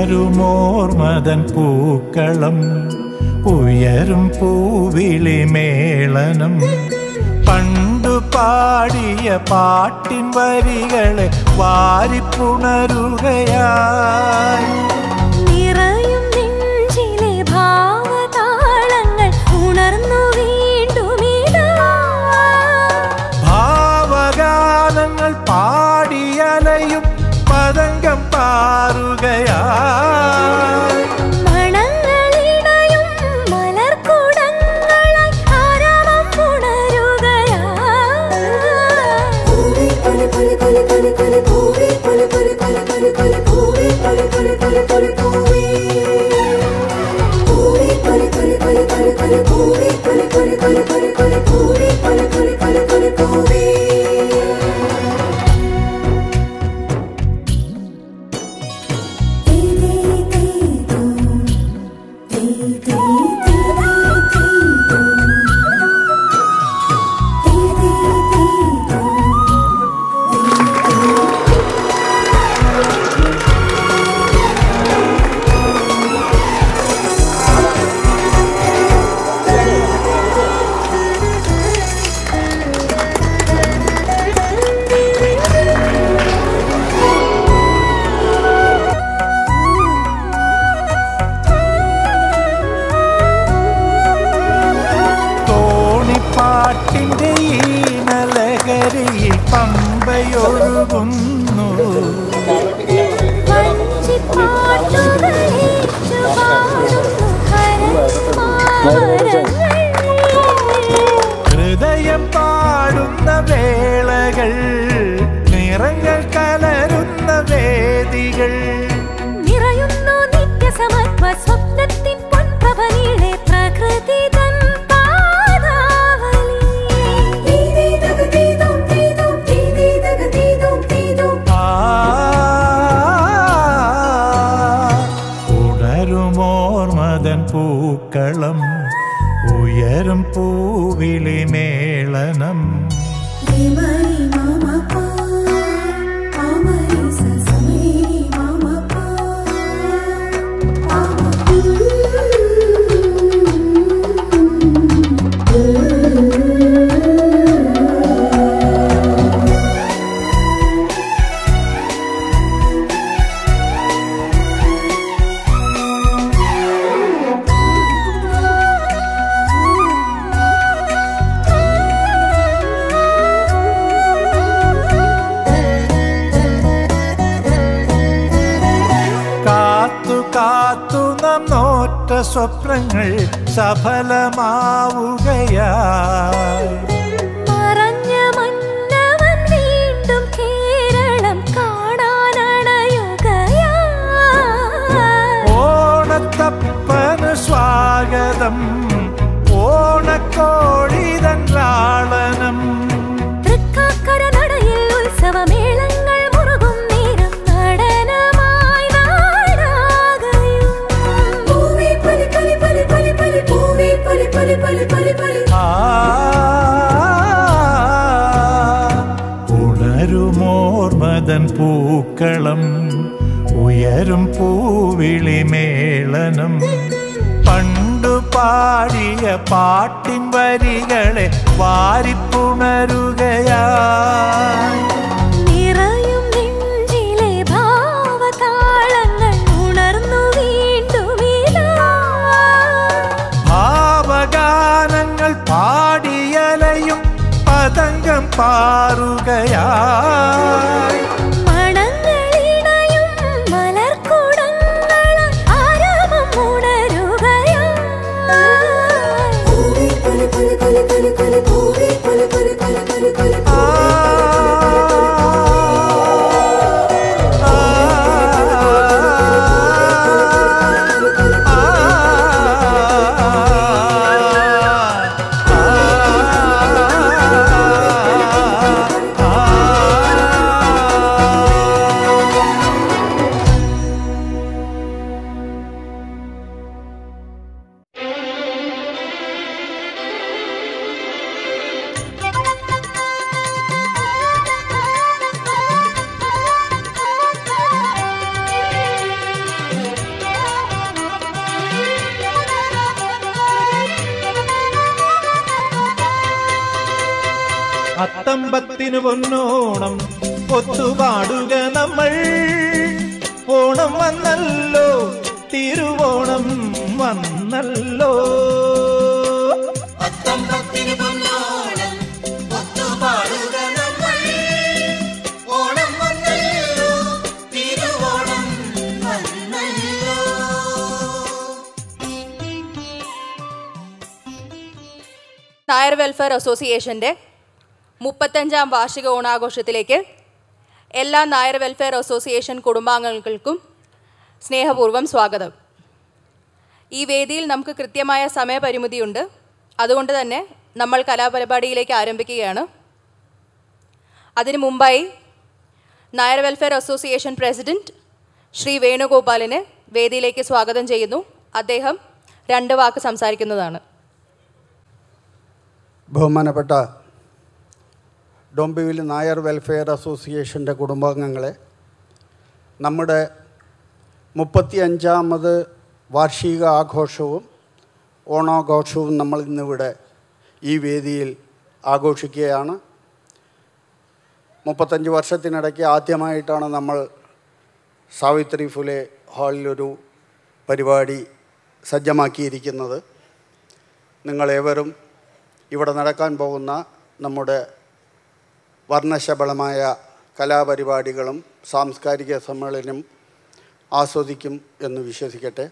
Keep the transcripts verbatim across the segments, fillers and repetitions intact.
ഉണരുമോർമതൻ പൂക്കളം ഉയരും പൂവിളി മേളനം പണ്ടു പാടിയ പാട്ടിൻ വരികളെ വാരിപ്പുണരുകയായി നിറയും നെഞ്ചിലെ ഭാവതാളങ്ങൾ ഉണർന്നു വീണ്ടുമിതാ ഭാവഗാനങ്ങൾ പാടിയലയും പതംഗം പാറുകയായി മണങ്ങളിടയും മലർക്കുടങ്ങളായി ആരവം ഉണരുകയായി പൂവി പല പല പല പല പല പൂവി പല പല പല പല പല പൂവി പല പല പല പല പൂവി പൂവി പല പല പല പല പല പൂവി പല പല പല പല പല പൂവി പല പല പല പല പൂവി പാട്ടിൻ്റെ ഈണലഹരിയിൽ പമ്പയൊഴുകുന്നു ഹൃദയം പാടുന്ന വേളകൾ നിറങ്ങൾ കലരുന്ന വേദികൾ നിറയുന്നു നിത്യസമത്വ സ്വപ്നത്തിൻ പൊൻപ്രഭനീളെ പ്രകൃതി തൻ ഉണരുമോർമതൻ പൂക്കളം ഉയരും പൂവിളി മേളനം കാത്തു കാത്തു നാം നോറ്റ സ്വപ്നങ്ങൾ സഫലമാവുകയായി മറഞ്ഞ മന്നവൻ വീണ്ടും കേരളം കാണാനണയുകയായി ഓണത്തപ്പന് സ്വാഗതം ഓണക്കോഴിതൻ ലാളനം തൃക്കാക്കര നടയിൽ ഉത്സവമേളങ്ങൾ മുറുകും നേരം നടനമായി നാടാകയും പൂവി പലി പലി പലി പലി പലി പൂവി പലി പലി പലി പലി പലി ഉണരുമോർമതൻ പൂക്കളം ഉയരും പൂവിളി മേളനം പണ്ടു പാടിയ പാട്ടിൻ വരികളെ വാരിപ്പുണരുകയായി നിറയും നെഞ്ചിലെ ഭാവതാളങ്ങൾ ഉണർന്നു വീണ്ടുമിതാ ഭാവഗാനങ്ങൾ പാടിയലയും പതംഗം പാറുകയായി മണങ്ങളിടയും മലർക്കുടങ്ങളായി ആരവം ഉണരുകയായി പൂവി പല പല പല പല പല പൂവി പല പല പല പല പല ആ പത്തിന് പൊന്നോണം ഒത്തുപാടുക നമ്മൾ. ഓണം വന്നല്ലോ, തിരുവോണം വന്നല്ലോ. നായർ വെൽഫെയർ അസോസിയേഷൻ്റെ മുപ്പത്തഞ്ചാം വാർഷിക ഓണാഘോഷത്തിലേക്ക് എല്ലാ നായർ വെൽഫെയർ അസോസിയേഷൻ കുടുംബാംഗങ്ങൾക്കും സ്നേഹപൂർവ്വം സ്വാഗതം. ഈ വേദിയിൽ നമുക്ക് കൃത്യമായ സമയപരിമിതിയുണ്ട്. അതുകൊണ്ട് തന്നെ നമ്മൾ കലാപരിപാടിയിലേക്ക് ആരംഭിക്കുകയാണ്. അതിനു മുമ്പായി Nair welfare association president Shri വേണുഗോപാലിനെ വേദിയിലേക്ക് സ്വാഗതം ചെയ്യുന്നു. അദ്ദേഹം രണ്ട് വാക്ക് സംസാരിക്കുന്നതാണ്. ബഹുമാനപ്പെട്ട ഡോംബിവിൽ നായർ വെൽഫെയർ അസോസിയേഷൻ്റെ കുടുംബാംഗങ്ങളെ, നമ്മുടെ മുപ്പത്തി അഞ്ചാമത് വാർഷിക ആഘോഷവും ഓണാഘോഷവും നമ്മൾ ഇന്നിവിടെ ഈ വേദിയിൽ ആഘോഷിക്കുകയാണ്. മുപ്പത്തഞ്ച് വർഷത്തിനിടയ്ക്ക് ആദ്യമായിട്ടാണ് നമ്മൾ സാവിത്രി ഫുലെ ഹാളിലൊരു പരിപാടി സജ്ജമാക്കിയിരിക്കുന്നത്. നിങ്ങളേവരും ഇവിടെ നടക്കാൻ പോകുന്ന നമ്മുടെ വർണ്ണശബളമായ കലാപരിപാടികളും സാംസ്കാരിക സമ്മേളനം ആസ്വദിക്കും എന്ന് വിശ്വസിക്കട്ടെ.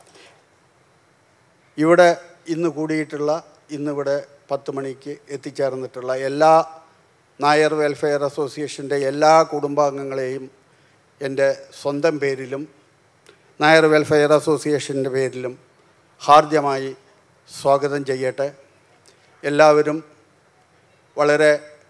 ഇവിടെ ഇന്ന് കൂടിയിട്ടുള്ള ഇന്നിവിടെ പത്ത് മണിക്ക് എത്തിച്ചേർന്നിട്ടുള്ള എല്ലാ നായർ വെൽഫെയർ അസോസിയേഷൻ്റെ എല്ലാ കുടുംബാംഗങ്ങളെയും എൻ്റെ സ്വന്തം പേരിലും നായർ വെൽഫെയർ അസോസിയേഷൻ്റെ പേരിലും ഹാർദ്യമായി സ്വാഗതം ചെയ്യട്ടെ. എല്ലാവരും വളരെ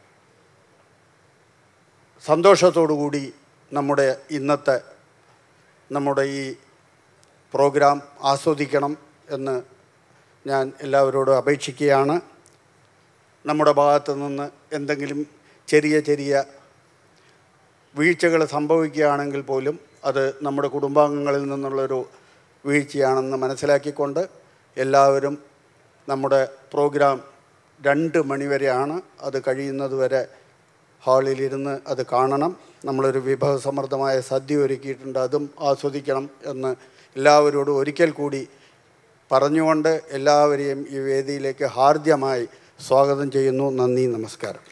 സന്തോഷത്തോടു കൂടി നമ്മുടെ ഇന്നത്തെ നമ്മുടെ ഈ പ്രോഗ്രാം ആസ്വദിക്കണം എന്ന് ഞാൻ എല്ലാവരോടും അപേക്ഷിക്കുകയാണ്. നമ്മുടെ ഭാഗത്തു നിന്ന് എന്തെങ്കിലും ചെറിയ ചെറിയ വീഴ്ചകൾ സംഭവിക്കുകയാണെങ്കിൽ പോലും അത് നമ്മുടെ കുടുംബാംഗങ്ങളിൽ നിന്നുള്ളൊരു വീഴ്ചയാണെന്ന് മനസ്സിലാക്കിക്കൊണ്ട് എല്ലാവരും നമ്മുടെ പ്രോഗ്രാം രണ്ട് മണിവരെയാണ്. അത് കഴിയുന്നതുവരെ ഹാളിലിരുന്ന് അത് കാണണം. നമ്മളൊരു വിഭവസമൃദ്ധമായ സദ്യ ഒരുക്കിയിട്ടുണ്ട്, അതും ആസ്വദിക്കണം എന്ന് എല്ലാവരോടും ഒരിക്കൽ കൂടി പറഞ്ഞുകൊണ്ട് എല്ലാവരെയും ഈ വേദിയിലേക്ക് ഹാർദ്യമായി സ്വാഗതം ചെയ്യുന്നു. നന്ദി, നമസ്കാരം.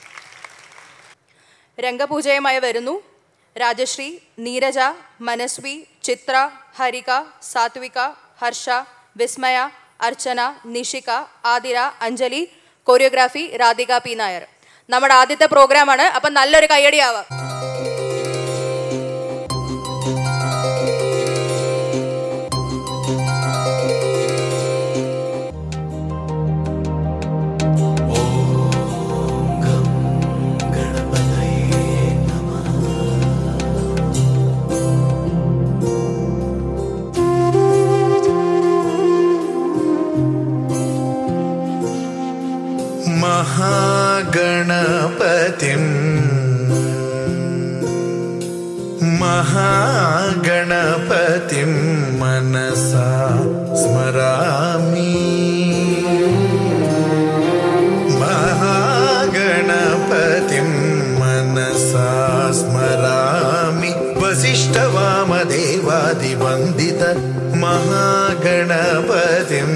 രംഗപൂജയുമായി വരുന്നു രാജശ്രീ, നീരജ, മനസ്വി, ചിത്ര, ഹരിക, സാത്വിക, ഹർഷ, വിസ്മയ, അർച്ചന, നിഷിക, ആതിര, അഞ്ജലി. Choreography Radhika P Nair. നമ്മുടെ ആദ്യത്തെ പ്രോഗ്രാമാണ്. അപ്പം നല്ലൊരു കയ്യടിയാവാം. महागणपतिं महागणपतिं मनसा स्मरामि. महागणपतिं मनसा स्मरामि. वसिष्ठवामदेवादिवन्दित महागणपतिम्.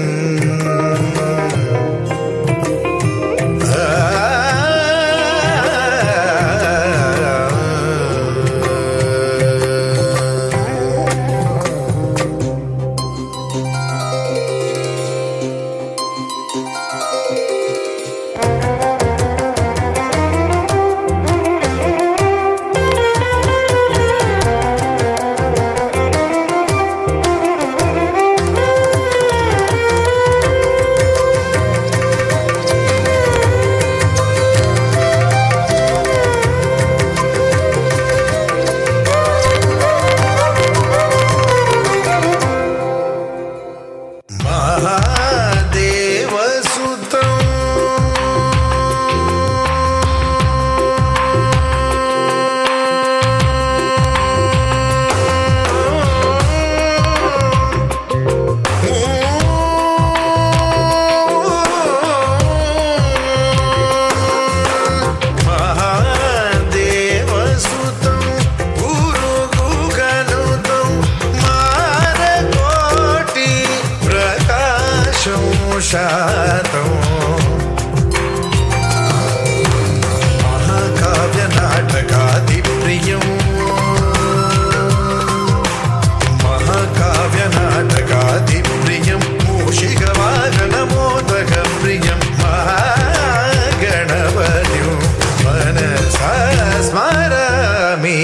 स्मरामि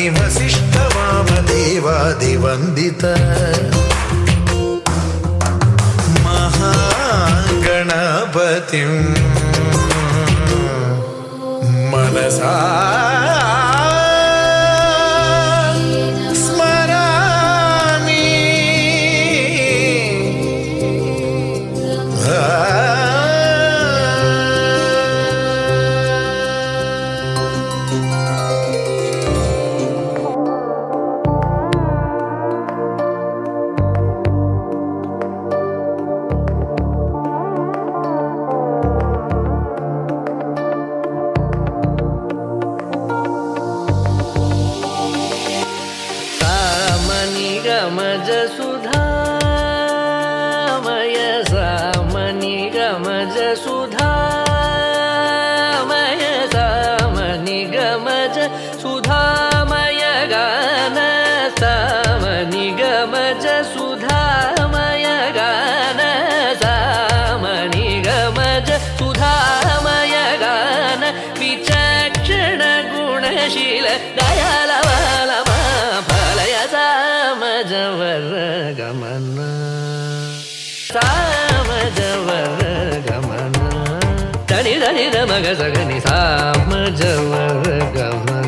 वसिष्ठवामदेवादिवन्दित महागणपतिं मनसा मग सगनी साम जवर गमन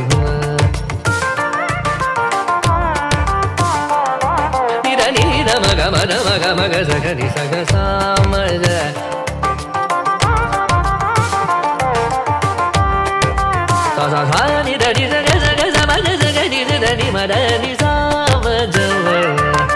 निरा निरा मग मग मग मग सगनी सग साम ज सा सा सा नि द नि सग सग सा मग सग नि द नि म द नि साम जवर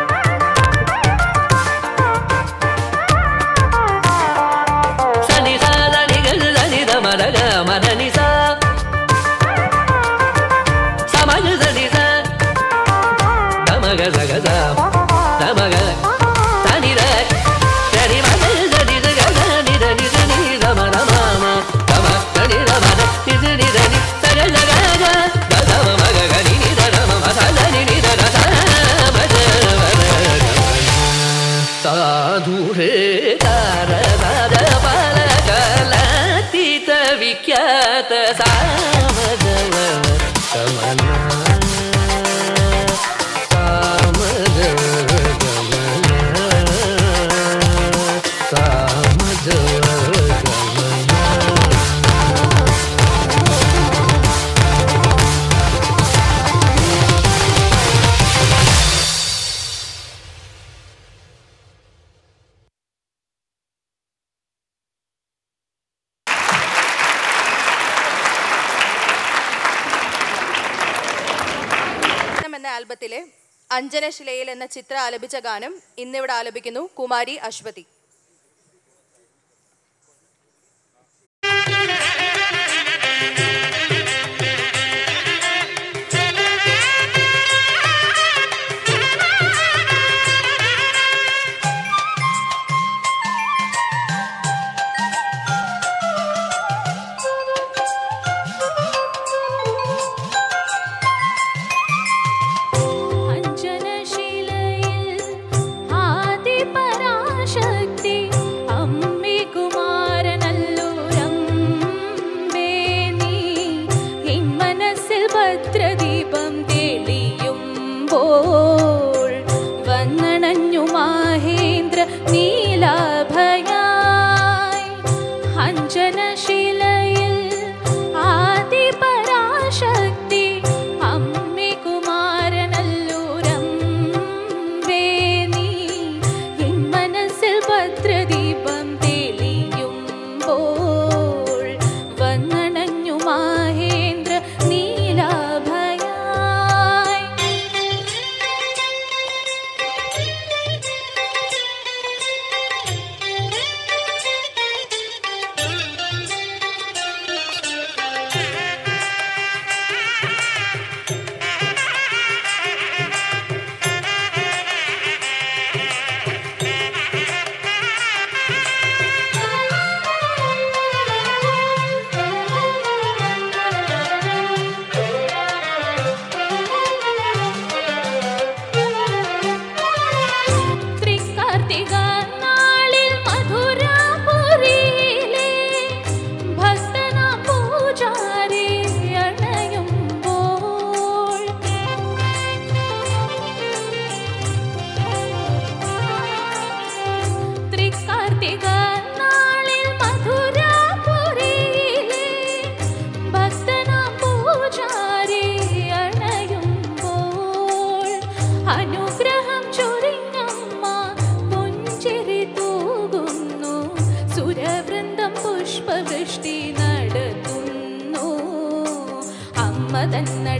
ആൽബത്തിലെ അഞ്ജനശിലയിൽ എന്ന ചിത്ര ആലപിച്ച ഗാനം ഇന്നിവിടെ ആലപിക്കുന്നു കുമാരി അശ്വതി.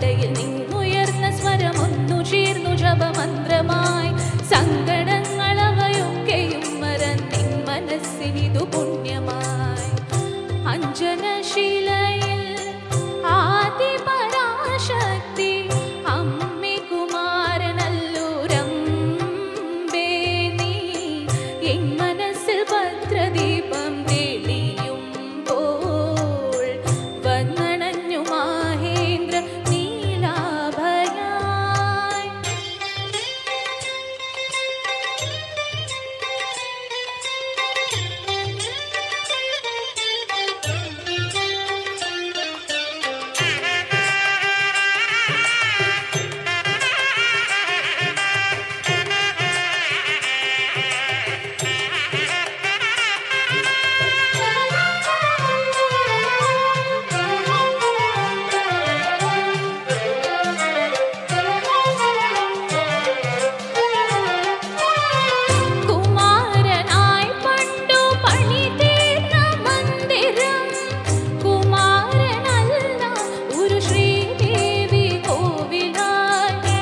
നടയിൽ നിന്നുയർന്ന സ്വരമൊന്നു ചേർന്നു ജപമന്ത്രമായി സങ്കടങ്ങളവയൊക്കെയും മറന്നിൻ മനസ്സിനിതു പുണ്യമായി അഞ്ജനശിലയിൽ ആദിപരാശക്തി അമ്മേ കുമാരനല്ലൂരമ്പേ നീ എൻ മനസ്സിൽ ഭദ്രദീപം തെളിയുമ്പോൾ വന്നണഞ്ഞു മാഹേന്ദ്ര നീലാഭയായി കുമാരനായി പണ്ടു പണി തീർന്ന മന്ദിരം കുമാരനല്ല ഒരു ശ്രീദേവി കോവിലായി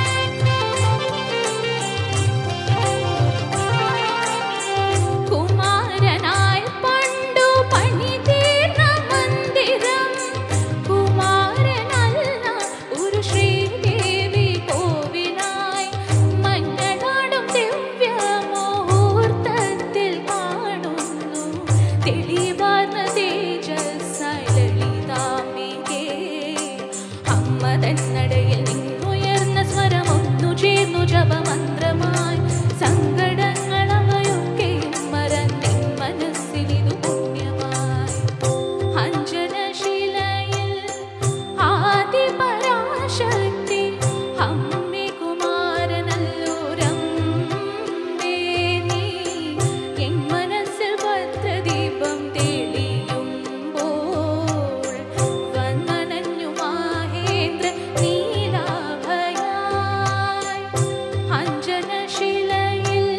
കുമാരനായി പണ്ടു പണി തീർന്ന മന്ദിരം കുമാരനല്ല ഒരു ശ്രീദേവി കോവിലായി മഞ്ഞനാടും ദിവ്യമൂർത്തത്തിൽ കാണുന്നു തെളിവാർന്ന തേജസ്സായി ലളിതാംബികേ അമ്മ തന്നടയിൽ നിന്നുയർന്ന സ്വരമൊന്നു ചേർന്നു ജപമന്ത്രമായി സങ്കടങ്ങളവയൊക്കെയും മറന്നിൻ മനസ്സിനിതു പുണ്യമായി അഞ്ജനശിലയിൽ ആദിപരാശക്തി അമ്മേ കുമാരനല്ലൂരമ്പേ നീ എൻ മനസ്സിൽ ഭദ്രദീപം തെളിയുമ്പോൾ വന്നണഞ്ഞു മാഹേന്ദ്ര നീലാഭയായി അഞ്ജനശിലയിൽ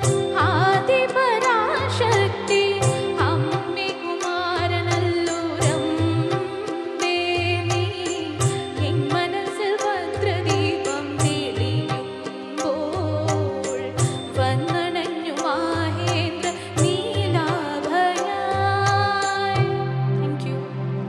ആദിപരാശക്തി അമ്മേ കുമാരനല്ലൂരമ്പേ നീ എൻ മനസ്സിൽ ഭദ്രദീപം തെളിയുമ്പോൾ വന്നണഞ്ഞു മാഹേന്ദ്ര നീലാഭയായി. Thank you.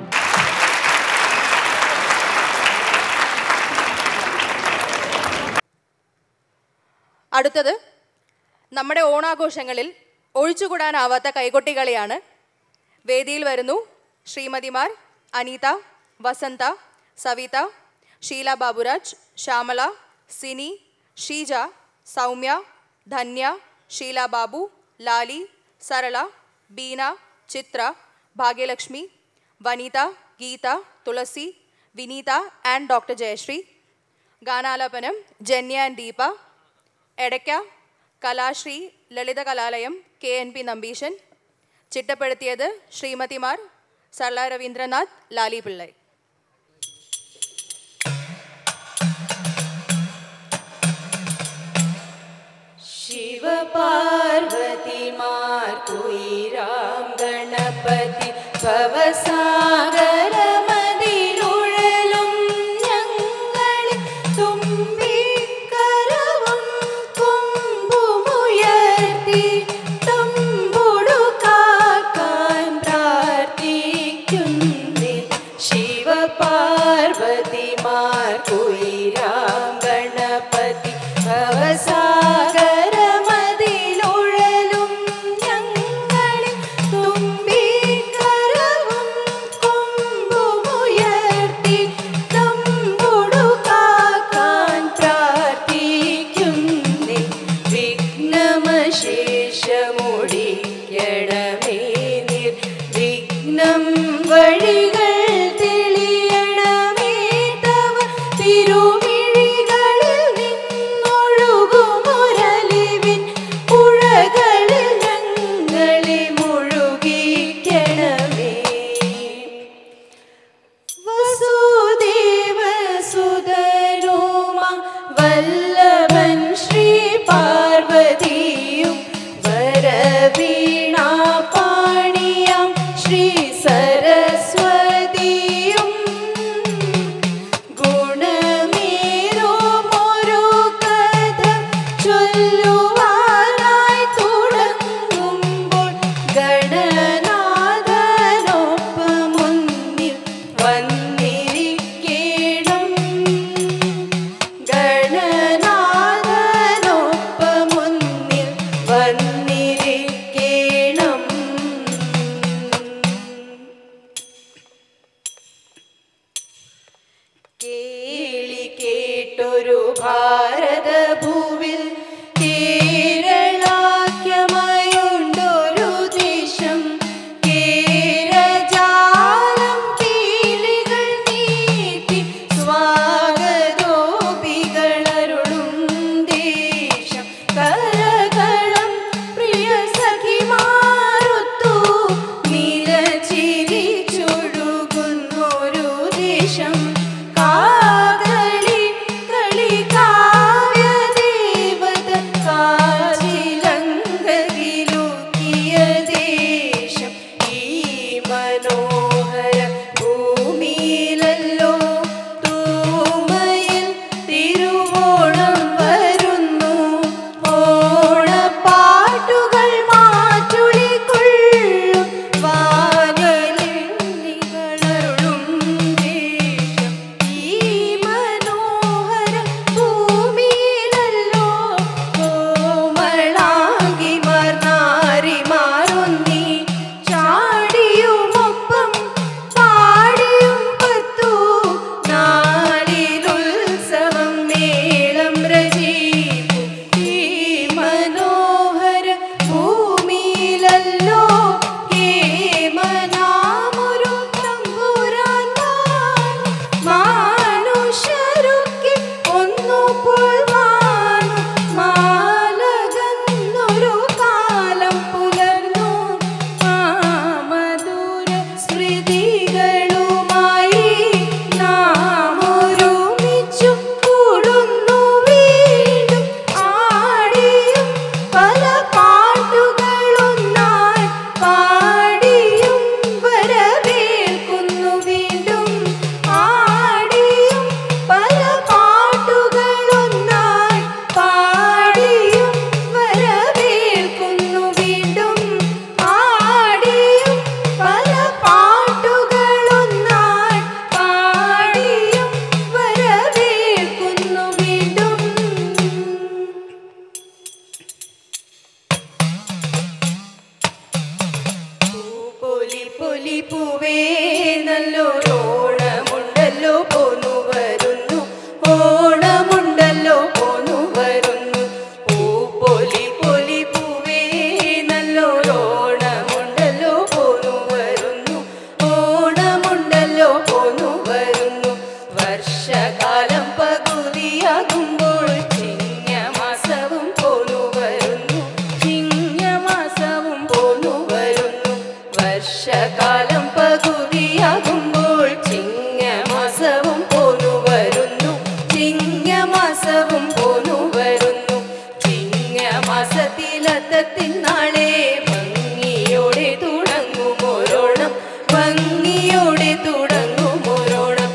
അടുത്തത് നമ്മുടെ ഓണാഘോഷങ്ങളിൽ ഒഴിച്ചുകൂടാനാവാത്ത കൈകൊട്ടികളിയാണ്. വേദിയിൽ വരുന്നു ശ്രീമതിമാർ അനീത, വസന്ത, സവിത, ഷീല ബാബുരാജ്, ശ്യാമള, സിനി, ഷീജ, സൗമ്യ, ധന്യ, ഷീല ബാബു, ലാലി, സരള, ബീന, ചിത്ര, ഭാഗ്യലക്ഷ്മി, വനിത, ഗീത, തുളസി, വിനീത ആൻഡ് ഡോക്ടർ ജയശ്രീ. ഗാനാലാപനം ജന്യ ആൻഡ് ദീപ. എടയ്ക്ക Kalashree Lalitha Kalalayam K N P Nambeesan. ചിട്ടപ്പെടുത്തിയത് ശ്രീമതിമാർ സർല രവീന്ദ്രനാഥ്, ലാലി പിള്ളൈ. शिव पार्वती मार कोई राम गणपति भवसागर മതിലുഴലും ഞങ്ങളെ തുമ്പിക്കരവും കൊമ്പുമുയർത്തി തമ്പുടു കാക്കാൻ പ്രാർത്ഥിക്കുന്നേ ശിവ പാർവതി മാർ കോയി രാം ഗണപതി ഭവസാഗര മതിലുഴലും ഞങ്ങളെ തുമ്പിക്കരവും കൊമ്പുമുയർത്തി തമ്പുടു കാക്കാൻ പ്രാർത്ഥിക്കുന്നേ വിഘ്നമശേഷമൊഴിക്കണമേ നിർവിഘ്നം വഴികൾ തെളിയണമേ തവ തിരുമിഴികളിൽ നിന്നൊഴുകുമൊരലിവിൻ പുഴകളിൽ ഞങ്ങളെ മുഴുകിക്കണമേ വസുദേവ സുതരോമ വല്ലഭൻ ശ്രീ പാർവതിയും വരവീണാ പാണിയാം ശ്രീ സരസ്വതിയും ഗുണ കേളി കേട്ടൊരു ഭാരതഭൂവിൽ കേരളാഖ്യമായുണ്ടൊരു ദേശം കേരജാലം പീലികൾ നീട്ടി സ്വാഗതോപികളരുളും ദേശം കരകളം പ്രിയ സഖിമാരൊത്തു നിലച്ചിരിച്ചൊഴുകുന്നൊരു ദേശം കാകളി കളി കാവ്യദേവത കാശിലങ്കയിലുക്കിയ ദേശം ഈ മനോഹര ഭൂമിയിലല്ലോ തൂമയിൽ തിരുവോണം വരുന്നു ഓണപ്പാട്ടുകൾ മാറ്റുളിക്കൊള്ളും വാനലികളികളും ദേശം ഈ മനോഹര ഭൂമിയിലല്ലോ കോമളാങ്കിമാർ നാരിമാരൊന്നി ചാടിയുമൊപ്പം പാടിയും പത്തു നാടിലുത്സവം മേളം രചിപ്പു ഈ മനോഹര ഭൂമിയിലല്ലോ ഹേമനാമൊരു തമ്പുരാന്മാർ മാനുഷരുക്കി ഒന്നുപോൽ വാണു മാലകന്നൊരു കാലം പുലർന്നു മധുര സ്മൃതികളുമായി നാം ഒരുമിച്ചു കൂടുന്നു വീണ്ടും ആടിയും പല പാട്ടുകളൊന്നായി പാടിയും വരവേൽക്കുന്നു വീണ്ടും ആടിയും പല പാട്ടുകളൊന്നായി പാടിയും വരവേൽക്കുന്നു വീണ്ടും ആടിയും പല പാട്ടുകളൊന്നായി പാടിയും വരവേൽക്കുന്നു വീണ്ടും. പൊലി പൊലി പൂവേ നല്ലൊരോണമുണ്ടല്ലോ പോന്നു വരുന്നു ഓണമുണ്ടല്ലോ പോന്നു വരുന്നു പൂ പൊലി പൊലി പൂവേ നല്ലൊരോണമുണ്ടല്ലോ പോന്നു വരുന്നു ഓണമുണ്ടല്ലോ പോന്നു വരുന്നു വർഷകാലം പകുതിയാകുമ്പോൾ ചിങ്ങമാസവും പോന്നു വരുന്നു ചിങ്ങമാസവും പോന്നു വരുന്നു വർഷകാലം പകുതിയാകുമ്പോൾ ചിങ്ങമാസവും പോന്നു വരുന്നു ചിങ്ങമാസവും പോന്നു വരുന്നു ചിങ്ങമാസത്തിലത്തത്തിനാളെ ഭംഗിയോടെ തുടങ്ങുമോരോണം ഭംഗിയോടെ തുടങ്ങുമോരോണം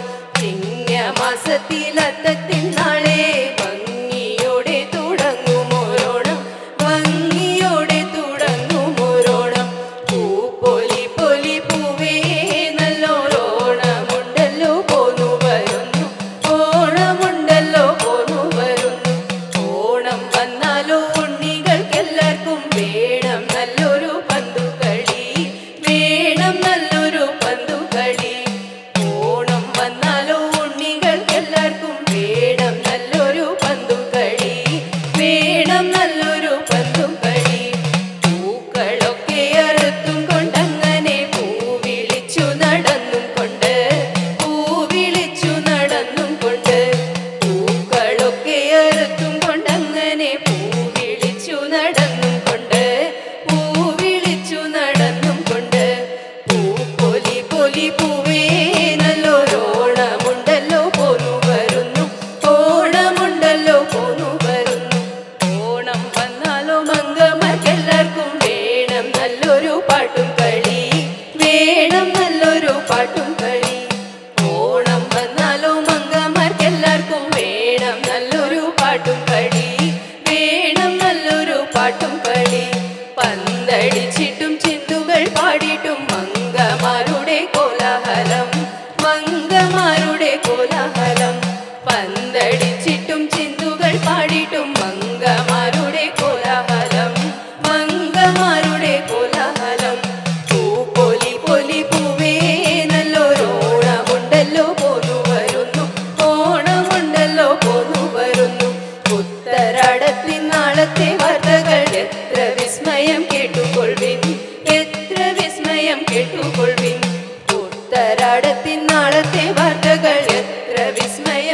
ചിങ്ങമാസത്തിലത്തത്തിനാളെ ഭംഗിയോടെ തുടങ്ങുമോരോണം ഭംഗിയോടെ തുടങ്ങുമോരോണം പൂ പൊലി പൊലി പൂവേ നല്ലൊരോണമുണ്ടല്ലോ പോന്നു വരുന്നു ഓണമുണ്ടല്ലോ പോന്നു വരുന്നു ഓണം വന്നാലോ ഉണ്ണികൾക്കെല്ലാവർക്കും വേണം നല്ലൊരു പന്തുകളി വേണം നല്ലൊരു പന്തുകളി ഓണം വന്നാലോ ഉണ്ണികൾക്കെല്ലാവർക്കും വേണം നല്ലൊരു പന്തുകളി വേണം നല്ലൊരു പന്തുകളി പൂക്കളൊക്കെ അറുത്തും കൊണ്ടങ്ങനെ പൂ വിളിച്ചു നടന്നും കൊണ്ട് പൂ വിളിച്ചു നടന്നും കൊണ്ട് പൂക്കളൊക്കെ അറുത്തും കൊണ്ടങ്ങനെ പൂ വിളിച്ചു നടന്നും കൊണ്ട് പൂ വിളിച്ചു നടന്നും കൊണ്ട് പൂ പൊലി പൊലി പൂവേ നല്ലൊരോണമുണ്ടല്ലോ പോന്നു വരുന്നു ഓണമുണ്ടല്ലോ പോന്നു വരുന്നു ഓണം വന്നാലോ മംഗമാർക്കെല്ലാവർക്കും വേണം നല്ലൊരു പാട്ടും കളി വേണം നല്ലൊരു പാട്ടും കളി ഓണം വന്നാലോ മംഗമാർക്കെല്ലാവർക്കും വേണം നല്ലൊരു പാട്ടും കളി വേണം നല്ലൊരു പാട്ടും കളി പന്തടിച്ചിട്ടും ചിന്തുകൾ പാടിയിട്ടും മംഗമാരുടെ കോലാഹലം മംഗമാരുടെ കോലാഹലം പന്തടിച്ചിട്ടും ചിന്തുകൾ പാടിയിട്ടും മംഗമാരുടെ കോലാഹലം മംഗമാരുടെ കോലാഹലം പൂ പൊലി പൊലി പൂവേ നല്ലൊരോണമുണ്ടല്ലോ പോന്നു വരുന്നു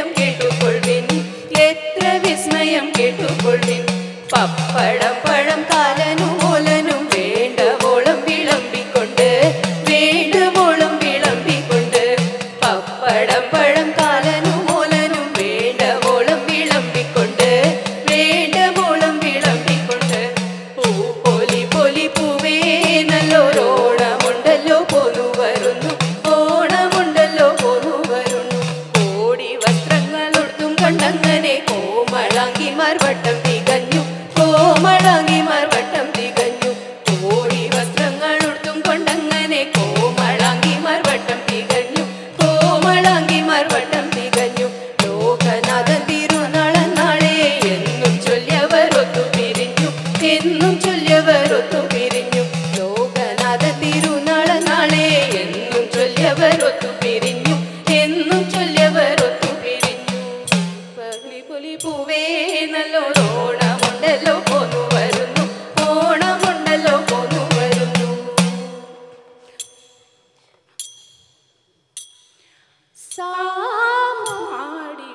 കേട്ടുകൊള്ളിൻ എത്ര വിസ്മയം കേട്ടുകൊള്ളിൻ പപ്പടം പഴം കാലനും ഓലനും വേണ്ടവോളം വിളമ്പിക്കൊണ്ട് വേണ്ടവോളം വിളമ്പിക്കൊണ്ട് പപ്പടം പഴം കാലനും ഓലനും വേണ്ടവോളം വിളമ്പിക്കൊണ്ട് വേണ്ടവോളം വിളമ്പിക്കൊണ്ട് പൂ പൊലി പൊലി പൂവേ നല്ലൊരോണമുണ്ടല്ലോ പോന്നു വരുന്നു ഓണമുണ്ടല്ലോ പോന്നു വരുന്നു കോടി വസ്ത്രങ്ങളൊട്ടും കണ്ടങ്ങനെ കോമളാങ്കിമാർ വട്ടം തികഞ്ഞു കോമളാങ്കിമാർ വട്ടം തികഞ്ഞു കോടി വസ്ത്രങ്ങളൊട്ടും കൊണ്ടങ്ങനെ കോമളാങ്കിമാർ വട്ടം തികഞ്ഞു കോമളാങ്കിമാർ വട്ടം തികഞ്ഞു ലോകനാഥൻ തിരുനാളനാളെ എന്നും ചൊല്ലിയവരൊത്തു പിരിഞ്ഞു എന്നും ചൊല്ലിയവരൊത്തു പിരിഞ്ഞു ലോകനാഥൻ തിരുനാളനാളെ എന്നും ചൊല്ലിയവരൊത്തു പിരിഞ്ഞു എന്നും ചൊല്ലിയവരൊത്തു പിരിഞ്ഞു പൊലി പൊലി പൂവേ നല്ലോണമുണ്ടല്ലോ പോന്നു വരുന്നു ഓണമുണ്ടല്ലോ പോന്നു വരുന്നു സാമാടി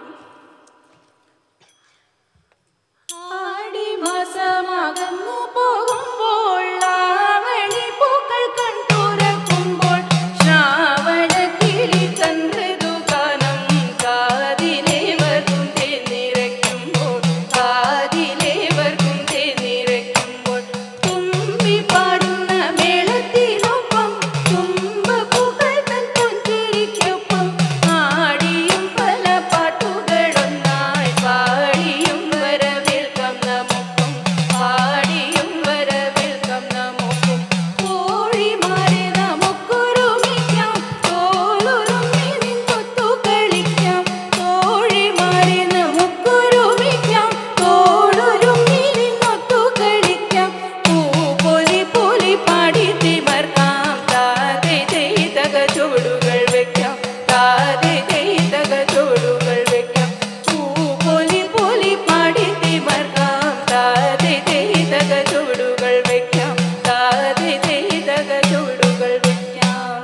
ആടി മാസമാകുന്നു പോകുമ്പോൾ ആവണി പൂക്കൾ കണ്ടുറക്കുമ്പോൾ ശ്രാവണ കിളി തന്ത്രുഗാനം കാതിലേവർക്കും തേനിറയ്ക്കുമ്പോൾ കാതിലേവർക്കും തേനിറയ്ക്കുമ്പോൾ തുമ്പി പാടുന്ന മേളത്തിനൊപ്പം തുമ്പപ്പൂക്കൾ തൻ പുഞ്ചിരിക്കൊപ്പം ആടിയും പല പാട്ടുകളൊന്നായി പാടിയും വരവേൽക്കാം നമുക്കും പാടിയും വരവേൽക്കാം നമുക്കും കോഴിമാരെ നമുക്കൊരുമിക്കാം തോലുരുമ്മി നിന്നൊത്തു കളിക്കാം കോഴിമാരെ നമുക്കൊരുമിക്കാം തോലുരുമ്മി നിന്നൊത്തു കളിക്കാം പൂ പൊലി പൊലി പാടി തിമർക്കാം താതെ ചെയ്തക ചുവടുകൾ വെക്കാം താതെ ചെയ്തക ചുവടുകൾ വെക്കാം പൂ പൊലി പൊലി പാടി തിമർക്കാം താതെ ചെയ്തക ചുവടുകൾ വെക്കാം താതെ ചെയ്തക ചുവടുകൾ വെക്കാം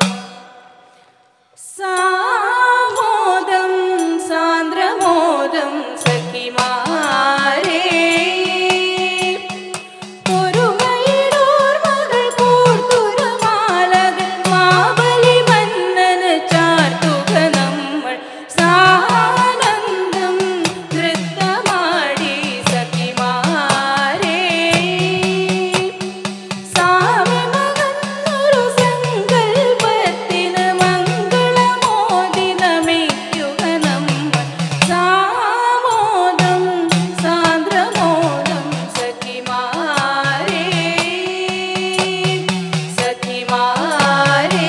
സാമോദം സാന്ദ്രമോദം സഖിമാരേ ഒരു മയിലോർമകൾ കോർത്തൊരു മാലകൾ മാബലി മന്നന് ചാർത്തുക നമ്മൾ സാനന്ദം നൃത്തമാടി സഖിമാരേ സാമമകന്നൊരു സങ്കൽപ്പത്തിന് മംഗളമോദിനമേറ്റുക നമ്മൾ സാമോദം സാന്ദ്രമോദം സഖിമാരേ സഖിമാരേ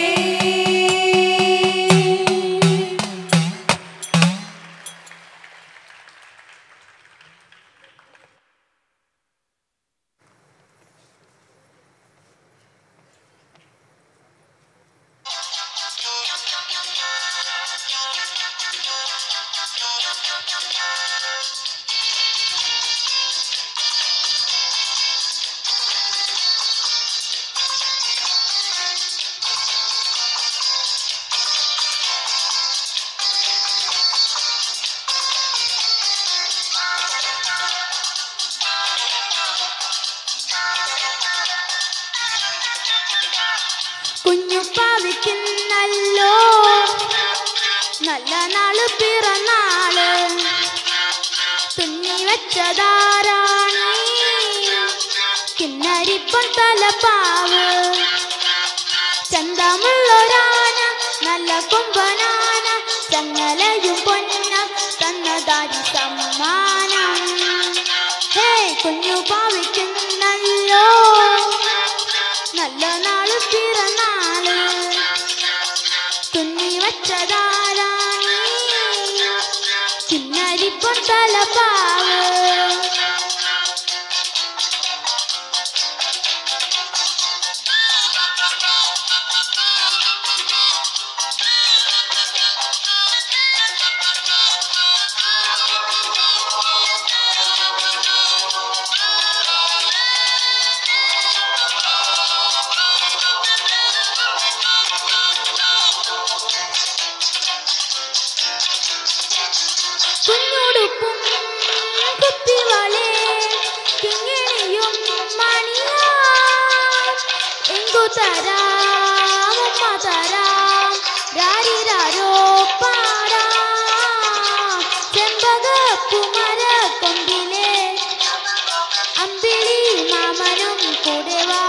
കുഞ്ഞുപ്പാവിക്കുന്നല്ലോ നല്ല നാള് പിറന്നാള് തുന്നി വെച്ചതാരാണ് കിന്നരിപ്പം തലപ്പാവ് ചന്തമുള്ളൊരാന നല്ല കൊമ്പനാന ചങ്ങലയും പൊന്നം തന്നതാരി സമ്മാനം ഹേ കുഞ്ഞു പാവിക്കുന്നല്ലോ നല്ല നാള് പിറന്നാള് തുന്നി വച്ചതാരാണ് കിന്നരിപ്പം തലപ്പാവ് കുഞ്ഞുടുപ്പും കുപ്പിവളെ കിങ്ങിണിയും മണിയാം എങ്കു തരാം ഉമ്മ തരാം രാരിരാരോ പാടാം ചെമ്പകപ്പുമര കൊമ്പിലെ അമ്പിളി മാമനും കൂടെ വാ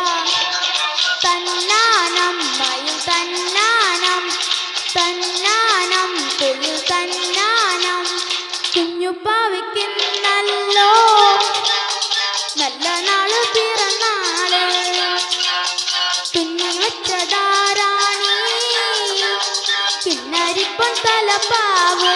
തന്നാനം മയിൽ തന്നാനം തന്നാനം കുയിൽ തന്നാനം കുഞ്ഞുപ്പാവയ്ക്കുന്നല്ലോ നല്ല നാള് പിറന്നാള് തുന്നി വെച്ചതാരാണി കിന്നരിപ്പൊൻ തലപ്പാവ്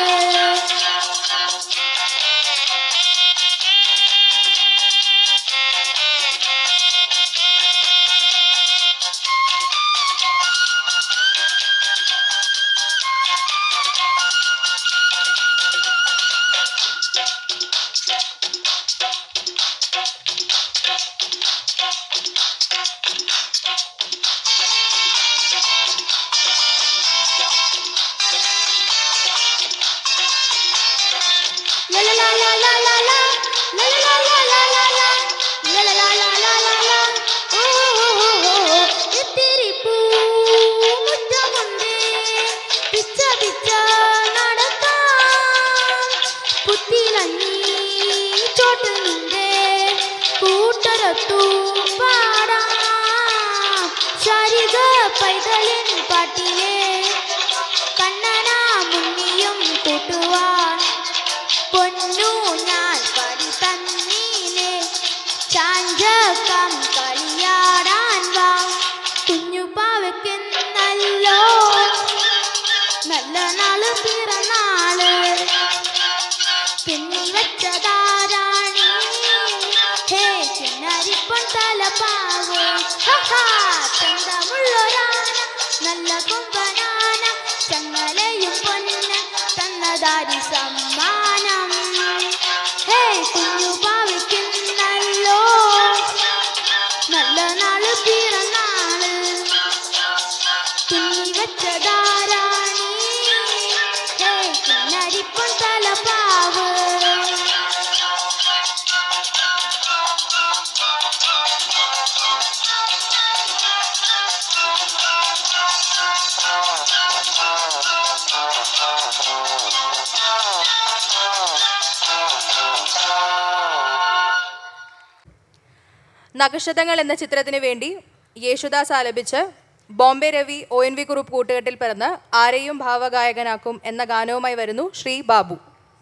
പൈതലിൻ പാട്ടിലെ കണ്ണനാ മുന്നിയും കൂട്ടുവാൻ പൊന്നു ഞാൻ പടി തന്നീലെ ചാഞ്ചകം കളിയാടാൻ വാ കുഞ്ഞു പാവയ്ക്കെന്നല്ലോ നല്ല നാള് പിറന്നാള് പിന്നി വെച്ചതാരാണി ഹേ കിന്നരിപ്പൊൻ തലപ്പാവ് ചന്തമുള്ളൊരാന നല്ല കൊമ്പനാന ചങ്ങലയും പൊന്ന് തന്നതാരി സമ്മാനം ഹേ കുഞ്ഞു പാവയ്ക്കുന്നല്ലോ നല്ല നാള് പിറന്നാള് തുന്നി വെച്ചതാരാണി ഹേ കിന്നരിപ്പൊൻ തലപ്പാവ് നക്ഷതങ്ങൾ എന്ന ചിത്രത്തിന് വേണ്ടി യേശുദാസ് ആലപിച്ച് Bombay Ravi O N V Kurup കൂട്ടുകെട്ടിൽ പിറന്ന് ആരെയും ഭാവഗായകനാക്കും എന്ന ഗാനവുമായി വരുന്നു ശ്രീ ബാബു.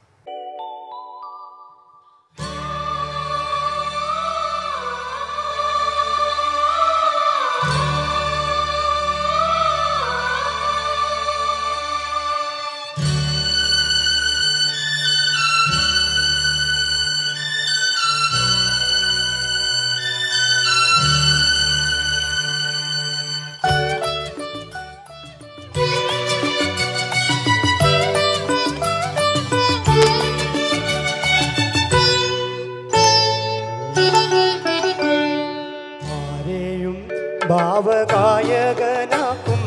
ഭാവഗായകനാക്കും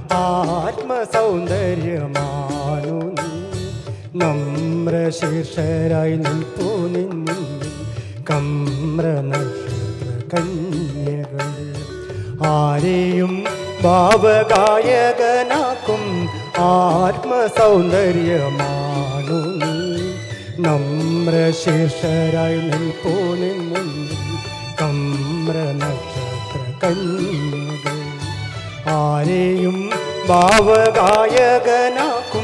ആത്മസൗന്ദര്യമാണു നീ നമ്രശീർഷരായി നിൽപ്പൂ നിന്നിൽ കമ്ര നക്ഷത്ര കന്യകൾ ആരെയും ഭാവഗായകനാക്കും ആത്മസൗന്ദര്യമാണു നീ നമ്രശീർഷരായി നിൽപ്പൂ നിന്നിൽ കമ്ര നക്ഷത്ര കന്യകൾ ആരെയും ഭാവഗായകനാക്കും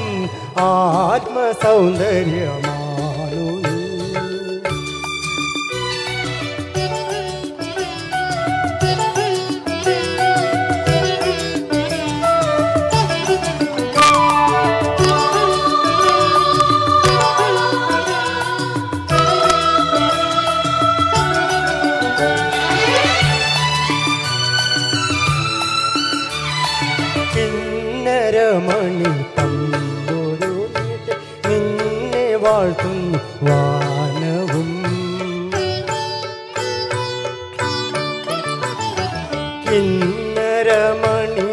ആത്മസൗന്ദര്യമാണു നീ. കിന്നരമണി തന്നൊരു നിന്നെ വാഴ്ത്തുന്നു വാനവും കിന്നരമണി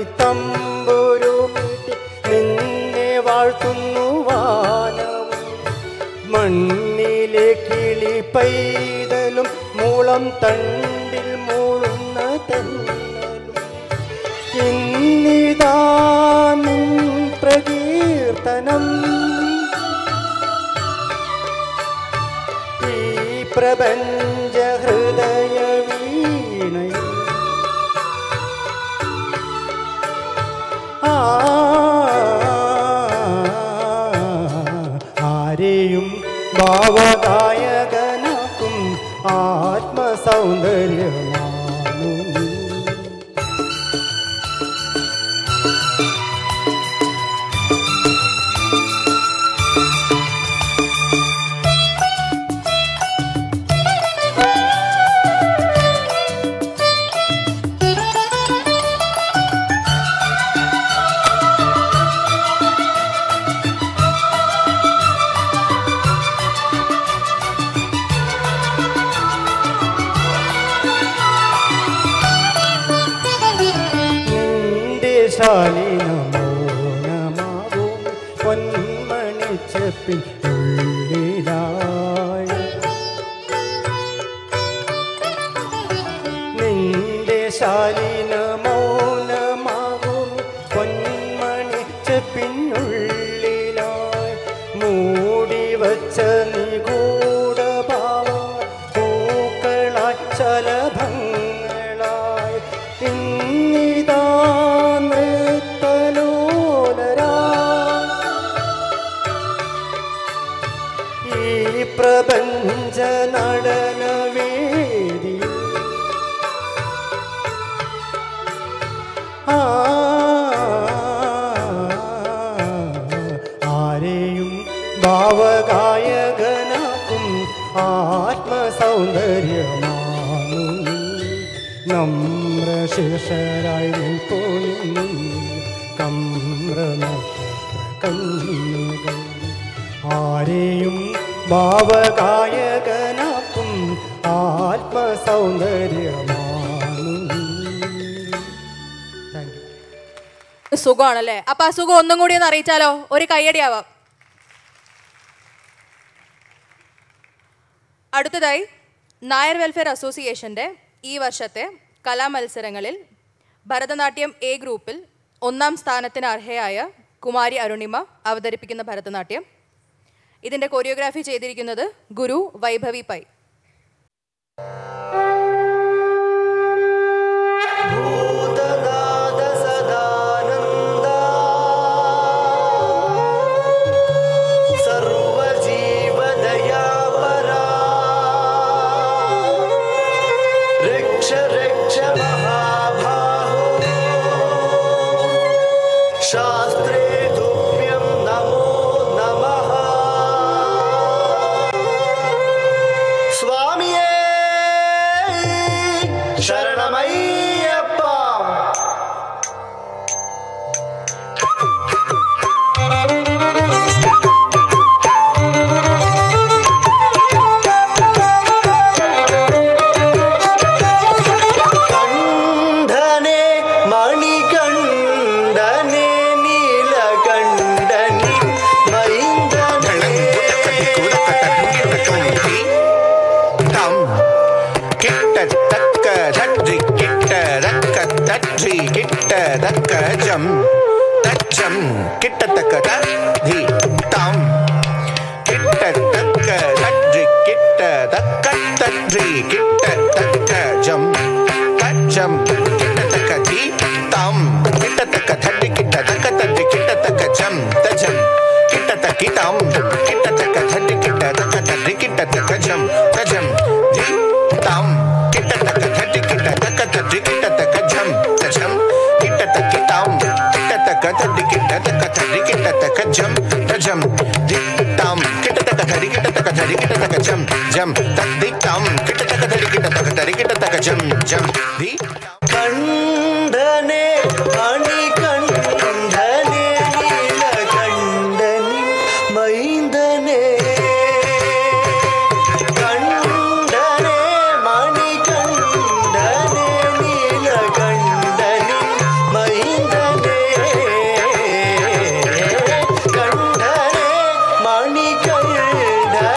തമ്പൊരു നിന്നെ വാഴ്ത്തുന്നു വാനവും മണ്ണിലെ കിളി പൈതലും മൂളം തണ്ടിൽ മൂളുന്ന തെന്നലും ഇന്നിതാ നിൻ പ്രകീർത്തനം ഈ പ്രപഞ്ച ഹൃദയ വീണയിൽ ആ ആരെയും ഭാവഗായകനാക്കും ആത്മസൗന്ദര്യമാണു നീ. ശാലീനമൗനമാവും പൊന്മണിച്ചപ്പിൻ ഉള്ളിലായി നിന്റെ ശാലീനമൗനമാവും പൊന്മണിച്ചപ്പിൻ ഉള്ളിലായി മൂടിവച്ച നിഗൂഢഭാവം പൂക്കളായി ചലഭങ്ങളായി ഇന്നിതാ പ്രപഞ്ച നടനവേദി ആരെയും ഭാവഗായകനാക്കും ആത്മസൗന്ദര്യമാണു നീ. നമ്രശിഷരായി നിൽപ്പോനിന്നും കമ്രനക്ഷത്രകന്യകൾ ആരെയും ഭാവഗായകനാക്കും ആത്മസൗന്ദര്യമാണു നീ. സുഖമാണല്ലേ? അപ്പൊ ആ സുഖം ഒന്നും കൂടി ഒന്ന് അറിയിച്ചാലോ? ഒരു കയ്യടിയാവാം. അടുത്തതായി നായർ വെൽഫെയർ അസോസിയേഷൻ്റെ ഈ വർഷത്തെ കലാമത്സരങ്ങളിൽ ഭരതനാട്യം എ ഗ്രൂപ്പിൽ ഒന്നാം സ്ഥാനത്തിന് അർഹയായ കുമാരി അരുണിമ അവതരിപ്പിക്കുന്ന ഭരതനാട്യം. ഇതിൻ്റെ കൊറിയോഗ്രാഫി ചെയ്തിരിക്കുന്നത് ഗുരു വൈഭവി പൈ. Mani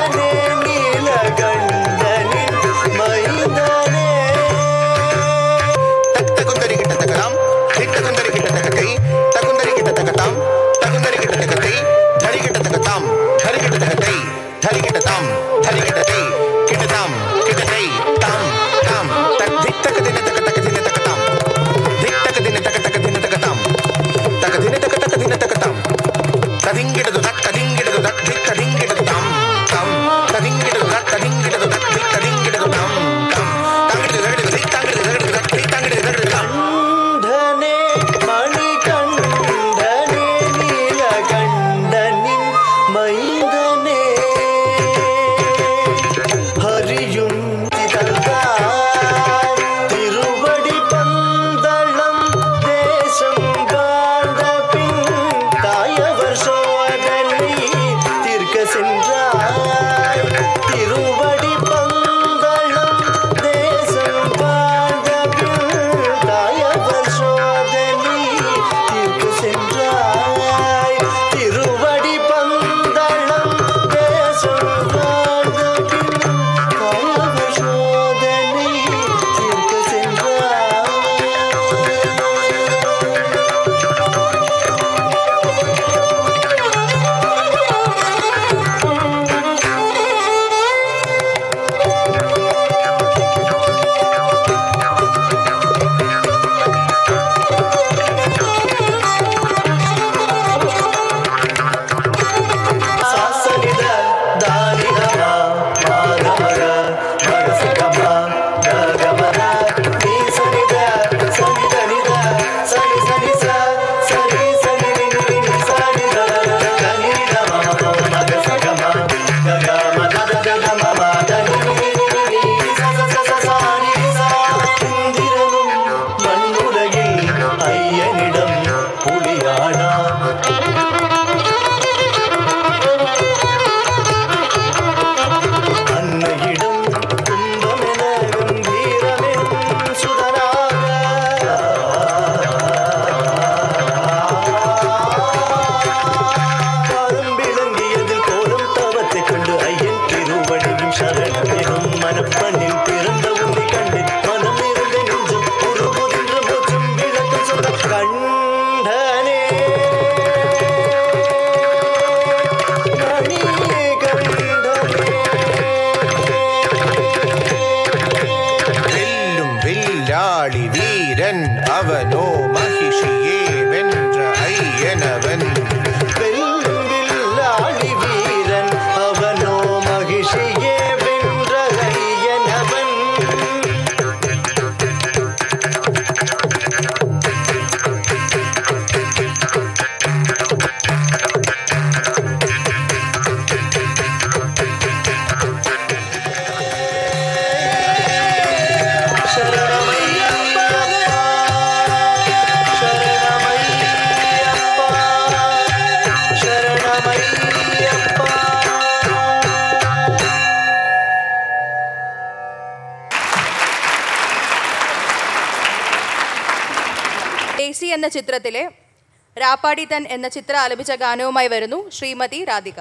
ദേശി എന്ന ചിത്രത്തിലെ രാപ്പാടി തൻ എന്ന ചിത്രം ആലപിച്ച ഗാനവുമായി വരുന്നു ശ്രീമതി രാധിക.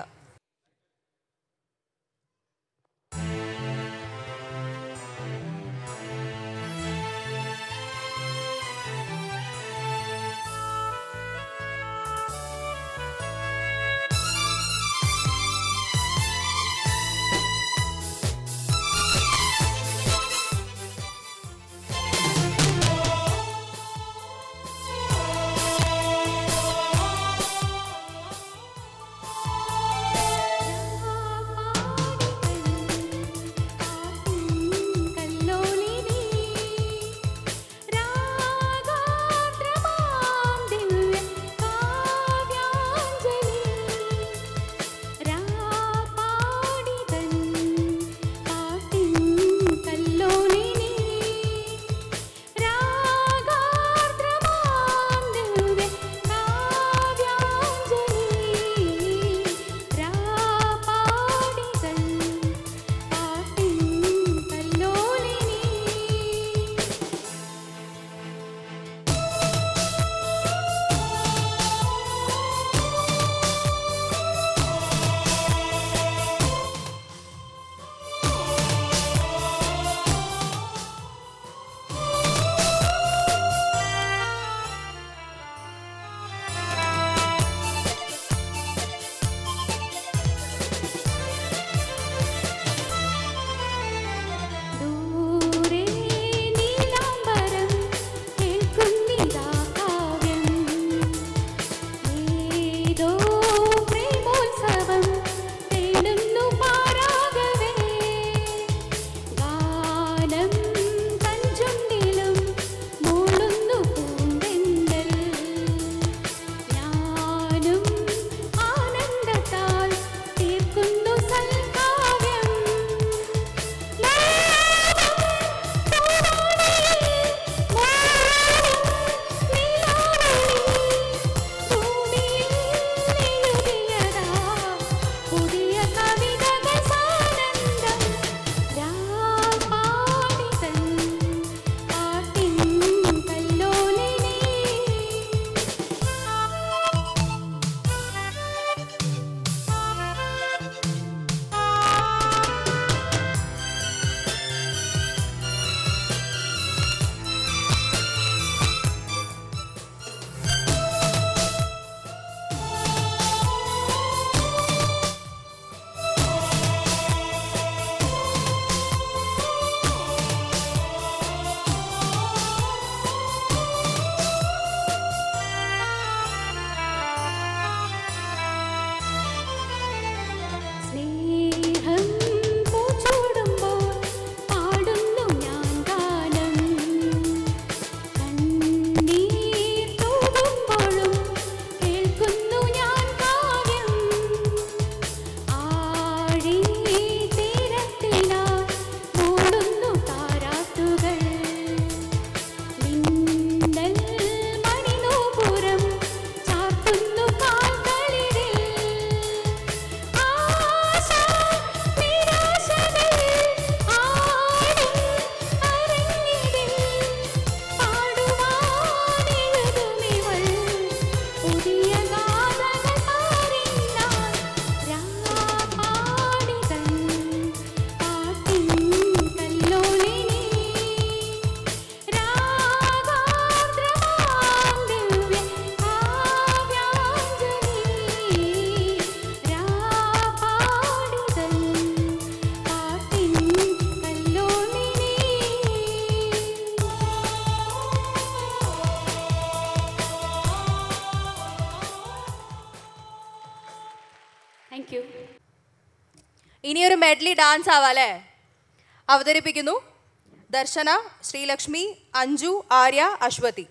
ഇനിയൊരു മെഡ്ലി ഡാൻസ് ആവാല്ലേ? അവതരിപ്പിക്കുന്നു ദർശന, ശ്രീലക്ഷ്മി, അഞ്ജു, ആര്യ, അശ്വതി.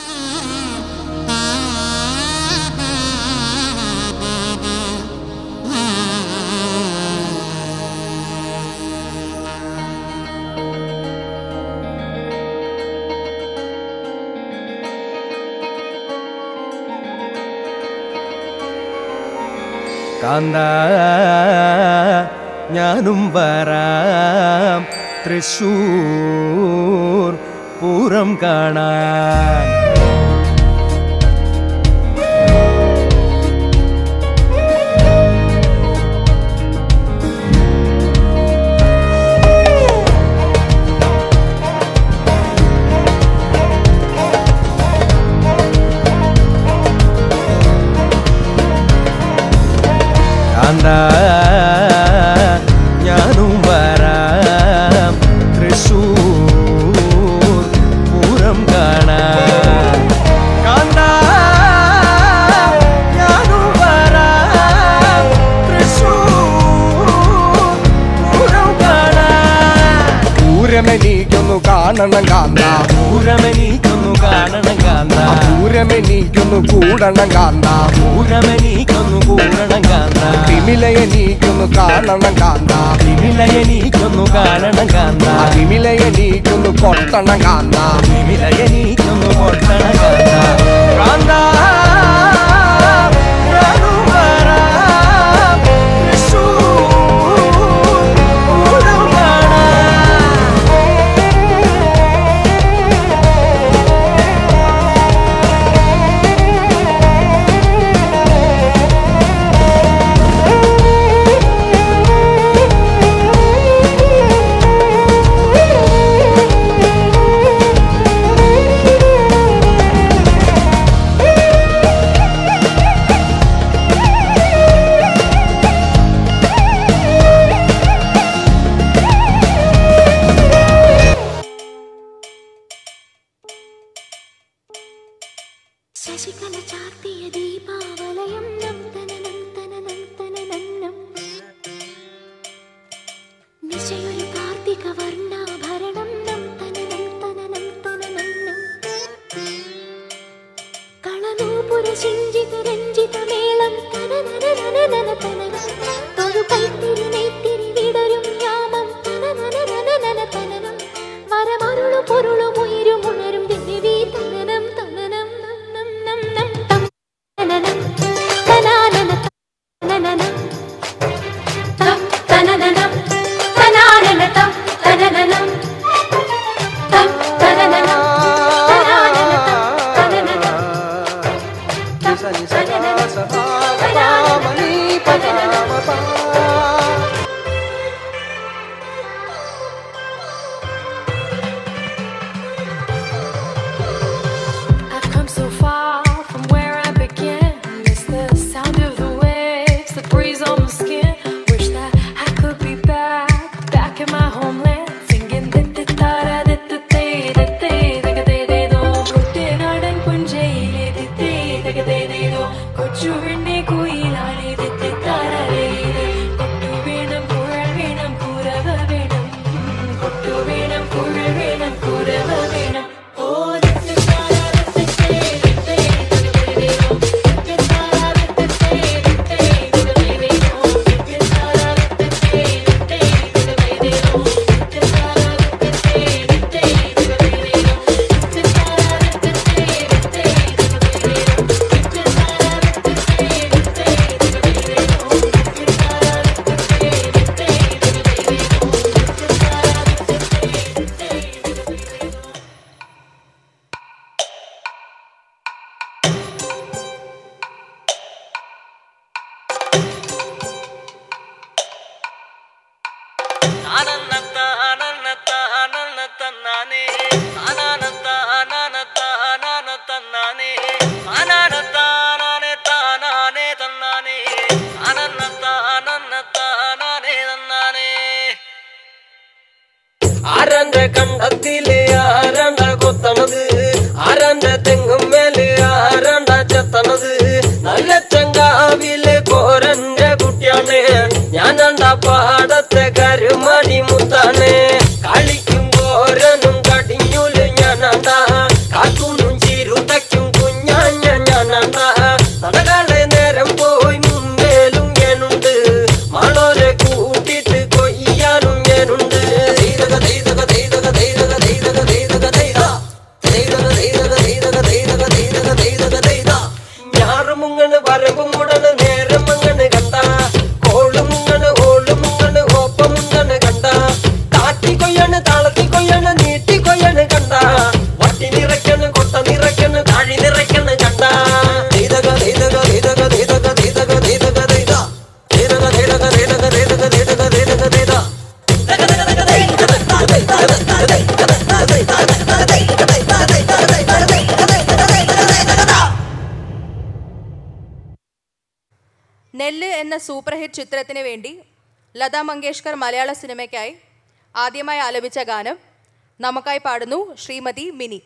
കാന്ത ഞാനും വരാം തൃശൂർ പൂരം കാണാൻ. കാന്ത ഞാനും വരാം തൃശൂർ പൂരം കാണാൻ. കാന്ത ഞാനും വരാം തൃശൂർ പൂരം കാണാൻ. പൂരമെനിക്കൊന്നു കാണണം കാന്ത, പൂരമെനിക്കൊന്നു കാണണം കാന്ത, പൂരമെനിക്കൊന്നു കൂടണം കാന്ത, പൂരമെനിക്കൊന്നു കൂടണം കാന്ത, തിമിലയെനിക്കൊന്നു കാണണം കാന്ത, തിമിലയെനിക്കൊന്നു കാണണം കാന്ത, തിമിലയെനിക്കൊന്നു കൊട്ടണം കാന്ത, തിമിലയെനിക്കൊന്നു കൊട്ടണം കാന്ത. കാന്ത ഞാനും വരാം തൃശൂർ പൂരം കാണാൻ. ശശികല ചാർത്തിയ ദീപാവലയം നം തനനം തനനം തനനന്നം നിശയൊരു കാർത്തിക വർണ്ണാഭരണം നം തനനം തനനം തനനന്നം കളനൂപുര ശിഞ്ചിത രഞ്ജിത മേളം തനനനനനനന തനനം തൊഴു കൈത്തിരി നെയ്ത്തിരി വിടരും യാമം തനനനനനന തനനം വരമരുളു പൊരുളും ഉയരും ഉണരും ദേവി തനനം തനനം I've come so far from where I began. Miss the sound of the waves, the breeze on the skin. Wish that I could be back, back in my homeland, singing da da da da da da da da da da da do. Kutinadan punjayile da da da da da do. Kochu vinne koilale da da da da da. Kottu venam kural venam kurava venam. Kottu venam kural venam kurava venam. Oh da da da da da da ആരന്റെ കണ്ടത്തിലെ ആരണ്ട കൊത്തണത്, ആരന്റെ തെങ്ങും മേലെ ആരണ്ട ചെത്തണത്, നല്ല ചങ്കാവിലെ കോരന്റെ കുട്ടിയാണ് ഞാനണ്ട പാട എന്ന super hit ചിത്രത്തിന് വേണ്ടി ലതാ മങ്കേഷ്കർ മലയാള സിനിമയ്ക്കായി ആദ്യമായി ആലപിച്ച ഗാനം നമുക്കായി പാടുന്നു ശ്രീമതി മിനി.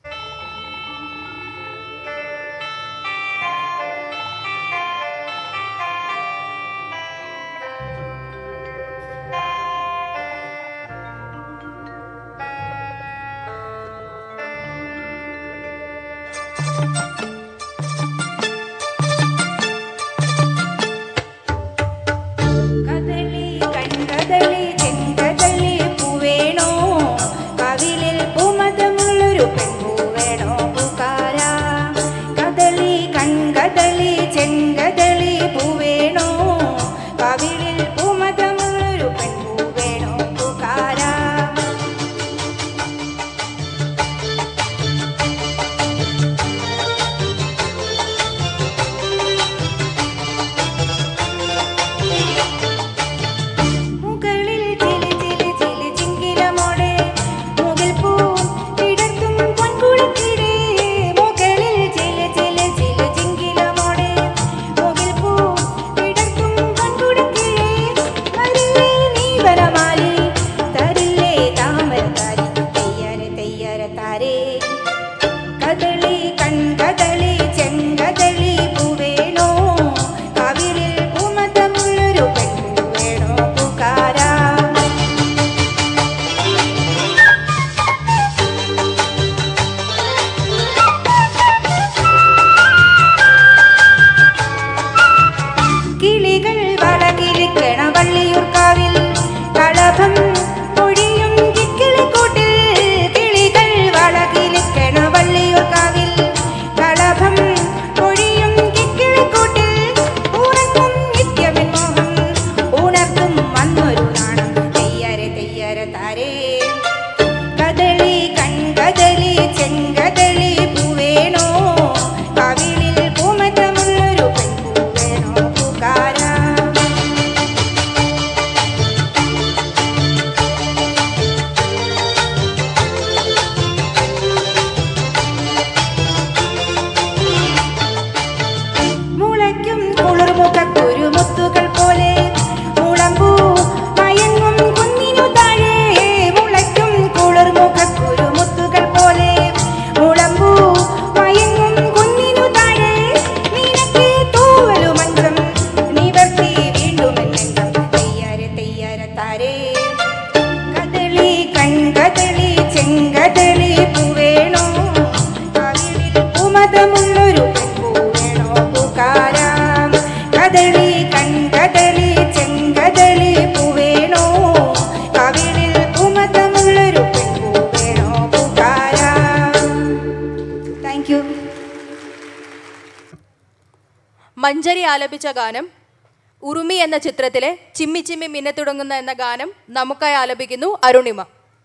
മഞ്ജരി ആലപിച്ച ഗാനം ഉറുമി എന്ന ചിത്രത്തിലെ ചിമ്മി ചിമ്മി മിന്നെ തുടങ്ങുന്ന എന്ന ഗാനം നമുക്കായി ആലപിക്കുന്നു അരുണിമ.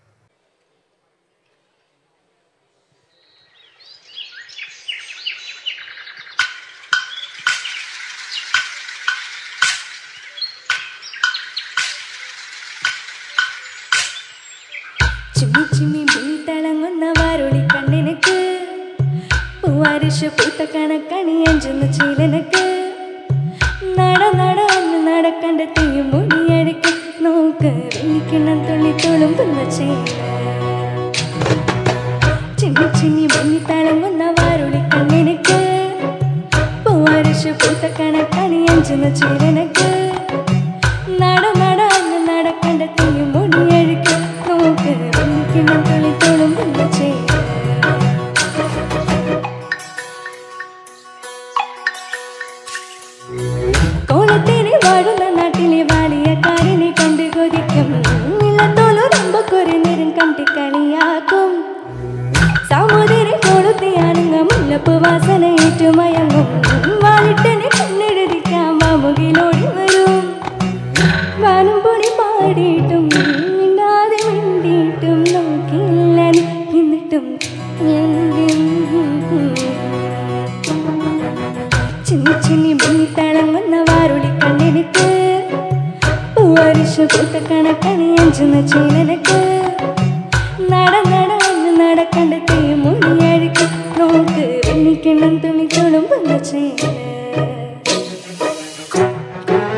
ചിമ്മി ചിമ്മി മിന്നി തിളങ്ങുന്ന വാരുളി കണ്ണിനക്ക് പൂവാരിശ പൂത്ത കണക്കണി അഞ്ചുന്ന ചീലനക്ക് നട നട ഒന്ന് നടക്കണ്ട തീയും മുടിയടിക്ക് നോക്ക് വെള്ളിക്കിണ്ണം തുള്ളി തുളുമ്പുന്ന ചീല ചിന്നി ചിന്നി മിന്നി തിളങ്ങുന്ന വാരുളി കണ്ണിനക്ക് പൂവാരിശ പൂത്ത കണക്കണി അഞ്ചുന്ന ചീലനക്ക് നട നട ഒന്ന് നടക്കണ്ട തീയും മുടിയടിക്ക് നോക്ക് വെള്ളിക്കിണ്ണം തുള്ളി തുളുമ്പുന്ന ചീല കോളത്തേനെ വാടുന്ന നാട്ടിലെ വാളിയക്കാരനെ കണ്ട് കൊതിക്കും നിലത്തോലു റമ്പക്കൊരു നേരം കണ്ടി കളിയാക്കും സഹോദരി കൊളുത്തിയാനുങ്ങ മുല്ലപ്പ് വാസന ഏറ്റുമയങ്ങും വാലിട്ടനെ കണ്ണെഴുതിക്കാൻ വാമുകിലോടി വരും വാനും പൊടി പാടിയിട്ടും മിണ്ടാതെ മിണ്ടിയിട്ടും നോക്കില്ല എന്നിട്ടും ചിന്നി ചിന്നി മിന്നി തിളങ്ങുന്ന വാരുളി കണ്ണിനക്ക് പൂവാരിശ പൂത്ത കണക്കണി അഞ്ചുന്ന ചീലനക്ക് നട നട ഒന്ന് നടക്കണ്ട തീയും മുടിയഴിക്ക് നോക്ക് വെള്ളിക്കിണ്ണം തുള്ളി തുളുമ്പുന്ന ചീല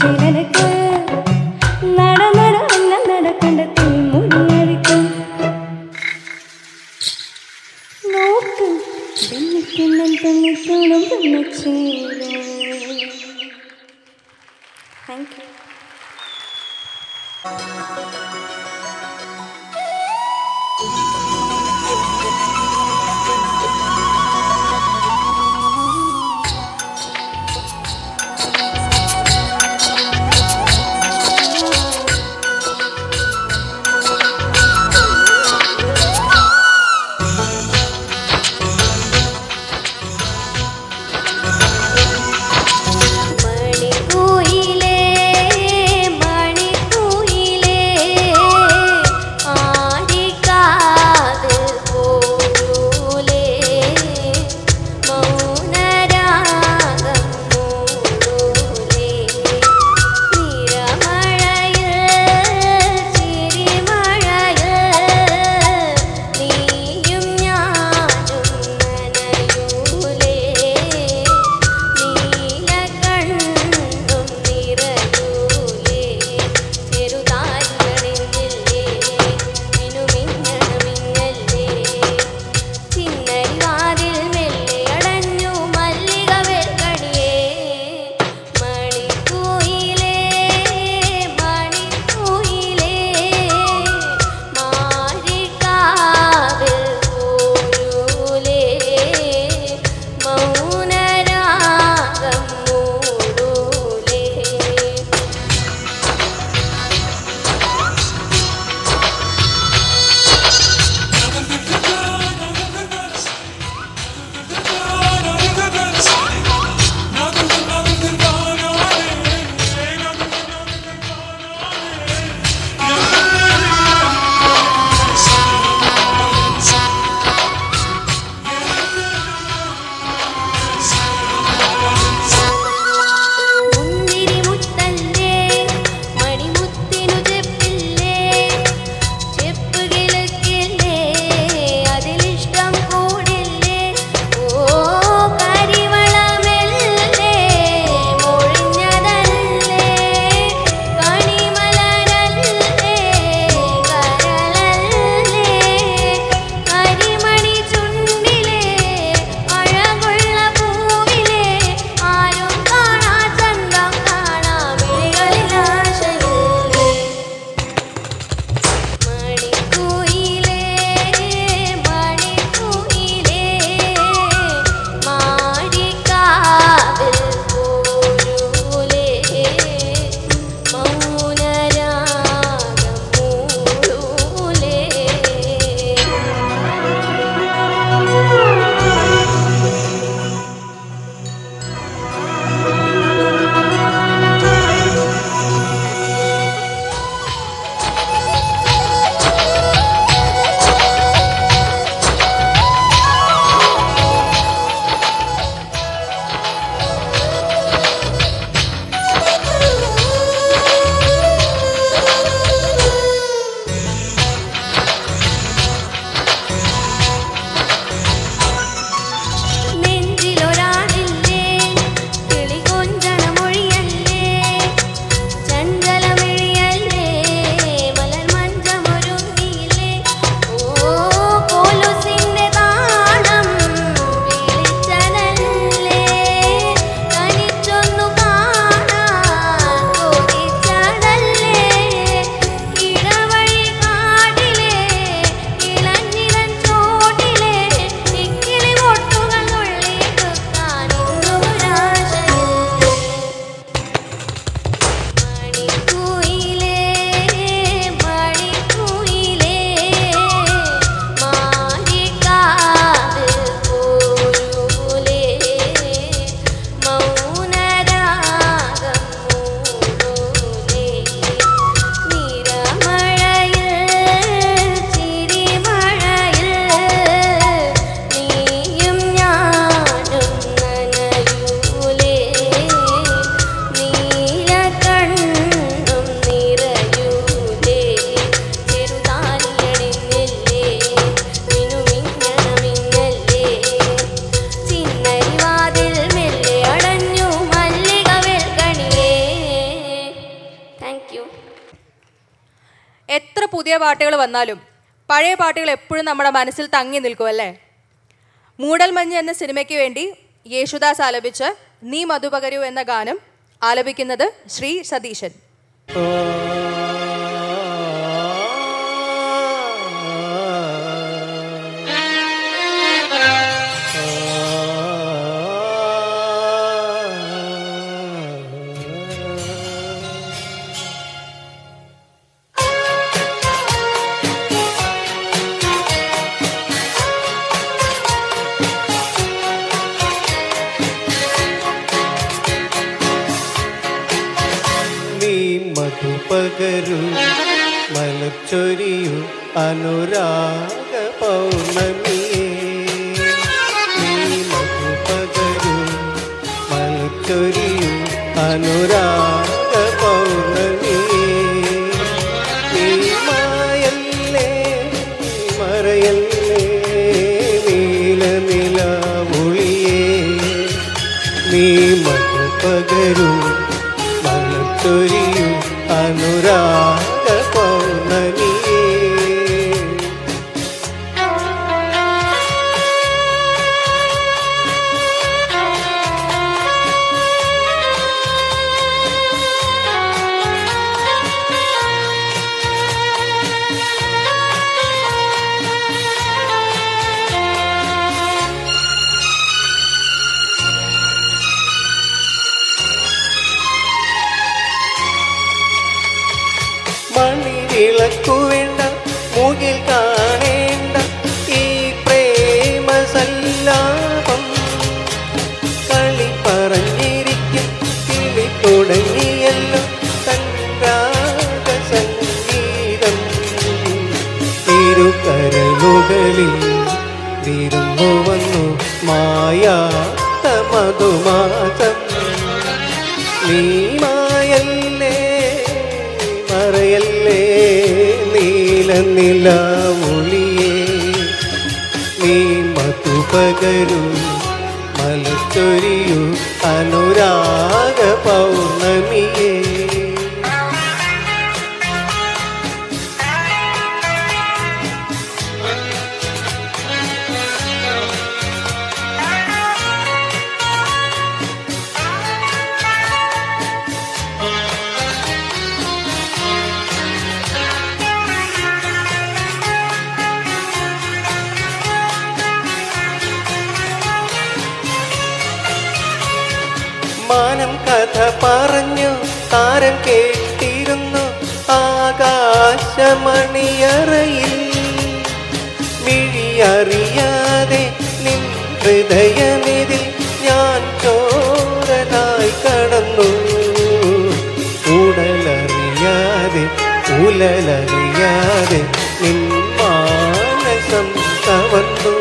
ചേലനക്ക് നട നട അന്ന നടക്കണ്ട തുണി മുടിയഴിക്ക് നോക്ക് പെണ്ണിക്കിണ്ണം പെണ്ണിത്തോളും പെണ്ണച്ചേല. Thank you. മണിക്കുയിലേ മണിക്കുയിലേ പുതിയ പാട്ടുകൾ വന്നാലും പഴയ പാട്ടുകൾ എപ്പോഴും നമ്മുടെ മനസ്സിൽ തങ്ങി നിൽക്കുമല്ലേ? മൂടൽമഞ്ഞ് എന്ന സിനിമയ്ക്ക് വേണ്ടി യേശുദാസ് ആലപിച്ച് നീ മധുപകരൂ എന്ന ഗാനം ആലപിക്കുന്നത് ശ്രീ സതീശൻ. മധുപകരു മലച്ചൊരിയു അനുരാഗ പൗർണമിയേ, നീ മധുപകരു മലച്ചൊരിയു അനുരാഗ പൗർണമിയേ, നീ മായല്ലേ മറയല്ലേ നീല നിലാവൊളിയേ, നീ മധുപകരു മലച്ചൊരിയു അനുരാഗ പൗർണമിയേ. മണിവിളക്കു വേണ്ട മുകിൽ കാണേണ്ട ഈ പ്രേമ സല്ലാപം, കളി പറഞ്ഞിരിക്കും കിളി തുടങ്ങിയല്ലോ സംഗാത സംഗീതം, ഇരുകരളുകളിൽ വിരുന്നു വന്നു മായാത്ത മധുമാസം, നീ മായല്ലേ മറയല്ലേ നീല നിലാവൊളിയേ, നീ മധുപകരു മലച്ചൊരിയു അനുരാഗ പൗർണമിയേ. മാനം കഥ പറഞ്ഞു താരം കേട്ടിരുന്നു ആകാശമണിയറയിൽ, മിഴിയറിയാതെ നിൻ ഹൃദയമിതിൽ ഞാൻ ചോരനായി കടന്നു, ഉടലറിയാതെ ഉലലറിയാതെ നിൻ മാനസം കവർന്നു,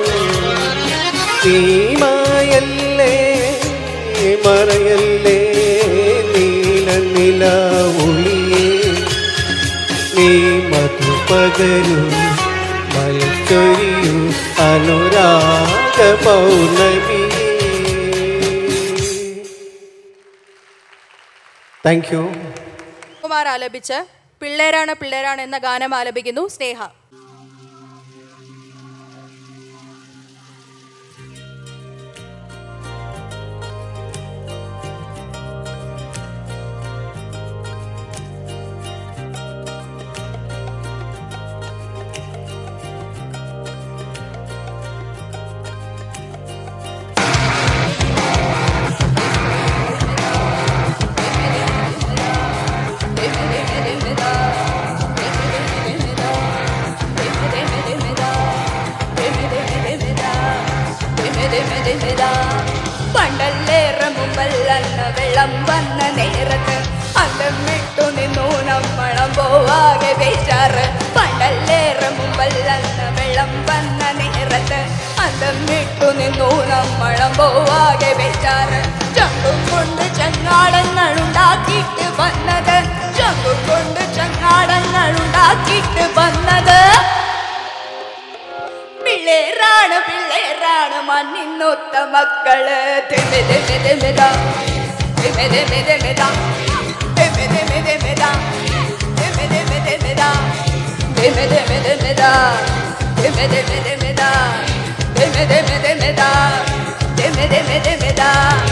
നീമായല്ലേ മറയല്ലേ നീല നിലാവൊളിയേ, നീ മധുപകരു മലച്ചൊരിയു അനുരാഗ പൗർണമിയേ. Thank you. കുമാർ ആലപിച്ച് പിള്ളേരാണ് പിള്ളേരാണ് എന്ന ഗാനം ആലപിക്കുന്നു സ്നേഹ. പണ്ടല്ലേറെ മുമ്പല്ലന്ന വെള്ളം വന്ന നേരത്ത് അന്തം വിട്ടു നിന്നു നമ്മളം പോവാകെ ബേജാറ്. പണ്ടല്ലേറെ മുമ്പല്ലന്ന വെള്ളം വന്ന നേരത്ത് അന്തം വിട്ടു നിന്നു നമ്മളം പോവാകെ ബേജാറ്. ചങ്കും കൊണ്ട് ചങ്ങാടങ്ങൾ ഉണ്ടാക്കിയിട്ട് വന്നത്, ചങ്കും കൊണ്ട് ചങ്ങാടങ്ങൾ ഉണ്ടാക്കിയിട്ട് വന്നത് പിള്ളേരാണ് പിള്ളേരാണ് മണ്ണിന്നൊത്ത മക്കള്. Deme deme deme da, deme deme deme da, deme deme deme da, deme deme deme da.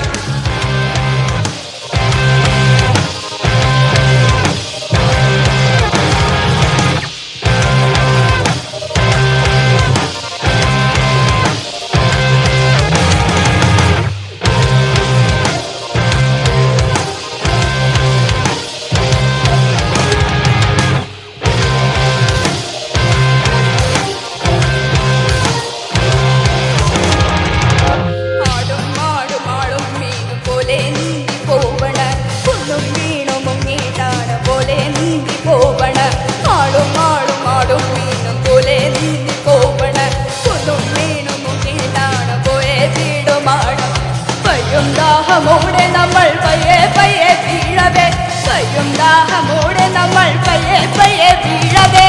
ദാഹമോടെ നമ്മൾ പയ്യെ പയ്യെ വീഴവേ കയ്യും ദാഹമോടെ നമ്മൾ പയ്യെ പയ്യെ വീഴവേ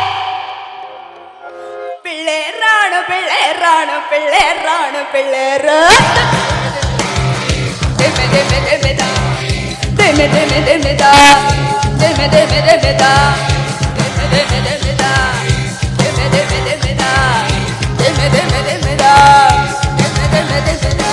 പിള്ളേരാണ് പിള്ളേരാണ് പിള്ളേരാണ് പിള്ളേര് ദെമെ ദെമെ ദെമെ ദാ ദെമെ ദെമെ ദെമെ ദാ ദെമെ ദെമെ ദെമെ ദാ ദെമെ ദെമെ ദെമെ ദാ ദെമെ ദെമെ ദെമെ ദാ ദെമെ ദെമെ ദെമെ ദാ ദെമെ ദെമെ ദെമെ ദാ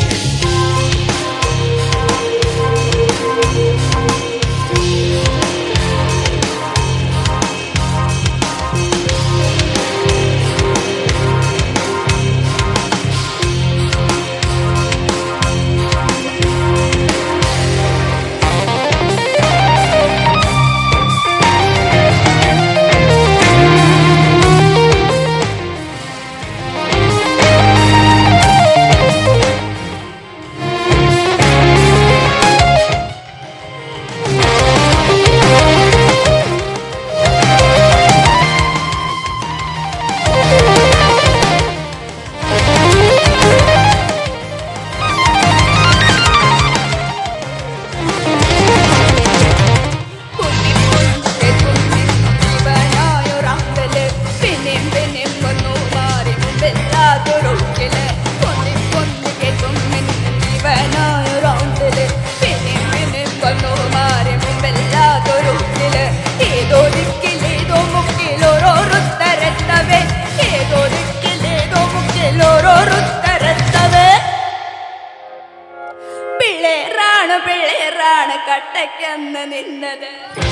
പിള്ളേരാണ് പിള്ളേരാണ് കട്ടയ്ക്കന്ന് നിന്നത്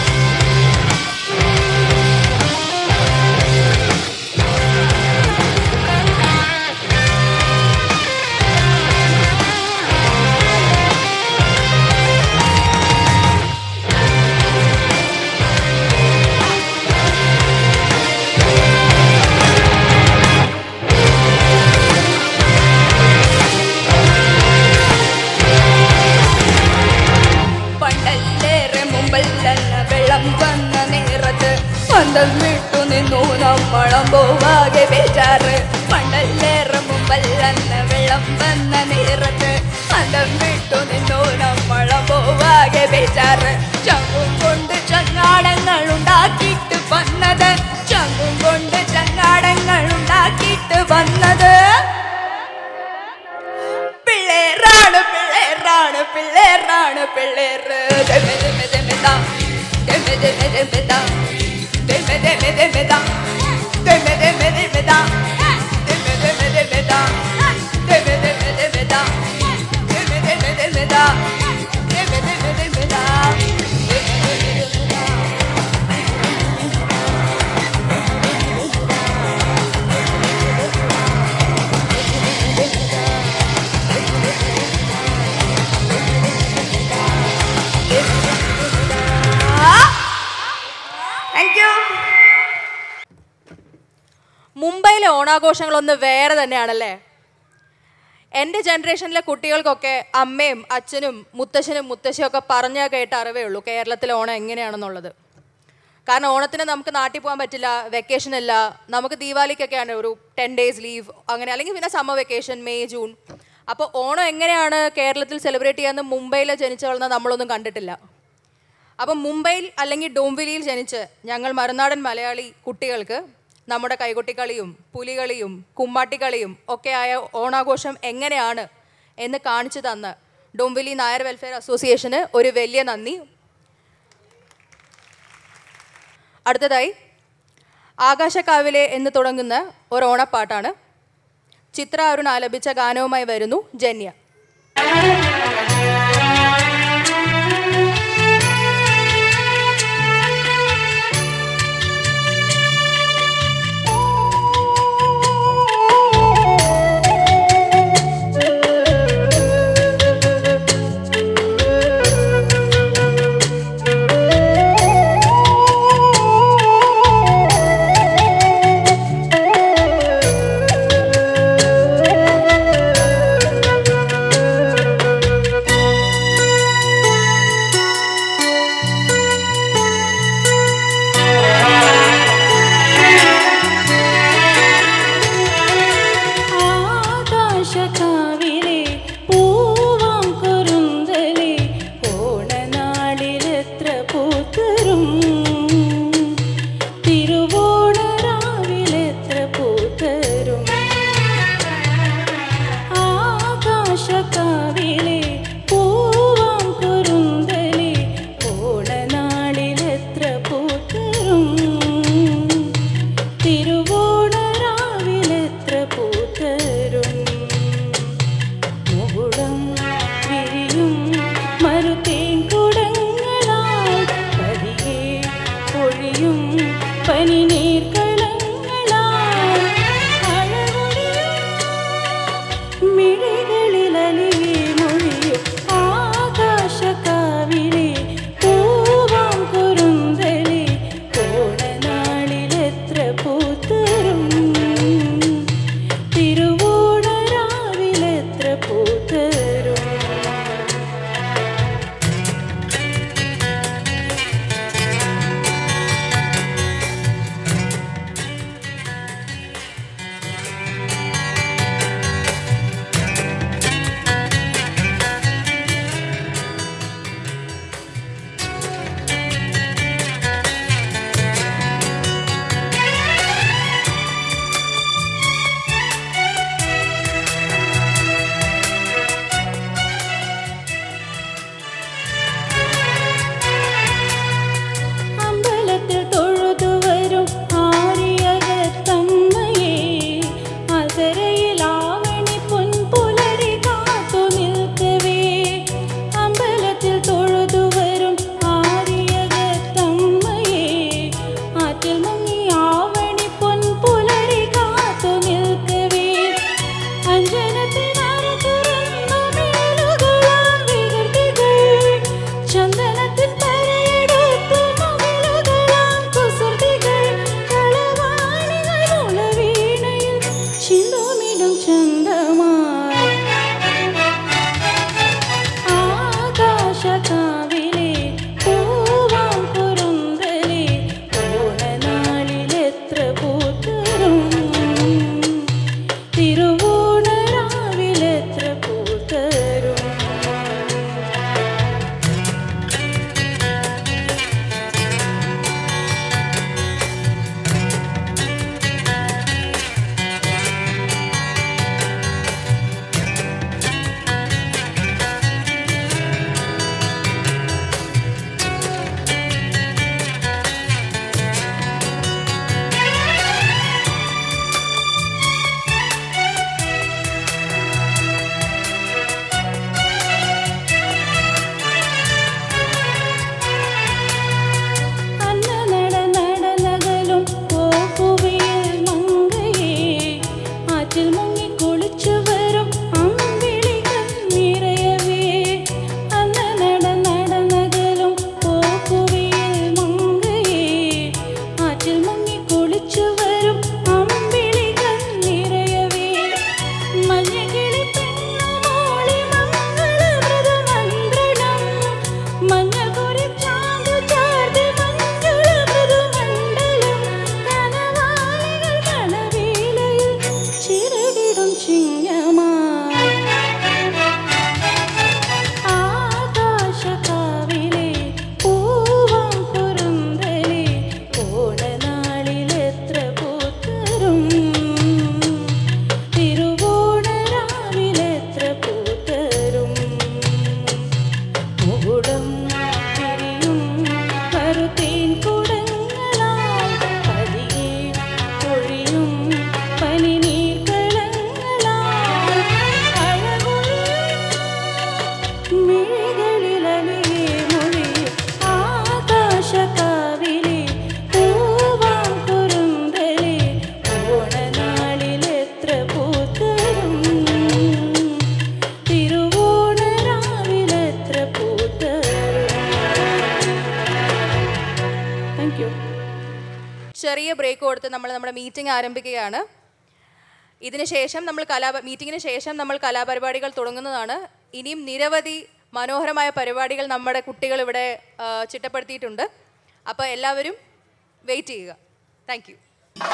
പന്തം വിട്ടു നിന്നു നമ്മളം പോവാകെ ബേജാറ് പണ്ടല്ലേറെ മുമ്പല്ലെന്ന വെള്ളം വന്ന നേരത്ത് പന്തം വിട്ടു നിന്നു നമ്മളം പോവാകെ ബേജാറ് ചങ്കും കൊണ്ട് ചങ്ങാടങ്ങൾ ഉണ്ടാക്കിയിട്ട് വന്നത് ചങ്കും കൊണ്ട് ചങ്ങാടങ്ങൾ ഉണ്ടാക്കിയിട്ട് വന്നത് പിള്ളേരാണ് പിള്ളേരാണ് പിള്ളേരാണ് പിള്ളേര് ദെമെ ദെമെ ദെമെ ദാ ദെമെ ദെമെ ദെമെ ദാ Deme deme deme da, deme deme deme da, deme deme deme da, deme deme deme da, deme deme deme da, deme deme deme da, deme deme deme da. Thank you. മുംബൈയിലെ ഓണാഘോഷങ്ങളൊന്ന് വേറെ തന്നെയാണല്ലേ. എൻ്റെ ജനറേഷനിലെ കുട്ടികൾക്കൊക്കെ അമ്മയും അച്ഛനും മുത്തശ്ശനും മുത്തശ്ശിയും ഒക്കെ പറഞ്ഞാൽ കേട്ട അറിവേ ഉള്ളൂ കേരളത്തിലെ ഓണം എങ്ങനെയാണെന്നുള്ളത്. കാരണം ഓണത്തിന് നമുക്ക് നാട്ടിൽ പോകാൻ പറ്റില്ല, വെക്കേഷൻ ഇല്ല. നമുക്ക് ദീപാവലിക്കൊക്കെയാണ് ഒരു ടെൻ ഡേയ്സ് ലീവ് അങ്ങനെ, അല്ലെങ്കിൽ പിന്നെ സമ്മർ വെക്കേഷൻ മെയ് ജൂൺ. അപ്പോൾ ഓണം എങ്ങനെയാണ് കേരളത്തിൽ സെലിബ്രേറ്റ് ചെയ്യാമെന്ന് മുംബൈയിൽ ജനിച്ചു വളർന്ന നമ്മളൊന്നും കണ്ടിട്ടില്ല. അപ്പം മുംബൈയിൽ അല്ലെങ്കിൽ ഡോംബിലിയിൽ ജനിച്ച് ഞങ്ങൾ മറുനാടൻ മലയാളി കുട്ടികൾക്ക് നമ്മുടെ കൈകൊട്ടിക്കളിയും പുലികളിയും കുമ്മാട്ടിക്കളിയും ഒക്കെ ആയ ഓണാഘോഷം എങ്ങനെയാണ് എന്ന് കാണിച്ചു തന്ന് ഡോംബിലി നായർ വെൽഫെയർ അസോസിയേഷന് ഒരു വലിയ നന്ദി. അടുത്തതായി ആകാശക്കാവിലെ എന്ന് തുടങ്ങുന്ന ഒരു ഓണപ്പാട്ടാണ്. ചിത്ര അരുൺ ആലപിച്ച ഗാനവുമായി വരുന്നു ജന്യ. Thank you. ചെറിയ ബ്രേക്ക് കൊടുത്ത് നമ്മൾ നമ്മുടെ മീറ്റിംഗ് ആരംഭിക്കുകയാണ്. ഇതിന് ശേഷം നമ്മൾ കലാ മീറ്റിങ്ങിന് ശേഷം നമ്മൾ കലാപരിപാടികൾ തുടങ്ങുന്നതാണ്. ഇനിയും നിരവധി മനോഹരമായ പരിപാടികൾ നമ്മുടെ കുട്ടികൾ ഇവിടെ ചിട്ടപ്പെടുത്തിയിട്ടുണ്ട്. അപ്പോൾ എല്ലാവരും വെയിറ്റ് ചെയ്യുക. Thank you.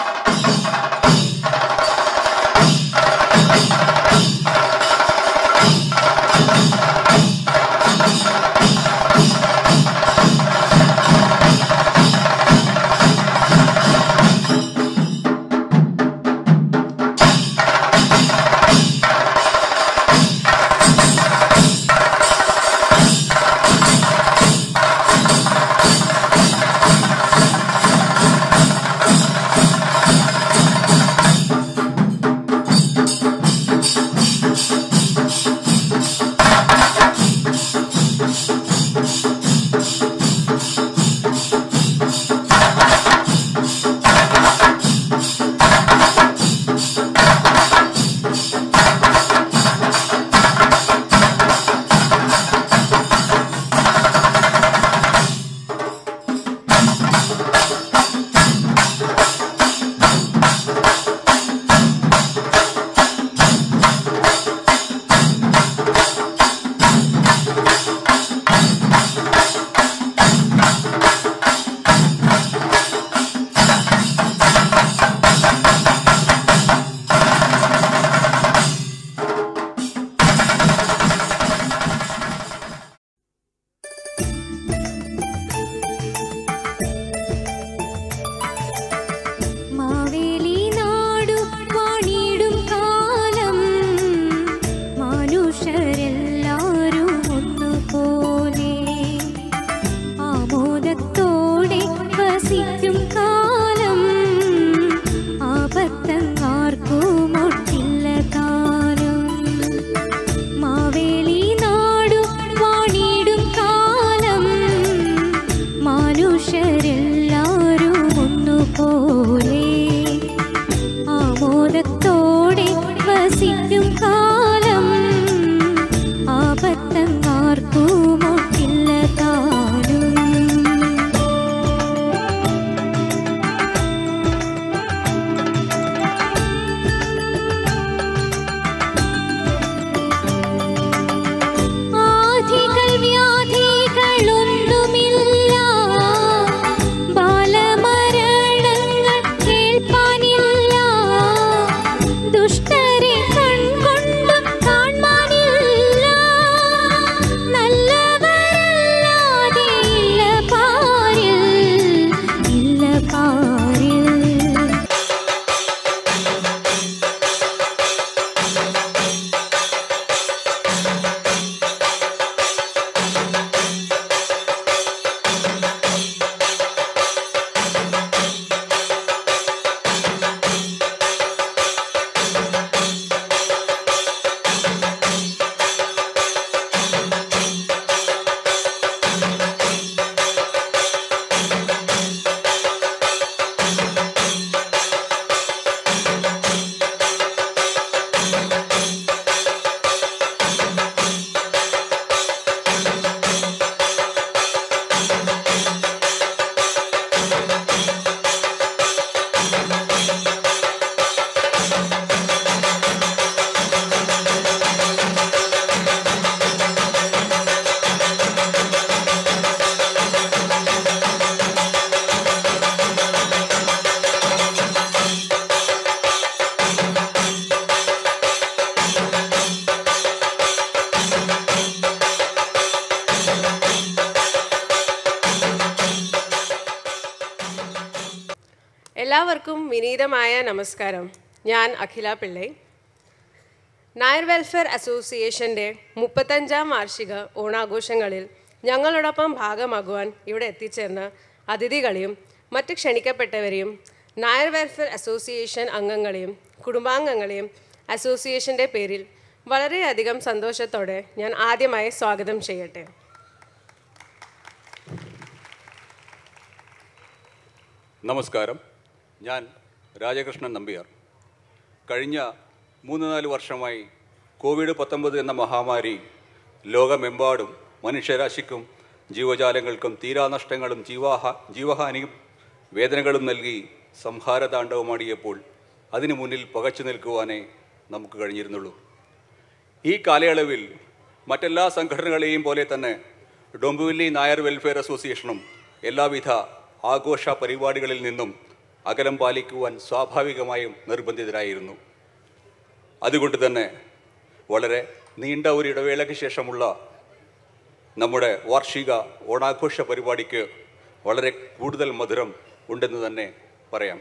എല്ലാവർക്കും വിനീതമായ നമസ്കാരം. ഞാൻ അഖില പിള്ളൈ. നായർ വെൽഫെയർ അസോസിയേഷൻ്റെ മുപ്പത്തഞ്ചാം വാർഷിക ഓണാഘോഷങ്ങളിൽ ഞങ്ങളോടൊപ്പം ഭാഗമാകുവാൻ ഇവിടെ എത്തിച്ചേർന്ന അതിഥികളെയും മറ്റ് ക്ഷണിക്കപ്പെട്ടവരെയും നായർ വെൽഫെയർ അസോസിയേഷൻ അംഗങ്ങളെയും കുടുംബാംഗങ്ങളെയും അസോസിയേഷൻ്റെ പേരിൽ വളരെയധികം സന്തോഷത്തോടെ ഞാൻ ആദ്യമായി സ്വാഗതം ചെയ്യട്ടെ. നമസ്കാരം. ഞാൻ രാജകൃഷ്ണൻ നമ്പ്യാർ. കഴിഞ്ഞ മൂന്ന് നാല് വർഷമായി കോവിഡ് പത്തൊമ്പത് എന്ന മഹാമാരി ലോകമെമ്പാടും മനുഷ്യരാശിക്കും ജീവജാലങ്ങൾക്കും തീരാനഷ്ടങ്ങളും ജീവാഹ ജീവഹാനിയും വേദനകളും നൽകി സംഹാരതാണ്ഡവമാടിയപ്പോൾ അതിനു മുന്നിൽ പകച്ചു നിൽക്കുവാനേ നമുക്ക് കഴിഞ്ഞിരുന്നുള്ളൂ. ഈ കാലയളവിൽ മറ്റെല്ലാ സംഘടനകളെയും പോലെ തന്നെ ഡോംബിവലി നായർ വെൽഫെയർ അസോസിയേഷനും എല്ലാവിധ ആഘോഷ പരിപാടികളിൽ നിന്നും അകലം പാലിക്കുവാൻ സ്വാഭാവികമായും നിർബന്ധിതരായിരുന്നു. അതുകൊണ്ട് തന്നെ വളരെ നീണ്ട ഒരു ഇടവേളയ്ക്ക് ശേഷമുള്ള നമ്മുടെ വാർഷിക ഓണാഘോഷ പരിപാടിക്ക് വളരെ കൂടുതൽ മധുരം ഉണ്ടെന്ന് തന്നെ പറയാം.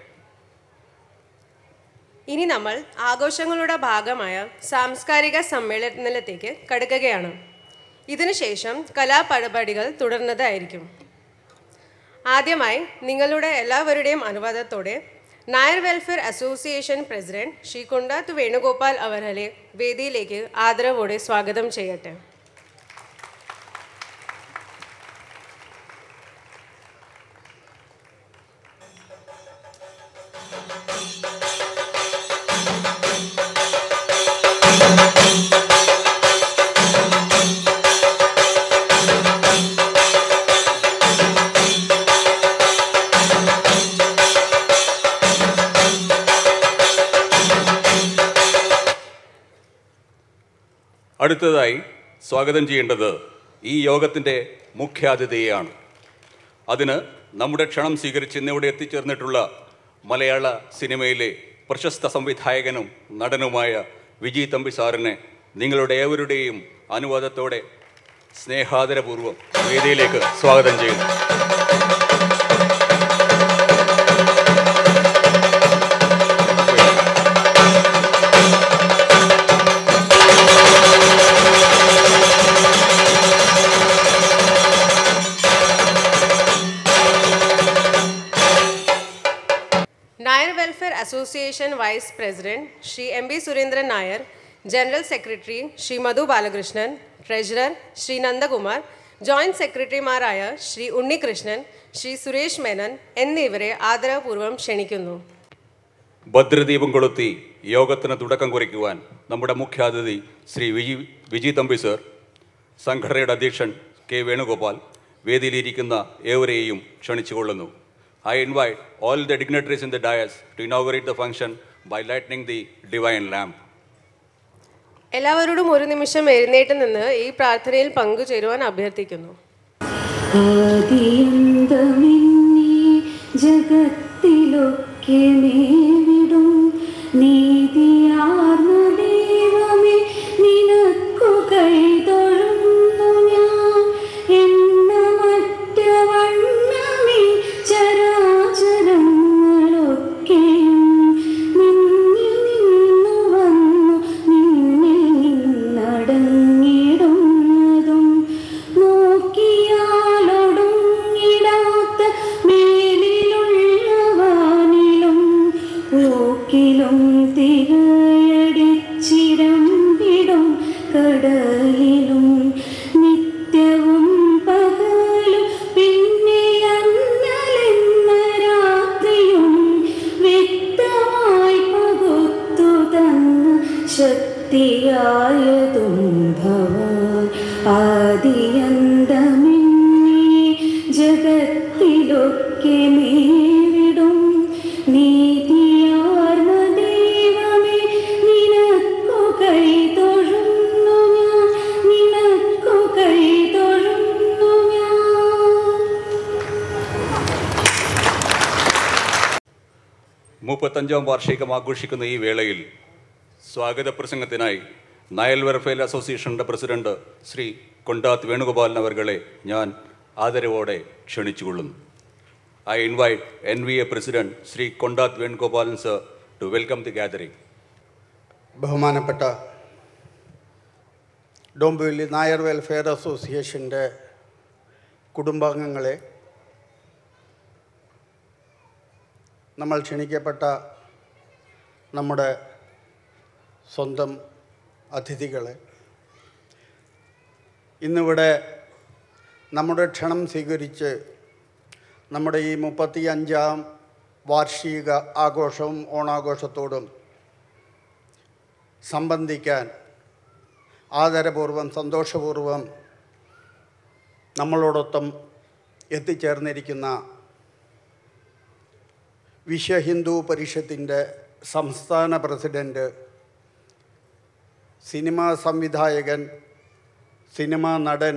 ഇനി നമ്മൾ ആഘോഷങ്ങളുടെ ഭാഗമായ സാംസ്കാരിക സമ്മേളനത്തിലേക്ക് കടക്കുകയാണ്. ഇതിനുശേഷം കലാപരിപാടികൾ തുടർന്നതായിരിക്കും. ആദ്യമായി നിങ്ങളുടെ എല്ലാവരുടെയും അനുവാദത്തോടെ Nair welfare association president Shri Kondath Venugopal അവരെ വേദിയിലേക്ക് ആദരവോടെ സ്വാഗതം ചെയ്യട്ടെ. അടുത്തതായി സ്വാഗതം ചെയ്യേണ്ടത് ഈ യോഗത്തിൻ്റെ മുഖ്യാതിഥിയെയാണ്. അതിന് നമ്മുടെ ക്ഷണം സ്വീകരിച്ച് ഇന്നിവിടെ എത്തിച്ചേർന്നിട്ടുള്ള മലയാള സിനിമയിലെ പ്രശസ്ത സംവിധായകനും നടനുമായ വിജയ് തമ്പി സാറിനെ നിങ്ങളുടെ ഏവരുടെയും അനുവാദത്തോടെ സ്നേഹാദരപൂർവ്വം വേദിയിലേക്ക് സ്വാഗതം ചെയ്യുന്നു. Nair welfare association vice president Shri M B Surendran Nair, general secretary Shri Madhu Balakrishnan, treasurer Shri Nandakumar, joint സെക്രട്ടറിമാരായ ശ്രീ ഉണ്ണികൃഷ്ണൻ, ശ്രീ സുരേഷ് മേനൻ എന്നിവരെ ആദരപൂർവ്വം ക്ഷണിക്കുന്നു. ഭദ്രദീപം കൊളുത്തി യോഗത്തിന് തുടക്കം കുറിക്കുവാൻ നമ്മുടെ മുഖ്യാതിഥി ശ്രീ വിജി വിജയ് തമ്പി സർ, സംഘടനയുടെ അധ്യക്ഷൻ കെ വേണുഗോപാൽ, വേദിയിലിരിക്കുന്ന ഏവരെയും ക്ഷണിച്ചുകൊള്ളുന്നു. I invite all the dignitaries in the dais to inaugurate the function by lighting the divine lamp. എല്ലാവരോടും ഒരു നിമിഷം എഴുന്നേറ്റ് നിന്ന് ഈ പ്രാർത്ഥനയിൽ പങ്കുചേരുവാൻ അഭ്യർത്ഥിക്കുന്നു. ജഗത്തിലൊക്കെ മേവിടും നീതിയാർന്ന ദൈവമേ, നിനക്കു കൈതൊഴുന്നു ഞാൻ. എണ്ണമറ്റ വണ്ണമേ ചരാചരങ്ങളൊക്കെയും നിന്നിൽ നിന്നു വന്നു നിന്നിൽ നിന്നടങ്ങിടുന്നതും നോക്കിയാലൊടുങ്ങിടാത്ത മേലിലുള്ളവാനിലും പോക്കിലും തിരയടിച്ചിരമ്പിടും കടലിലും നിത്യവും പകലും പിന്നെ അന്നലെന്ന രാത്രിയും വ്യക്തമായി പകുത്തു തന്ന ശക്തിയായതും ഭവാൻ. ആദിയന്തമിന്നീ ജഗത്തിലൊക്കെ മേവിടും നീതിയാർന്ന ദൈവമേ, നിനക്കു കൈതൊഴുന്നു ഞാൻ, നിനക്കു കൈതൊഴുന്നു ഞാൻ. മുപ്പത്തഞ്ചാം വാർഷികം ആഘോഷിക്കുന്ന ഈ വേളയിൽ സ്വാഗത പ്രസംഗത്തിനായി നായർ വെൽഫെയർ അസോസിയേഷൻ്റെ പ്രസിഡന്റ് ശ്രീ കൊണ്ടാത്ത് വേണുഗോപാലൻ അവർകളെ ഞാൻ ആദരവോടെ ക്ഷണിച്ചുകൊള്ളുന്നു. I invite N V A President Sri Kondath Venugopalan sir to welcome the gathering. ബഹുമാനപ്പെട്ട ഡോംബിവലി നായർ വെൽഫെയർ അസോസിയേഷൻ്റെ കുടുംബാംഗങ്ങളെ, നമ്മൾ ക്ഷണിക്കപ്പെട്ട നമ്മുടെ സ്വന്തം അതിഥികളെ, ഇന്നിവിടെ നമ്മുടെ ക്ഷണം സ്വീകരിച്ച് നമ്മുടെ ഈ മുപ്പത്തി അഞ്ചാം വാർഷിക ആഘോഷവും ഓണാഘോഷത്തോടും സംബന്ധിക്കാൻ ആദരപൂർവ്വം സന്തോഷപൂർവ്വം നമ്മളോടൊപ്പം എത്തിച്ചേർന്നിരിക്കുന്ന വിശ്വ ഹിന്ദു പരിഷത്തിൻ്റെ സംസ്ഥാന പ്രസിഡൻറ്റ്, സിനിമാ സംവിധായകൻ, സിനിമാ നടൻ,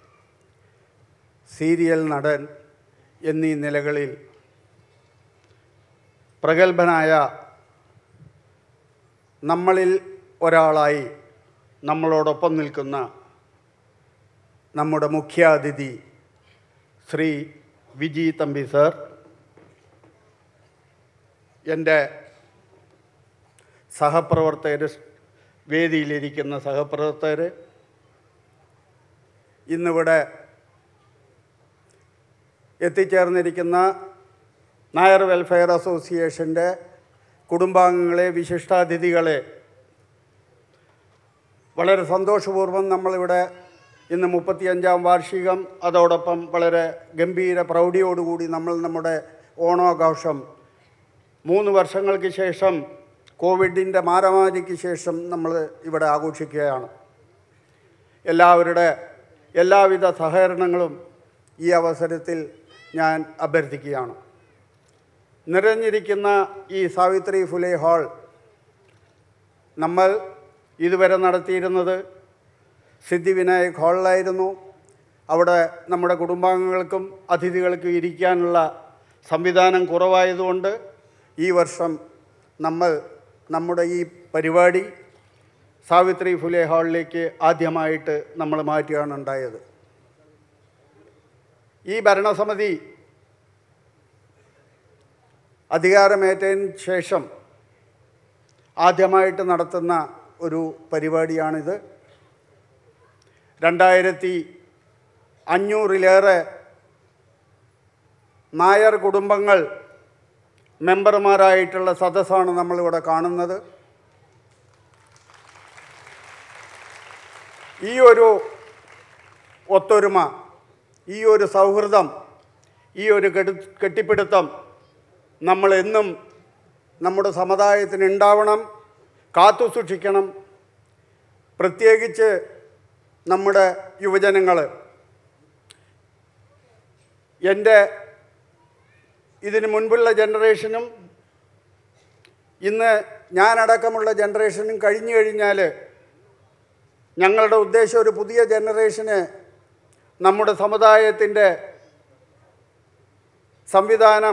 സീരിയൽ നടൻ എന്നീ നിലകളിൽ പ്രഗത്ഭനായ നമ്മളിൽ ഒരാളായി നമ്മളോടൊപ്പം നിൽക്കുന്ന നമ്മുടെ മുഖ്യാതിഥി ശ്രീ വിജി തമ്പി സർ, എൻ്റെ സഹപ്രവർത്തകർ, വേദിയിലിരിക്കുന്ന സഹപ്രവർത്തകർ, ഇന്നിവിടെ എത്തിച്ചേർന്നിരിക്കുന്ന നായർ വെൽഫെയർ അസോസിയേഷൻ്റെ കുടുംബാംഗങ്ങളെ, വിശിഷ്ടാതിഥികളെ, വളരെ സന്തോഷപൂർവ്വം നമ്മളിവിടെ ഇന്ന് മുപ്പത്തിയഞ്ചാം വാർഷികം, അതോടൊപ്പം വളരെ ഗംഭീര പ്രൗഢിയോടുകൂടി നമ്മൾ നമ്മുടെ ഓണാഘോഷം മൂന്ന് വർഷങ്ങൾക്ക് ശേഷം, കോവിഡിൻ്റെ മാരമാരിക്ക് ശേഷം നമ്മൾ ഇവിടെ ആഘോഷിക്കുകയാണ്. എല്ലാവരുടെ എല്ലാവിധ സഹകരണങ്ങളും ഈ അവസരത്തിൽ ഞാൻ അഭ്യർത്ഥിക്കുകയാണ്. നിറഞ്ഞിരിക്കുന്ന ഈ സാവിത്രി ഫുലെ ഹാൾ നമ്മൾ ഇതുവരെ നടത്തിയിരുന്നത് സിദ്ധിവിനായക് ഹാളിലായിരുന്നു. അവിടെ നമ്മുടെ കുടുംബാംഗങ്ങൾക്കും അതിഥികൾക്കും ഇരിക്കാനുള്ള സംവിധാനം കുറവായതുകൊണ്ട് ഈ വർഷം നമ്മൾ നമ്മുടെ ഈ പരിപാടി സാവിത്രി ഫുലെ ഹാളിലേക്ക് ആദ്യമായിട്ട് നമ്മൾ മാറ്റുകയാണ് ഉണ്ടായത്. ഈ ഭരണസമിതി അധികാരമേറ്റതിന് ശേഷം ആദ്യമായിട്ട് നടത്തുന്ന ഒരു പരിപാടിയാണിത്. രണ്ടായിരത്തി അഞ്ഞൂറിലേറെ നായർ കുടുംബങ്ങൾ മെമ്പർമാരായിട്ടുള്ള സദസ്സാണ് നമ്മളിവിടെ കാണുന്നത്. ഈ ഒരു ഒത്തൊരുമ, ഈ ഒരു സൗഹൃദം, ഈ ഒരു കെട്ടി കെട്ടിപ്പിടുത്തം നമ്മളെന്നും നമ്മുടെ സമുദായത്തിന് ഉണ്ടാവണം, കാത്തു സൂക്ഷിക്കണം. പ്രത്യേകിച്ച് നമ്മുടെ യുവജനങ്ങൾ. എൻ്റെ ഇതിന് മുൻപുള്ള ജനറേഷനും ഇന്ന് ഞാനടക്കമുള്ള ജനറേഷനും കഴിഞ്ഞു കഴിഞ്ഞാൽ ഞങ്ങളുടെ ഉദ്ദേശം ഒരു പുതിയ ജനറേഷന് നമ്മുടെ സമുദായത്തിൻ്റെ സംവിധാനം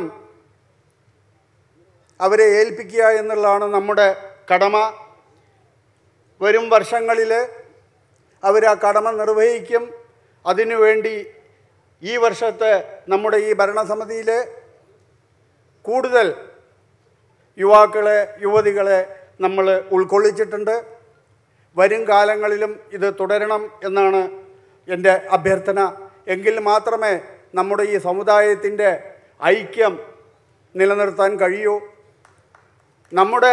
അവരെ ഏൽപ്പിക്കുക എന്നുള്ളതാണ് നമ്മുടെ കടമ. വരും വർഷങ്ങളിൽ അവർ ആ കടമ നിർവഹിക്കും. അതിനുവേണ്ടി ഈ വർഷത്തെ നമ്മുടെ ഈ ഭരണസമിതിയിൽ കൂടുതൽ യുവാക്കളെ, യുവതികളെ നമ്മൾ ഉൾക്കൊള്ളിച്ചിട്ടുണ്ട്. വരും കാലങ്ങളിലും ഇത് തുടരണം എന്നാണ് എൻ്റെ അഭ്യർത്ഥന. എങ്കിൽ മാത്രമേ നമ്മുടെ ഈ സമുദായത്തിൻ്റെ ഐക്യം നിലനിർത്താൻ കഴിയൂ. നമ്മുടെ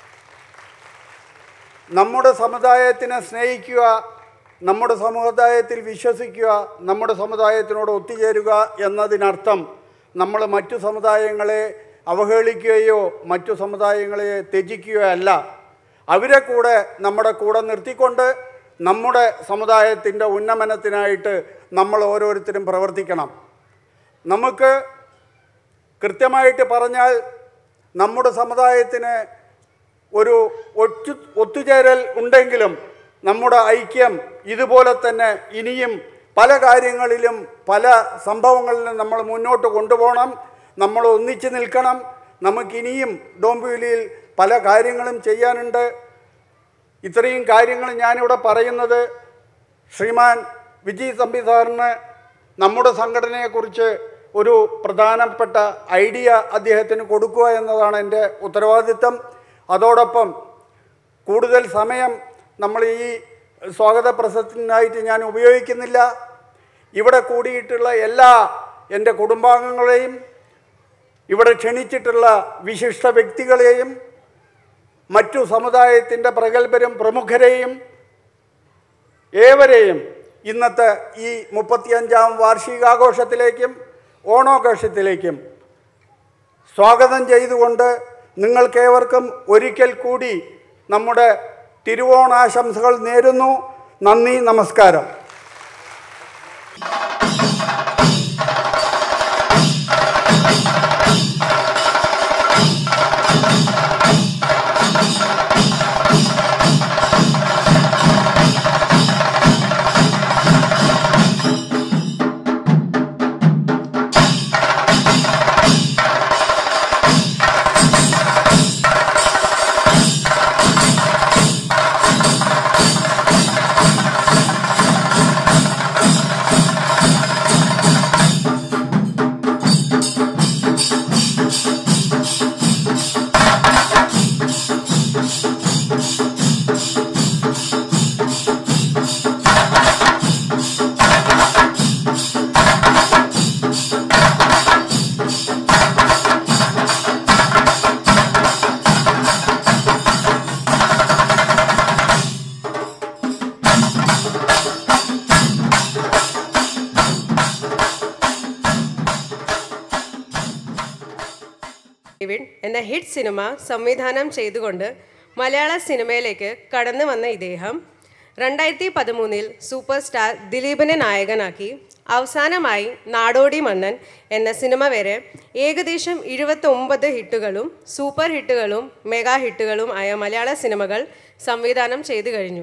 നമ്മുടെ സമുദായത്തിനെ സ്നേഹിക്കുക, നമ്മുടെ സമുദായത്തിൽ വിശ്വസിക്കുക, നമ്മുടെ സമുദായത്തിനോട് ഒത്തുചേരുക എന്നതിനർത്ഥം നമ്മൾ മറ്റു സമുദായങ്ങളെ അവഹേളിക്കുകയോ മറ്റു സമുദായങ്ങളെ ത്യജിക്കുകയോ അല്ല. അവരെ കൂടെ നമ്മുടെ കൂടെ നിർത്തിക്കൊണ്ട് നമ്മുടെ സമുദായത്തിൻ്റെ ഉന്നമനത്തിനായിട്ട് നമ്മൾ ഓരോരുത്തരും പ്രവർത്തിക്കണം. നമുക്ക് കൃത്യമായിട്ട് പറഞ്ഞാൽ നമ്മുടെ സമുദായത്തിന് ഒരു ഒറ്റ ഒത്തുചേരൽ ഉണ്ടെങ്കിലും നമ്മുടെ ഐക്യം ഇതുപോലെ തന്നെ ഇനിയും പല കാര്യങ്ങളിലും പല സംഭവങ്ങളിലും നമ്മൾ മുന്നോട്ട് കൊണ്ടുപോകണം. നമ്മൾ ഒന്നിച്ച് നിൽക്കണം. നമുക്കിനിയും ഡോംബിവിലിയിൽ പല കാര്യങ്ങളും ചെയ്യാനുണ്ട്. ഇത്രയും കാര്യങ്ങൾ ഞാനിവിടെ പറയുന്നത് ശ്രീമാൻ വിജി തമ്പി സാറിന് നമ്മുടെ സംഘടനയെക്കുറിച്ച് ഒരു പ്രധാനപ്പെട്ട ഐഡിയ അദ്ദേഹത്തിന് കൊടുക്കുക എന്നതാണ് എൻ്റെ ഉത്തരവാദിത്തം. അതോടൊപ്പം കൂടുതൽ സമയം നമ്മൾ ഈ സ്വാഗത പ്രസംഗത്തിനായിട്ട് ഞാൻ ഉപയോഗിക്കുന്നില്ല. ഇവിടെ കൂടിയിട്ടുള്ള എല്ലാ എൻ്റെ കുടുംബാംഗങ്ങളെയും ഇവിടെ ക്ഷണിച്ചിട്ടുള്ള വിശിഷ്ട വ്യക്തികളെയും മറ്റു സമുദായത്തിൻ്റെ പ്രഗത്ഭരും പ്രമുഖരെയും ഏവരെയും ഇന്നത്തെ ഈ മുപ്പത്തിയഞ്ചാം വാർഷികാഘോഷത്തിലേക്കും ഓണാഘോഷത്തിലേക്കും സ്വാഗതം ചെയ്തുകൊണ്ട് നിങ്ങൾക്കേവർക്കും ഒരിക്കൽ കൂടി നമ്മുടെ തിരുവോണാശംസകൾ നേരുന്നു. നന്ദി, നമസ്കാരം. ഡേവിഡ് എന്ന ഹിറ്റ് സിനിമ സംവിധാനം ചെയ്തുകൊണ്ട് മലയാള സിനിമയിലേക്ക് കടന്നു വന്ന ഇദ്ദേഹം രണ്ടായിരത്തി പതിമൂന്നിൽ സൂപ്പർ സ്റ്റാർ ദിലീപിനെ നായകനാക്കി അവസാനമായി നാടോടി മന്നൻ എന്ന സിനിമ വരെ ഏകദേശം ഇരുപത്തൊമ്പത് ഹിറ്റുകളും സൂപ്പർ ഹിറ്റുകളും മെഗാ ഹിറ്റുകളും ആയ മലയാള സിനിമകൾ സംവിധാനം ചെയ്തു കഴിഞ്ഞു.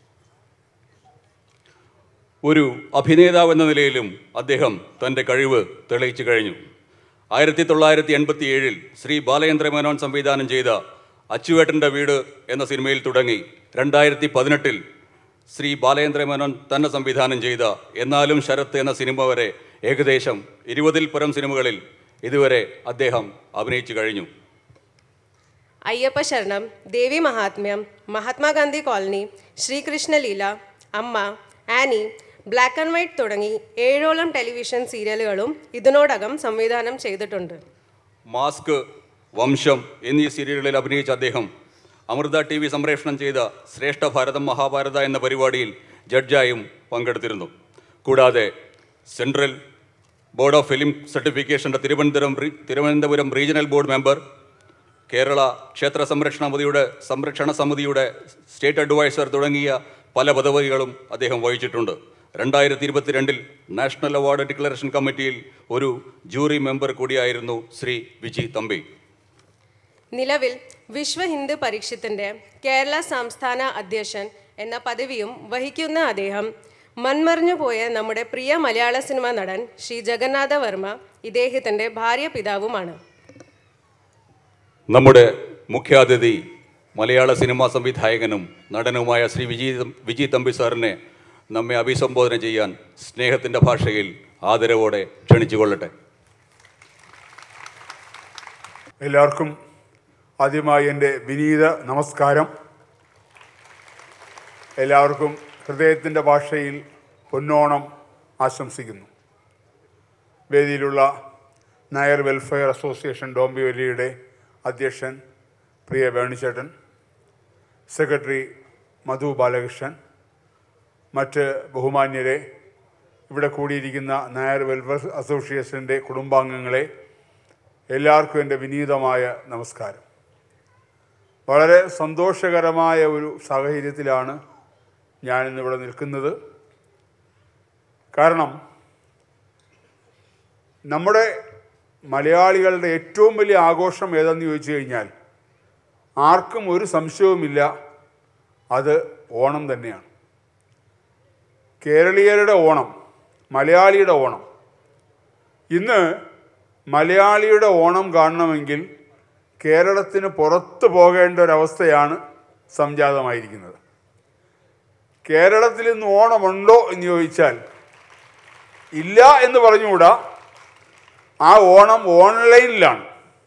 ഒരു അഭിനേതാവ് എന്ന നിലയിലും അദ്ദേഹം തൻ്റെ കഴിവ് തെളിയിച്ചു കഴിഞ്ഞു. ആയിരത്തി തൊള്ളായിരത്തി എൺപത്തി ഏഴിൽ ശ്രീ ബാലചന്ദ്ര മേനോൻ സംവിധാനം ചെയ്ത അച്ചുവേട്ടൻ്റെ വീട് എന്ന സിനിമയിൽ തുടങ്ങി രണ്ടായിരത്തി പതിനെട്ടിൽ ശ്രീ ബാലചന്ദ്ര മേനോൻ തന്നെ സംവിധാനം ചെയ്ത എന്നാലും ശരത്ത് എന്ന സിനിമ വരെ ഏകദേശം ഇരുപതിൽ പരം സിനിമകളിൽ ഇതുവരെ അദ്ദേഹം അഭിനയിച്ചു കഴിഞ്ഞു. അയ്യപ്പ ശരണം, ദേവി മഹാത്മ്യം, മഹാത്മാഗാന്ധി കോളനി, ശ്രീകൃഷ്ണലീല, അമ്മ, ആനി, ബ്ലാക്ക് ആൻഡ് വൈറ്റ് തുടങ്ങി ഏഴോളം ടെലിവിഷൻ സീരിയലുകളും ഇതിനോടകം സംവിധാനം ചെയ്തിട്ടുണ്ട്. മാസ്ക്, വംശം എന്നീ സീരിയലുകളിൽ അഭിനയിച്ച അദ്ദേഹം അമൃത ടി വി സംപ്രേഷണം ചെയ്ത ശ്രേഷ്ഠ ഭാരതം മഹാഭാരത എന്ന പരിപാടിയിൽ ജഡ്ജായും പങ്കെടുത്തിരുന്നു. കൂടാതെ സെൻട്രൽ ബോർഡ് ഓഫ് ഫിലിം സർട്ടിഫിക്കേഷൻ്റെ Thiruvananthapuram Thiruvananthapuram regional board member, Kerala ക്ഷേത്ര സംരക്ഷണ സമിതിയുടെ സംരക്ഷണ സമിതിയുടെ സ്റ്റേറ്റ് അഡ്വൈസർ തുടങ്ങിയ പല പദവികളും അദ്ദേഹം വഹിച്ചിട്ടുണ്ട്. രണ്ടായിരത്തി ഇരുപത്തിരണ്ടിൽ നാഷണൽ അവാർഡ് ഡിക്ലറേഷൻ കമ്മിറ്റിയിൽ ഒരു ജൂറി മെമ്പർ കൂടിയായിരുന്നു ശ്രീ വിജി തമ്പി. നിലവിൽ വിശ്വ ഹിന്ദു പരിഷത്തിൻ്റെ കേരള സംസ്ഥാന അധ്യക്ഷൻ എന്ന പദവിയും വഹിക്കുന്ന അദ്ദേഹം മൺമറിഞ്ഞു പോയ നമ്മുടെ പ്രിയ മലയാള സിനിമാ നടൻ ശ്രീ ജഗന്നാഥ വർമ്മ ഇദ്ദേഹത്തിൻ്റെ ഭാര്യ പിതാവുമാണ്. നമ്മുടെ മുഖ്യാതിഥി മലയാള സിനിമാ സംവിധായകനും നടനുമായ ശ്രീ വിജി വിജി തമ്പി സാറിനെ നമ്മെ അഭിസംബോധന ചെയ്യാൻ സ്നേഹത്തിൻ്റെ ഭാഷയിൽ ആദരവോടെ ക്ഷണിച്ചുകൊള്ളട്ടെ. എല്ലാവർക്കും ആദ്യമായി എൻ്റെ വിനീത നമസ്കാരം. എല്ലാവർക്കും ഹൃദയത്തിൻ്റെ ഭാഷയിൽ പൊന്നോണം ആശംസിക്കുന്നു. വേദിയിലുള്ള നായർ വെൽഫെയർ അസോസിയേഷൻ ഡോംബിവലിയുടെ അധ്യക്ഷൻ പ്രിയ വേണുചേട്ടൻ, സെക്രട്ടറി മധു ബാലകൃഷ്ണൻ, മറ്റ് ബഹുമാന്യരെ, ഇവിടെ കൂടിയിരിക്കുന്ന നായർ വെൽഫെയർ അസോസിയേഷൻ്റെ കുടുംബാംഗങ്ങളെ, എല്ലാവർക്കും എൻ്റെ വിനീതമായ നമസ്കാരം. വളരെ സന്തോഷകരമായ ഒരു സാഹചര്യത്തിലാണ് ഞാനിന്നിവിടെ നിൽക്കുന്നത്. കാരണം നമ്മുടെ മലയാളികളുടെ ഏറ്റവും വലിയ ആഘോഷം ഏതെന്ന് ചോദിച്ചു കഴിഞ്ഞാൽ ആർക്കും ഒരു സംശയവുമില്ല, അത് ഓണം തന്നെയാണ്. കേരളീയരുടെ ഓണം, മലയാളിയുടെ ഓണം. ഇന്ന് മലയാളിയുടെ ഓണം കാണണമെങ്കിൽ കേരളത്തിന് പുറത്ത് പോകേണ്ട ഒരവസ്ഥയാണ് സംജാതമായിരിക്കുന്നത്. കേരളത്തിൽ ഇന്ന് ഓണമുണ്ടോ എന്ന് ചോദിച്ചാൽ ഇല്ല എന്ന് പറഞ്ഞുകൂടാ. ആ ഓണം ഓൺലൈനിലാണ്.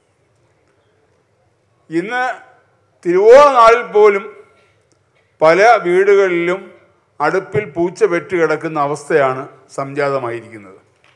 ഇന്ന് തിരുവോണ നാളിൽ പോലും പല വീടുകളിലും അടുപ്പിൽ പൂച്ച പെറ്റ് കിടക്കുന്ന അവസ്ഥയാണ് സംജാതമായിരിക്കുന്നത്.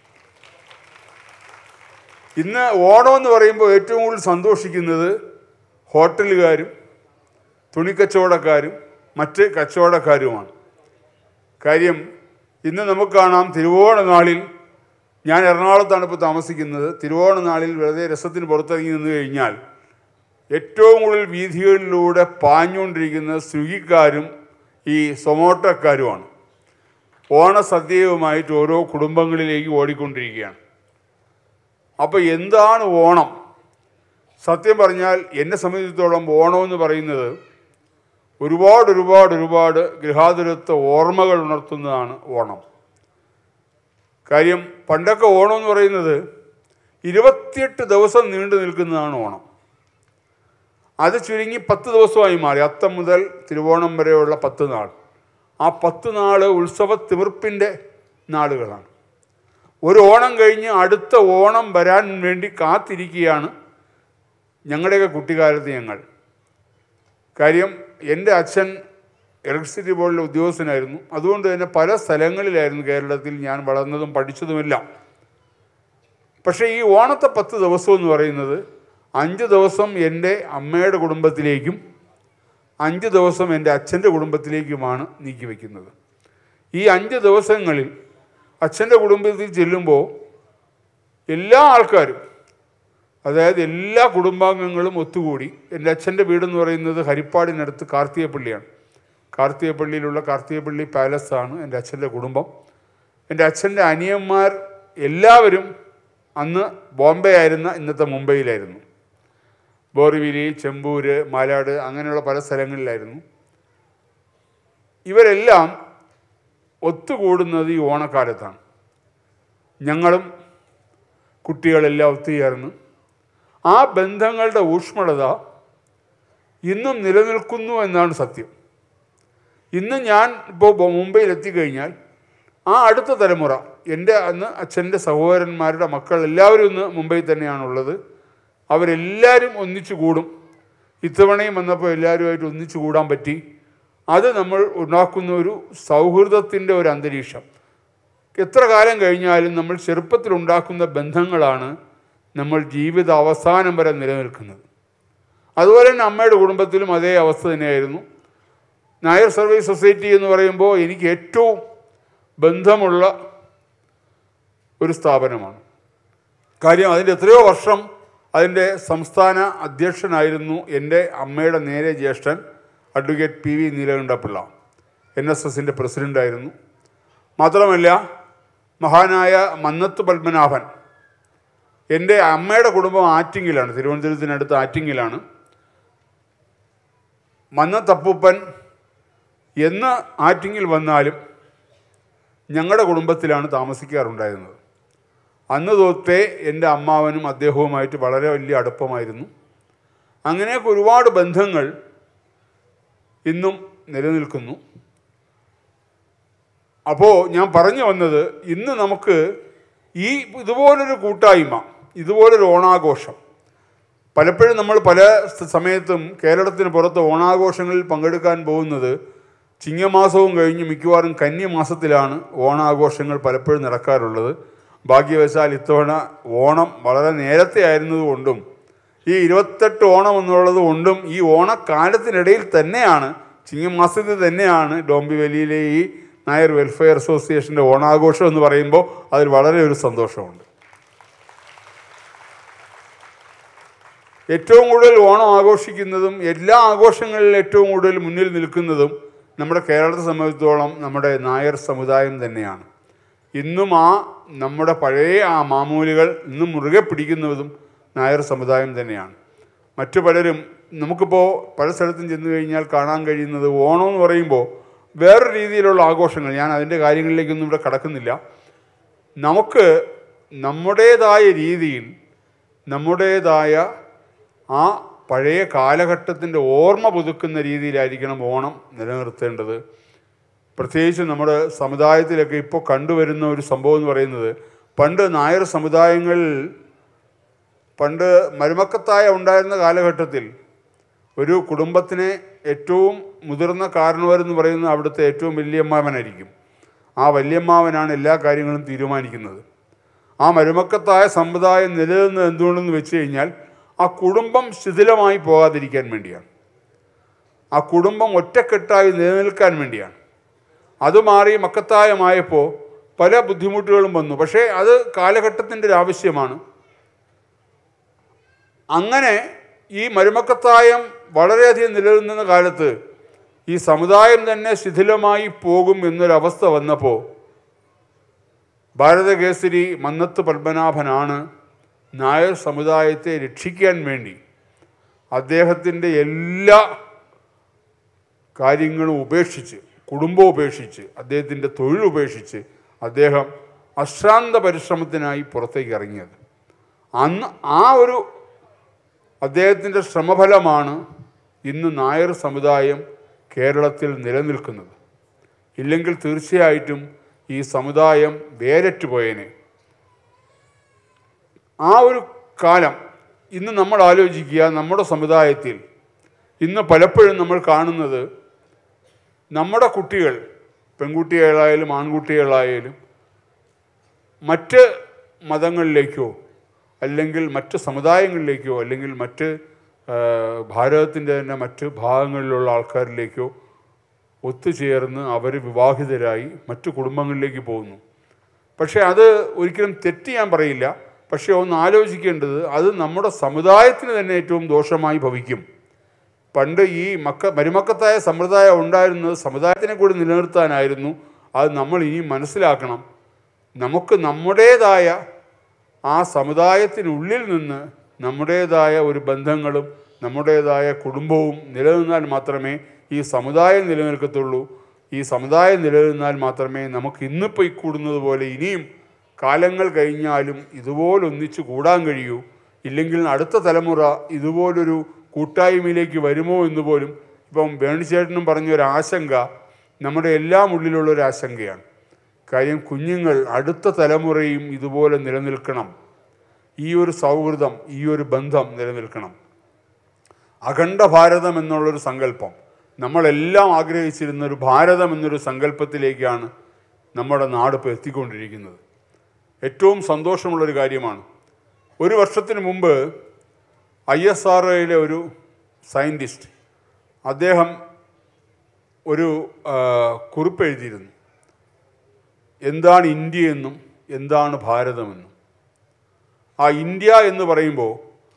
ഇന്ന് ഓണം എന്ന് പറയുമ്പോൾ ഏറ്റവും കൂടുതൽ സന്തോഷിക്കുന്നത് ഹോട്ടലുകാരും തുണിക്കച്ചവടക്കാരും മറ്റ് കച്ചവടക്കാരുമാണ്. കാര്യം ഇന്ന് നമുക്ക് കാണാം, തിരുവോണ നാളിൽ, ഞാൻ എറണാകുളത്താണ് ഇപ്പോൾ താമസിക്കുന്നത്, തിരുവോണ നാളിൽ വെറുതെ രസത്തിന് പുറത്തിറങ്ങി നിന്ന് കഴിഞ്ഞാൽ ഏറ്റവും കൂടുതൽ വീഥികളിലൂടെ പാഞ്ഞുകൊണ്ടിരിക്കുന്ന സ്വിഗ്ഗിക്കാരും ഈ സൊമാറ്റോക്കാരുമാണ്. ഓണസദ്യയുമായിട്ട് ഓരോ കുടുംബങ്ങളിലേക്ക് ഓടിക്കൊണ്ടിരിക്കുകയാണ്. അപ്പോൾ എന്താണ് ഓണം? സത്യം പറഞ്ഞാൽ എന്നെ സംബന്ധിച്ചിടത്തോളം ഓണമെന്ന് പറയുന്നത് ഒരുപാട് ഒരുപാട് ഒരുപാട് ഗൃഹാതുരത്വ ഓർമ്മകൾ ഉണർത്തുന്നതാണ് ഓണം. കാര്യം പണ്ടൊക്കെ ഓണം എന്ന് പറയുന്നത് ഇരുപത്തിയെട്ട് ദിവസം നീണ്ടു നിൽക്കുന്നതാണ് ഓണം. അത് ചുരുങ്ങി പത്ത് ദിവസമായി മാറി. അത്തം മുതൽ തിരുവോണം വരെയുള്ള പത്ത് നാൾ. ആ പത്ത് നാൾ ഉത്സവ തിമിർപ്പിൻ്റെ നാളുകളാണ്. ഒരു ഓണം കഴിഞ്ഞ് അടുത്ത ഓണം വരാൻ വേണ്ടി കാത്തിരിക്കുകയാണ് ഞങ്ങളുടെയൊക്കെ കുട്ടിക്കാലത്ത് ഞങ്ങൾ. കാര്യം എൻ്റെ അച്ഛൻ ഇലക്ട്രിസിറ്റി ബോർഡിലെ ഉദ്യോഗസ്ഥനായിരുന്നു. അതുകൊണ്ട് തന്നെ പല സ്ഥലങ്ങളിലായിരുന്നു കേരളത്തിൽ ഞാൻ വളർന്നതും പഠിച്ചതുമെല്ലാം. പക്ഷേ ഈ ഓണത്തെ പത്ത് ദിവസം എന്ന് പറയുന്നത് അഞ്ച് ദിവസം എൻ്റെ അമ്മയുടെ കുടുംബത്തിലേക്കും അഞ്ച് ദിവസം എൻ്റെ അച്ഛൻ്റെ കുടുംബത്തിലേക്കുമാണ് നീക്കി വയ്ക്കുന്നത്. ഈ അഞ്ച് ദിവസങ്ങളിൽ അച്ഛൻ്റെ കുടുംബത്തിൽ ചെല്ലുമ്പോൾ എല്ലാ ആൾക്കാരും അതായത് എല്ലാ കുടുംബാംഗങ്ങളും ഒത്തുകൂടി. എൻ്റെ അച്ഛൻ്റെ വീടെന്ന് പറയുന്നത് ഹരിപ്പാടിനടുത്ത് കാർത്തികപ്പള്ളിയാണ്. കാർത്തികപ്പള്ളിയിലുള്ള കാർത്തികപ്പള്ളി പാലസാണ് എൻ്റെ അച്ഛൻ്റെ കുടുംബം. എൻ്റെ അച്ഛൻ്റെ അനിയന്മാർ എല്ലാവരും അന്ന് ബോംബെ ആയിരുന്ന ഇന്നത്തെ മുംബൈയിലായിരുന്നു. ബോറിവിലി, ചെമ്പൂര്, മാലാട് അങ്ങനെയുള്ള പല സ്ഥലങ്ങളിലായിരുന്നു. ഇവരെല്ലാം ഒത്തുകൂടുന്നത് ഈ ഓണക്കാലത്താണ്. ഞങ്ങളും കുട്ടികളെല്ലാം ഒത്തുചേർന്ന് ആ ബന്ധങ്ങളുടെ ഊഷ്മളത ഇന്നും നിലനിൽക്കുന്നു എന്നാണ് സത്യം. ഇന്ന് ഞാൻ ഇപ്പോൾ മുംബൈയിൽ എത്തിക്കഴിഞ്ഞാൽ ആ അടുത്ത തലമുറ, എൻ്റെ അന്ന് അച്ഛൻ്റെ സഹോദരന്മാരുടെ മക്കൾ എല്ലാവരും ഇന്ന് മുംബൈയിൽ തന്നെയാണുള്ളത്. അവരെല്ലാവരും ഒന്നിച്ചു കൂടും. ഇത്തവണയും വന്നപ്പോൾ എല്ലാവരുമായിട്ട് ഒന്നിച്ചു കൂടാൻ പറ്റി. അത് നമ്മൾ ഉണ്ടാക്കുന്ന ഒരു സൗഹൃദത്തിൻ്റെ ഒരു അന്തരീക്ഷം. എത്ര കാലം കഴിഞ്ഞാലും നമ്മൾ ചെറുപ്പത്തിലുണ്ടാക്കുന്ന ബന്ധങ്ങളാണ് നമ്മൾ ജീവിത അവസാനം വരെ നിലനിൽക്കുന്നത്. അതുപോലെ തന്നെ അമ്മയുടെ കുടുംബത്തിലും അതേ അവസ്ഥ തന്നെയായിരുന്നു. നായർ സർവീസ് സൊസൈറ്റി എന്ന് പറയുമ്പോൾ എനിക്ക് ഏറ്റവും ബന്ധമുള്ള ഒരു സ്ഥാപനമാണ്. കാര്യം അതിൻ്റെ എത്രയോ വർഷം അതിൻ്റെ സംസ്ഥാന അധ്യക്ഷനായിരുന്നു എൻ്റെ അമ്മയുടെ നേരെ ജ്യേഷ്ഠൻ advocate P V Neelakantapillai. N S എസിൻ്റെ പ്രസിഡൻ്റായിരുന്നു. മാത്രമല്ല മഹാനായ മന്നത്ത് പത്മനാഭൻ, എൻ്റെ അമ്മയുടെ കുടുംബം ആറ്റിങ്ങിലാണ്, തിരുവനന്തപുരത്തിനടുത്ത് ആറ്റിങ്ങിലാണ്. മന്നത്തപ്പൂപ്പൻ എന്ന് ആറ്റിങ്ങിൽ വന്നാലും ഞങ്ങളുടെ കുടുംബത്തിലാണ് താമസിക്കാറുണ്ടായിരുന്നത്. അന്ന് തൊട്ടേ എൻ്റെ അമ്മാവനും അദ്ദേഹവുമായിട്ട് വളരെ വലിയ അടുപ്പമായിരുന്നു. അങ്ങനെയൊക്കെ ഒരുപാട് ബന്ധങ്ങൾ ഇന്നും നിലനിൽക്കുന്നു. അപ്പോൾ ഞാൻ പറഞ്ഞു വന്നത്, ഇന്ന് നമുക്ക് ഈ ഇതുപോലൊരു കൂട്ടായ്മ, ഇതുപോലൊരു ഓണാഘോഷം, പലപ്പോഴും നമ്മൾ പല സമയത്തും കേരളത്തിന് പുറത്ത് ഓണാഘോഷങ്ങളിൽ പങ്കെടുക്കാൻ പോകുന്നത് ചിങ്ങമാസവും കഴിഞ്ഞ് മിക്കവാറും കന്നിമാസത്തിലാണ് ഓണാഘോഷങ്ങൾ പലപ്പോഴും നടക്കാറുള്ളത്. ഭാഗ്യവശാൽ ഇത്തവണ ഓണം വളരെ നേരത്തെ ആയിരുന്നതുകൊണ്ടും ഈ ഇരുപത്തെട്ട് ഓണം എന്നുള്ളത് കൊണ്ടും ഈ ഓണക്കാലത്തിനിടയിൽ തന്നെയാണ്, ചിങ്ങമാസത്തിൽ തന്നെയാണ് ഡോംബിവലിയിലെ ഈ നായർ വെൽഫെയർ അസോസിയേഷൻ്റെ ഓണാഘോഷം എന്ന് പറയുമ്പോൾ അതിൽ വളരെ ഒരു സന്തോഷമുണ്ട്. ഏറ്റവും കൂടുതൽ ഓണം ആഘോഷിക്കുന്നതും എല്ലാ ആഘോഷങ്ങളിലും ഏറ്റവും കൂടുതൽ മുന്നിൽ നിൽക്കുന്നതും നമ്മുടെ കേരളത്തെ സംബന്ധിച്ചിടത്തോളം നമ്മുടെ നായർ സമുദായം തന്നെയാണ്. ഇന്നും ആ നമ്മുടെ പഴയ ആ മാമൂലുകൾ ഇന്നും മുറുകെ പിടിക്കുന്നതും നായർ സമുദായം തന്നെയാണ്. മറ്റു പലരും, നമുക്കിപ്പോൾ പല സ്ഥലത്തും ചെന്ന് കഴിഞ്ഞാൽ കാണാൻ കഴിയുന്നത് ഓണം എന്ന് പറയുമ്പോൾ വേറൊരു രീതിയിലുള്ള ആഘോഷങ്ങൾ, ഞാൻ അതിൻ്റെ കാര്യങ്ങളിലേക്കൊന്നും ഇവിടെ കടക്കുന്നില്ല. നമുക്ക് നമ്മുടേതായ രീതിയിൽ നമ്മുടേതായ ആ പഴയ കാലഘട്ടത്തിൻ്റെ ഓർമ്മ പുതുക്കുന്ന രീതിയിലായിരിക്കണം ഓണം നിലനിർത്തേണ്ടത്. പ്രത്യേകിച്ച് നമ്മുടെ സമുദായത്തിലൊക്കെ ഇപ്പോൾ കണ്ടുവരുന്ന ഒരു സംഭവം എന്ന് പറയുന്നത്, പണ്ട് നായർ സമുദായങ്ങളിൽ പണ്ട് മരുമക്കത്തായ ഉണ്ടായിരുന്ന കാലഘട്ടത്തിൽ ഒരു കുടുംബത്തിനെ ഏറ്റവും മുതിർന്ന കാരണവരെന്ന് പറയുന്നത് അവിടുത്തെ ഏറ്റവും വല്യമ്മാവനായിരിക്കും. ആ വല്യമ്മാവനാണ് എല്ലാ കാര്യങ്ങളും തീരുമാനിക്കുന്നത്. ആ മരുമക്കത്തായ സമുദായം നിലനിന്നത് എന്തുകൊണ്ടെന്ന് വെച്ച് കഴിഞ്ഞാൽ ആ കുടുംബം ശിഥിലമായി പോകാതിരിക്കാൻ വേണ്ടിയാണ്. ആ കുടുംബം ഒറ്റക്കെട്ടായി നിലനിൽക്കാൻ വേണ്ടിയാണ്. അത് മാറി മക്കത്തായമായപ്പോൾ പല ബുദ്ധിമുട്ടുകളും വന്നു. പക്ഷേ അത് കാലഘട്ടത്തിൻ്റെ ഒരു ആവശ്യമാണ്. അങ്ങനെ ഈ മരുമക്കത്തായം വളരെയധികം നിലനിന്ന കാലത്ത് ഈ സമുദായം തന്നെ ശിഥിലമായി പോകും എന്നൊരവസ്ഥ വന്നപ്പോൾ ഭാരതകേസരി മന്നത്ത് പത്മനാഭനാണ് നായർ സമുദായത്തെ രക്ഷിക്കാൻ വേണ്ടി അദ്ദേഹത്തിൻ്റെ എല്ലാ കാര്യങ്ങളും ഉപേക്ഷിച്ച്, കുടുംബം ഉപേക്ഷിച്ച്, അദ്ദേഹത്തിൻ്റെ തൊഴിൽ ഉപേക്ഷിച്ച് അദ്ദേഹം അശ്രാന്ത പരിശ്രമത്തിനായി പുറത്തേക്ക് ഇറങ്ങിയത്. അന്ന് ആ ഒരു അദ്ദേഹത്തിൻ്റെ ശ്രമഫലമാണ് ഇന്ന് നായർ സമുദായം കേരളത്തിൽ നിലനിൽക്കുന്നത്. ഇല്ലെങ്കിൽ തീർച്ചയായിട്ടും ഈ സമുദായം വേരറ്റു പോയേനെ. ആ ഒരു കാലം ഇന്ന് നമ്മൾ ആലോചിക്കുക. നമ്മുടെ സമുദായത്തിൽ ഇന്ന് പലപ്പോഴും നമ്മൾ കാണുന്നത് നമ്മുടെ കുട്ടികൾ, പെൺകുട്ടികളായാലും ആൺകുട്ടികളായാലും മറ്റ് മതങ്ങളിലേക്കോ അല്ലെങ്കിൽ മറ്റ് സമുദായങ്ങളിലേക്കോ അല്ലെങ്കിൽ മറ്റ് ഭാരതത്തിൻ്റെ തന്നെ മറ്റ് ഭാഗങ്ങളിലുള്ള ആൾക്കാരിലേക്കോ ഒത്തുചേർന്ന് അവർ വിവാഹിതരായി മറ്റു കുടുംബങ്ങളിലേക്ക് പോകുന്നു. പക്ഷേ അത് ഒരിക്കലും തെറ്റ് ഞാൻ പറയില്ല. പക്ഷേ ഒന്ന് ആലോചിക്കേണ്ടത് അത് നമ്മുടെ സമുദായത്തിന് തന്നെ ഏറ്റവും ദോഷമായി ഭവിക്കും. പണ്ട് ഈ മക്ക മരുമക്കത്തായ സമ്പ്രദായം ഉണ്ടായിരുന്നത് സമുദായത്തിനെ കൂടി നിലനിർത്താനായിരുന്നു. അത് നമ്മൾ ഇനി മനസ്സിലാക്കണം. നമുക്ക് നമ്മുടേതായ ആ സമുദായത്തിനുള്ളിൽ നിന്ന് നമ്മുടേതായ ഒരു ബന്ധങ്ങളും നമ്മുടേതായ കുടുംബവും നിലനിന്നാൽ മാത്രമേ ഈ സമുദായം നിലനിൽക്കത്തുള്ളൂ. ഈ സമുദായം നിലനിന്നാൽ മാത്രമേ നമുക്ക് ഇന്നിപ്പോൾ ഈ കൂടുന്നത് പോലെ ഇനിയും കാലങ്ങൾ കഴിഞ്ഞാലും ഇതുപോലെ ഒന്നിച്ച് കൂടാൻ കഴിയൂ. ഇല്ലെങ്കിൽ അടുത്ത തലമുറ ഇതുപോലൊരു കൂട്ടായ്മയിലേക്ക് വരുമോ എന്ന് പോലും ഇപ്പം വേണിച്ചേട്ടനും പറഞ്ഞൊരു ആശങ്ക നമ്മുടെ എല്ലാം ഉള്ളിലുള്ളൊരു ആശങ്കയാണ്. കാര്യം കുഞ്ഞുങ്ങൾ അടുത്ത തലമുറയും ഇതുപോലെ നിലനിൽക്കണം. ഈ ഒരു സൗഹൃദം, ഈ ഒരു ബന്ധം നിലനിൽക്കണം. അഖണ്ഡ ഭാരതം എന്നുള്ളൊരു സങ്കല്പം, നമ്മളെല്ലാം ആഗ്രഹിച്ചിരുന്ന ഒരു ഭാരതം എന്നൊരു സങ്കല്പത്തിലേക്കാണ് നമ്മുടെ നാട് ഇപ്പോൾ എത്തിക്കൊണ്ടിരിക്കുന്നത്. ഏറ്റവും സന്തോഷമുള്ളൊരു കാര്യമാണ്. ഒരു വർഷത്തിന് മുമ്പ് ഐ എസ് ആർ ഒയിലെ ഒരു സയൻറ്റിസ്റ്റ് അദ്ദേഹം ഒരു കുറിപ്പ് എഴുതിയിരുന്നു. എന്താണ് ഇന്ത്യ എന്നും എന്താണ് ഭാരതമെന്നും. ആ ഇന്ത്യ എന്ന് പറയുമ്പോൾ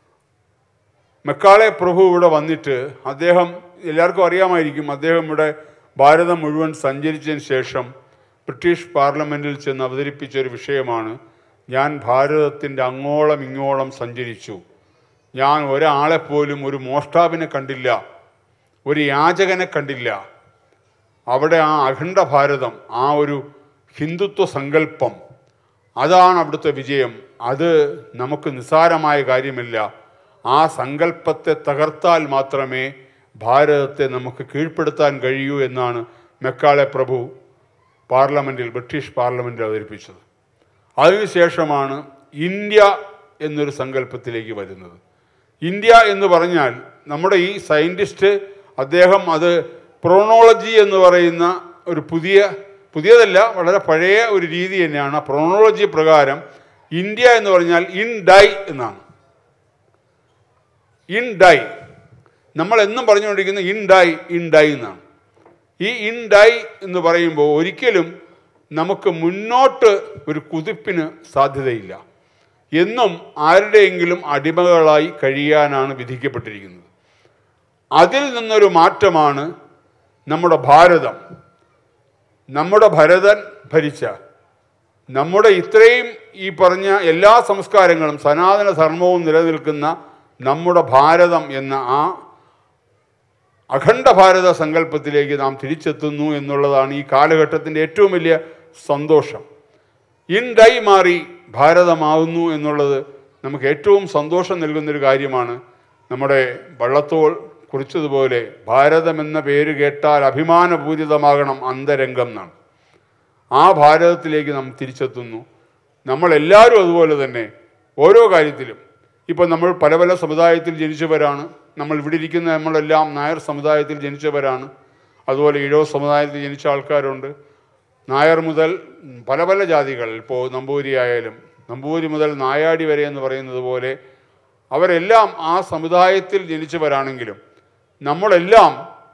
മെക്കാളെ പ്രഭു ഇവിടെ വന്നിട്ട് അദ്ദേഹം, എല്ലാവർക്കും അറിയാമായിരിക്കും, അദ്ദേഹം ഇവിടെ ഭാരതം മുഴുവൻ സഞ്ചരിച്ചതിന് ശേഷം ബ്രിട്ടീഷ് പാർലമെൻറ്റിൽ ചെന്ന് അവതരിപ്പിച്ചൊരു വിഷയമാണ് ഞാൻ ഭാരതത്തിൻ്റെ അങ്ങോളം ഇങ്ങോളം സഞ്ചരിച്ചു, ഞാൻ ഒരാളെപ്പോലും, ഒരു മോഷ്ടാവിനെ കണ്ടില്ല, ഒരു യാചകനെ കണ്ടില്ല. അവിടെ ആ അഖണ്ഡ ഭാരതം, ആ ഒരു ഹിന്ദുത്വ സങ്കല്പം, അതാണ് അവിടുത്തെ വിജയം. അത് നമുക്ക് നിസ്സാരമായ കാര്യമില്ല. ആ സങ്കല്പത്തെ തകർത്താൽ മാത്രമേ ഭാരതത്തെ നമുക്ക് കീഴ്പ്പെടുത്താൻ കഴിയൂ എന്നാണ് മെക്കാളെ പ്രഭു പാർലമെൻറ്റിൽ, ബ്രിട്ടീഷ് പാർലമെൻറ്റിൽ അവതരിപ്പിച്ചത്. അതിനുശേഷമാണ് ഇന്ത്യ എന്നൊരു സങ്കല്പത്തിലേക്ക് വരുന്നത്. ഇന്ത്യ എന്ന് പറഞ്ഞാൽ നമ്മുടെ ഈ സയൻറ്റിസ്റ്റ് അദ്ദേഹം അത് പ്രോണോളജി എന്ന് പറയുന്ന ഒരു പുതിയ പുതിയതല്ല വളരെ പഴയ ഒരു രീതി തന്നെയാണ്. പ്രോണോളജി പ്രകാരം ഇന്ത്യ എന്ന് പറഞ്ഞാൽ ഇൻ ഡൈ എന്നാണ്. ഇൻ ഡൈ നമ്മൾ എന്നും പറഞ്ഞുകൊണ്ടിരിക്കുന്ന ഇൻ ഡൈ ഇൻ ഡൈ എന്നാണ്. ഈ ഇൻ ഡൈ എന്ന് പറയുമ്പോൾ ഒരിക്കലും നമുക്ക് മുന്നോട്ട് ഒരു കുതിപ്പിന് സാധ്യതയില്ല. എന്നും ആരുടെയെങ്കിലും അടിമകളായി കഴിയാനാണ് വിധിക്കപ്പെട്ടിരിക്കുന്നത്. അതിൽ നിന്നൊരു മാറ്റമാണ് നമ്മുടെ ഭാരതം. നമ്മുടെ ഭരതൻ ഭരിച്ച നമ്മുടെ ഇത്രയും ഈ പറഞ്ഞ എല്ലാ സംസ്കാരങ്ങളും സനാതന ധർമ്മവും നിലനിൽക്കുന്ന നമ്മുടെ ഭാരതം എന്ന ആ അഖണ്ഡ ഭാരത സങ്കല്പത്തിലേക്ക് നാം തിരിച്ചെത്തുന്നു എന്നുള്ളതാണ് ഈ കാലഘട്ടത്തിൻ്റെ ഏറ്റവും വലിയ സന്തോഷം. ഇൻ ഡൈ മാറി ഭാരതമാവുന്നു എന്നുള്ളത് നമുക്ക് ഏറ്റവും സന്തോഷം നൽകുന്നൊരു കാര്യമാണ്. നമ്മുടെ വള്ളത്തോൾ കുറിച്ചതുപോലെ ഭാരതം എന്ന പേര് കേട്ടാൽ അഭിമാനപൂരിതമാകണം അന്തരംഗം എന്നാണ്. ആ ഭാരതത്തിലേക്ക് നാം തിരിച്ചെത്തുന്നു. നമ്മളെല്ലാവരും അതുപോലെ തന്നെ ഓരോ കാര്യത്തിലും, ഇപ്പം നമ്മൾ പല പല സമുദായത്തിൽ ജനിച്ചവരാണ്. നമ്മൾ ഇവിടെ ഇരിക്കുന്ന നമ്മളെല്ലാം നായർ സമുദായത്തിൽ ജനിച്ചവരാണ്. അതുപോലെ ഈഴവ സമുദായത്തിൽ ജനിച്ച ആൾക്കാരുണ്ട്. നായർ മുതൽ പല പല ജാതികൾ, ഇപ്പോൾ നമ്പൂരി ആയാലും നമ്പൂരി മുതൽ നായാടി വരെ എന്ന് പറയുന്നത് പോലെ അവരെല്ലാം ആ സമുദായത്തിൽ ജനിച്ചവരാണെങ്കിലും നമ്മളെല്ലാം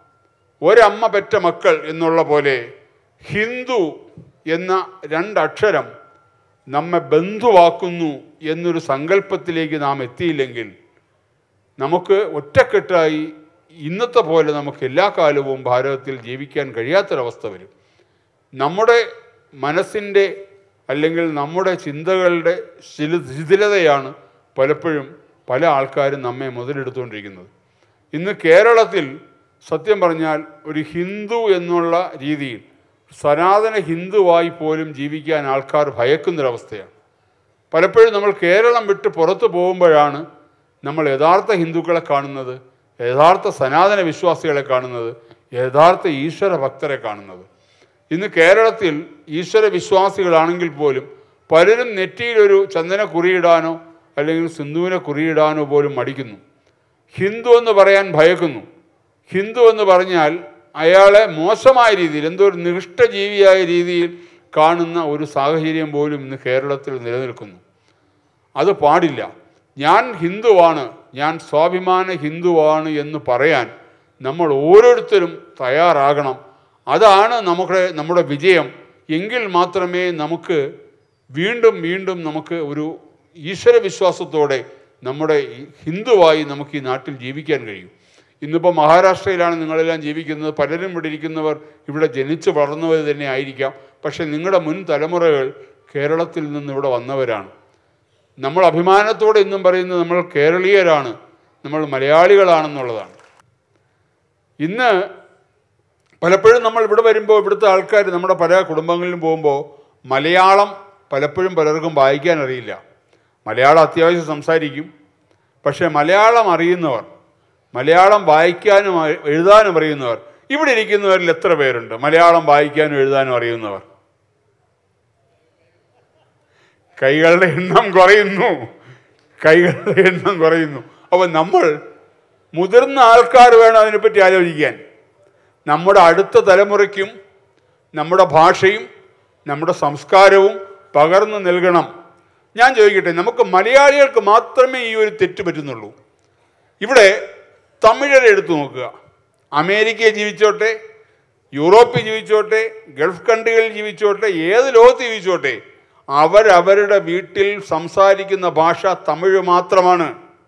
ഒരമ്മ പെറ്റ മക്കൾ എന്നുള്ള പോലെ ഹിന്ദു എന്ന രണ്ടക്ഷരം നമ്മെ ബന്ധുവാക്കുന്നു എന്നൊരു സങ്കല്പത്തിലേക്ക് നാം എത്തിയില്ലെങ്കിൽ നമുക്ക് ഒറ്റക്കെട്ടായി ഇന്നത്തെ പോലെ നമുക്ക് എല്ലാ കാലവും ഭാരതത്തിൽ ജീവിക്കാൻ കഴിയാത്തൊരവസ്ഥ വരും. നമ്മുടെ മനസ്സിൻ്റെ അല്ലെങ്കിൽ നമ്മുടെ ചിന്തകളുടെ ശിഥിലതയാണ് പലപ്പോഴും പല ആൾക്കാരും നമ്മെ മുതലെടുത്തുകൊണ്ടിരിക്കുന്നത്. ഇന്ന് കേരളത്തിൽ സത്യം പറഞ്ഞാൽ ഒരു ഹിന്ദു എന്നുള്ള രീതിയിൽ സനാതന ഹിന്ദുവായി പോലും ജീവിക്കാൻ ആൾക്കാർ ഭയക്കുന്നൊരവസ്ഥയാണ്. പലപ്പോഴും നമ്മൾ കേരളം വിട്ട് പുറത്തു പോകുമ്പോഴാണ് നമ്മൾ യഥാർത്ഥ ഹിന്ദുക്കളെ കാണുന്നത്, യഥാർത്ഥ സനാതന വിശ്വാസികളെ കാണുന്നത്, യഥാർത്ഥ ഈശ്വര ഭക്തരെ കാണുന്നത്. ഇന്ന് കേരളത്തിൽ ഈശ്വര വിശ്വാസികളാണെങ്കിൽ പോലും പലരും നെറ്റിയിലൊരു ചന്ദന കുറിയിടാനോ അല്ലെങ്കിൽ സിന്ധുവിനെ കുറിയിടാനോ പോലും മടിക്കുന്നു. ഹിന്ദു എന്ന് പറയാൻ ഭയക്കുന്നു. ഹിന്ദു എന്ന് പറഞ്ഞാൽ അയാളെ മോശമായ രീതിയിൽ, എന്തോ ഒരു നികൃഷ്ടജീവിയായ രീതിയിൽ കാണുന്ന ഒരു സാഹചര്യം പോലും ഇന്ന് കേരളത്തിൽ നിലനിൽക്കുന്നു. അത് പാടില്ല. ഞാൻ ഹിന്ദുവാണ്, ഞാൻ സ്വാഭിമാന ഹിന്ദുവാണ് എന്ന് പറയാൻ നമ്മൾ ഓരോരുത്തരും തയ്യാറാകണം. അതാണ് നമ്മുടെ നമ്മുടെ വിജയം. എങ്കിൽ മാത്രമേ നമുക്ക് വീണ്ടും വീണ്ടും നമുക്ക് ഒരു ഈശ്വര വിശ്വാസത്തോടെ നമ്മുടെ ഹിന്ദുവായി നമുക്ക് ഈ നാട്ടിൽ ജീവിക്കാൻ കഴിയും. ഇന്നിപ്പോൾ മഹാരാഷ്ട്രയിലാണ് നിങ്ങളെല്ലാം ജീവിക്കുന്നത്. പലരും ഇവിടെ ഇരിക്കുന്നവർ ഇവിടെ ജനിച്ച് വളർന്നവർ തന്നെ ആയിരിക്കാം. പക്ഷേ നിങ്ങളുടെ മുൻ തലമുറകൾ കേരളത്തിൽ നിന്ന് ഇവിടെ വന്നവരാണ്. നമ്മൾ അഭിമാനത്തോടെ ഇന്നും പറയുന്നത് നമ്മൾ കേരളീയരാണ്, നമ്മൾ മലയാളികളാണെന്നുള്ളതാണ്. ഇന്ന് പലപ്പോഴും നമ്മൾ ഇവിടെ വരുമ്പോൾ ഇവിടുത്തെ ആൾക്കാർ നമ്മുടെ പല കുടുംബങ്ങളിലും പോകുമ്പോൾ മലയാളം പലപ്പോഴും പലർക്കും വായിക്കാൻ അറിയില്ല. മലയാളം അത്യാവശ്യം സംസാരിക്കും. പക്ഷേ മലയാളം അറിയുന്നവർ, മലയാളം വായിക്കാനും എഴുതാനും അറിയുന്നവർ ഇവിടെ ഇരിക്കുന്നവരിൽ എത്ര പേരുണ്ട് മലയാളം വായിക്കാനും എഴുതാനും അറിയുന്നവർ? കൈകളുടെ എണ്ണം കുറയുന്നു, കൈകളുടെ എണ്ണം കുറയുന്നു. അപ്പോൾ നമ്മൾ മുതിർന്ന ആൾക്കാർ വേണം അതിനെപ്പറ്റി ആലോചിക്കാൻ. നമ്മുടെ അടുത്ത തലമുറയ്ക്കും നമ്മുടെ ഭാഷയും നമ്മുടെ സംസ്കാരവും പകർന്നു നൽകണം. ഞാൻ ചോദിക്കട്ടെ, നമുക്ക് മലയാളികൾക്ക് മാത്രമേ ഈ ഒരു തെറ്റ് പറ്റുന്നുള്ളൂ. ഇവിടെ തമിഴരെ എടുത്തു നോക്കുക. അമേരിക്കയിൽ ജീവിച്ചോട്ടെ, യൂറോപ്പിൽ ജീവിച്ചോട്ടെ, ഗൾഫ് കൺട്രികളിൽ ജീവിച്ചോട്ടെ, ഏത് ലോകത്ത് ജീവിച്ചോട്ടെ, അവരവരുടെ വീട്ടിൽ സംസാരിക്കുന്ന ഭാഷ തമിഴ് മാത്രമാണ്.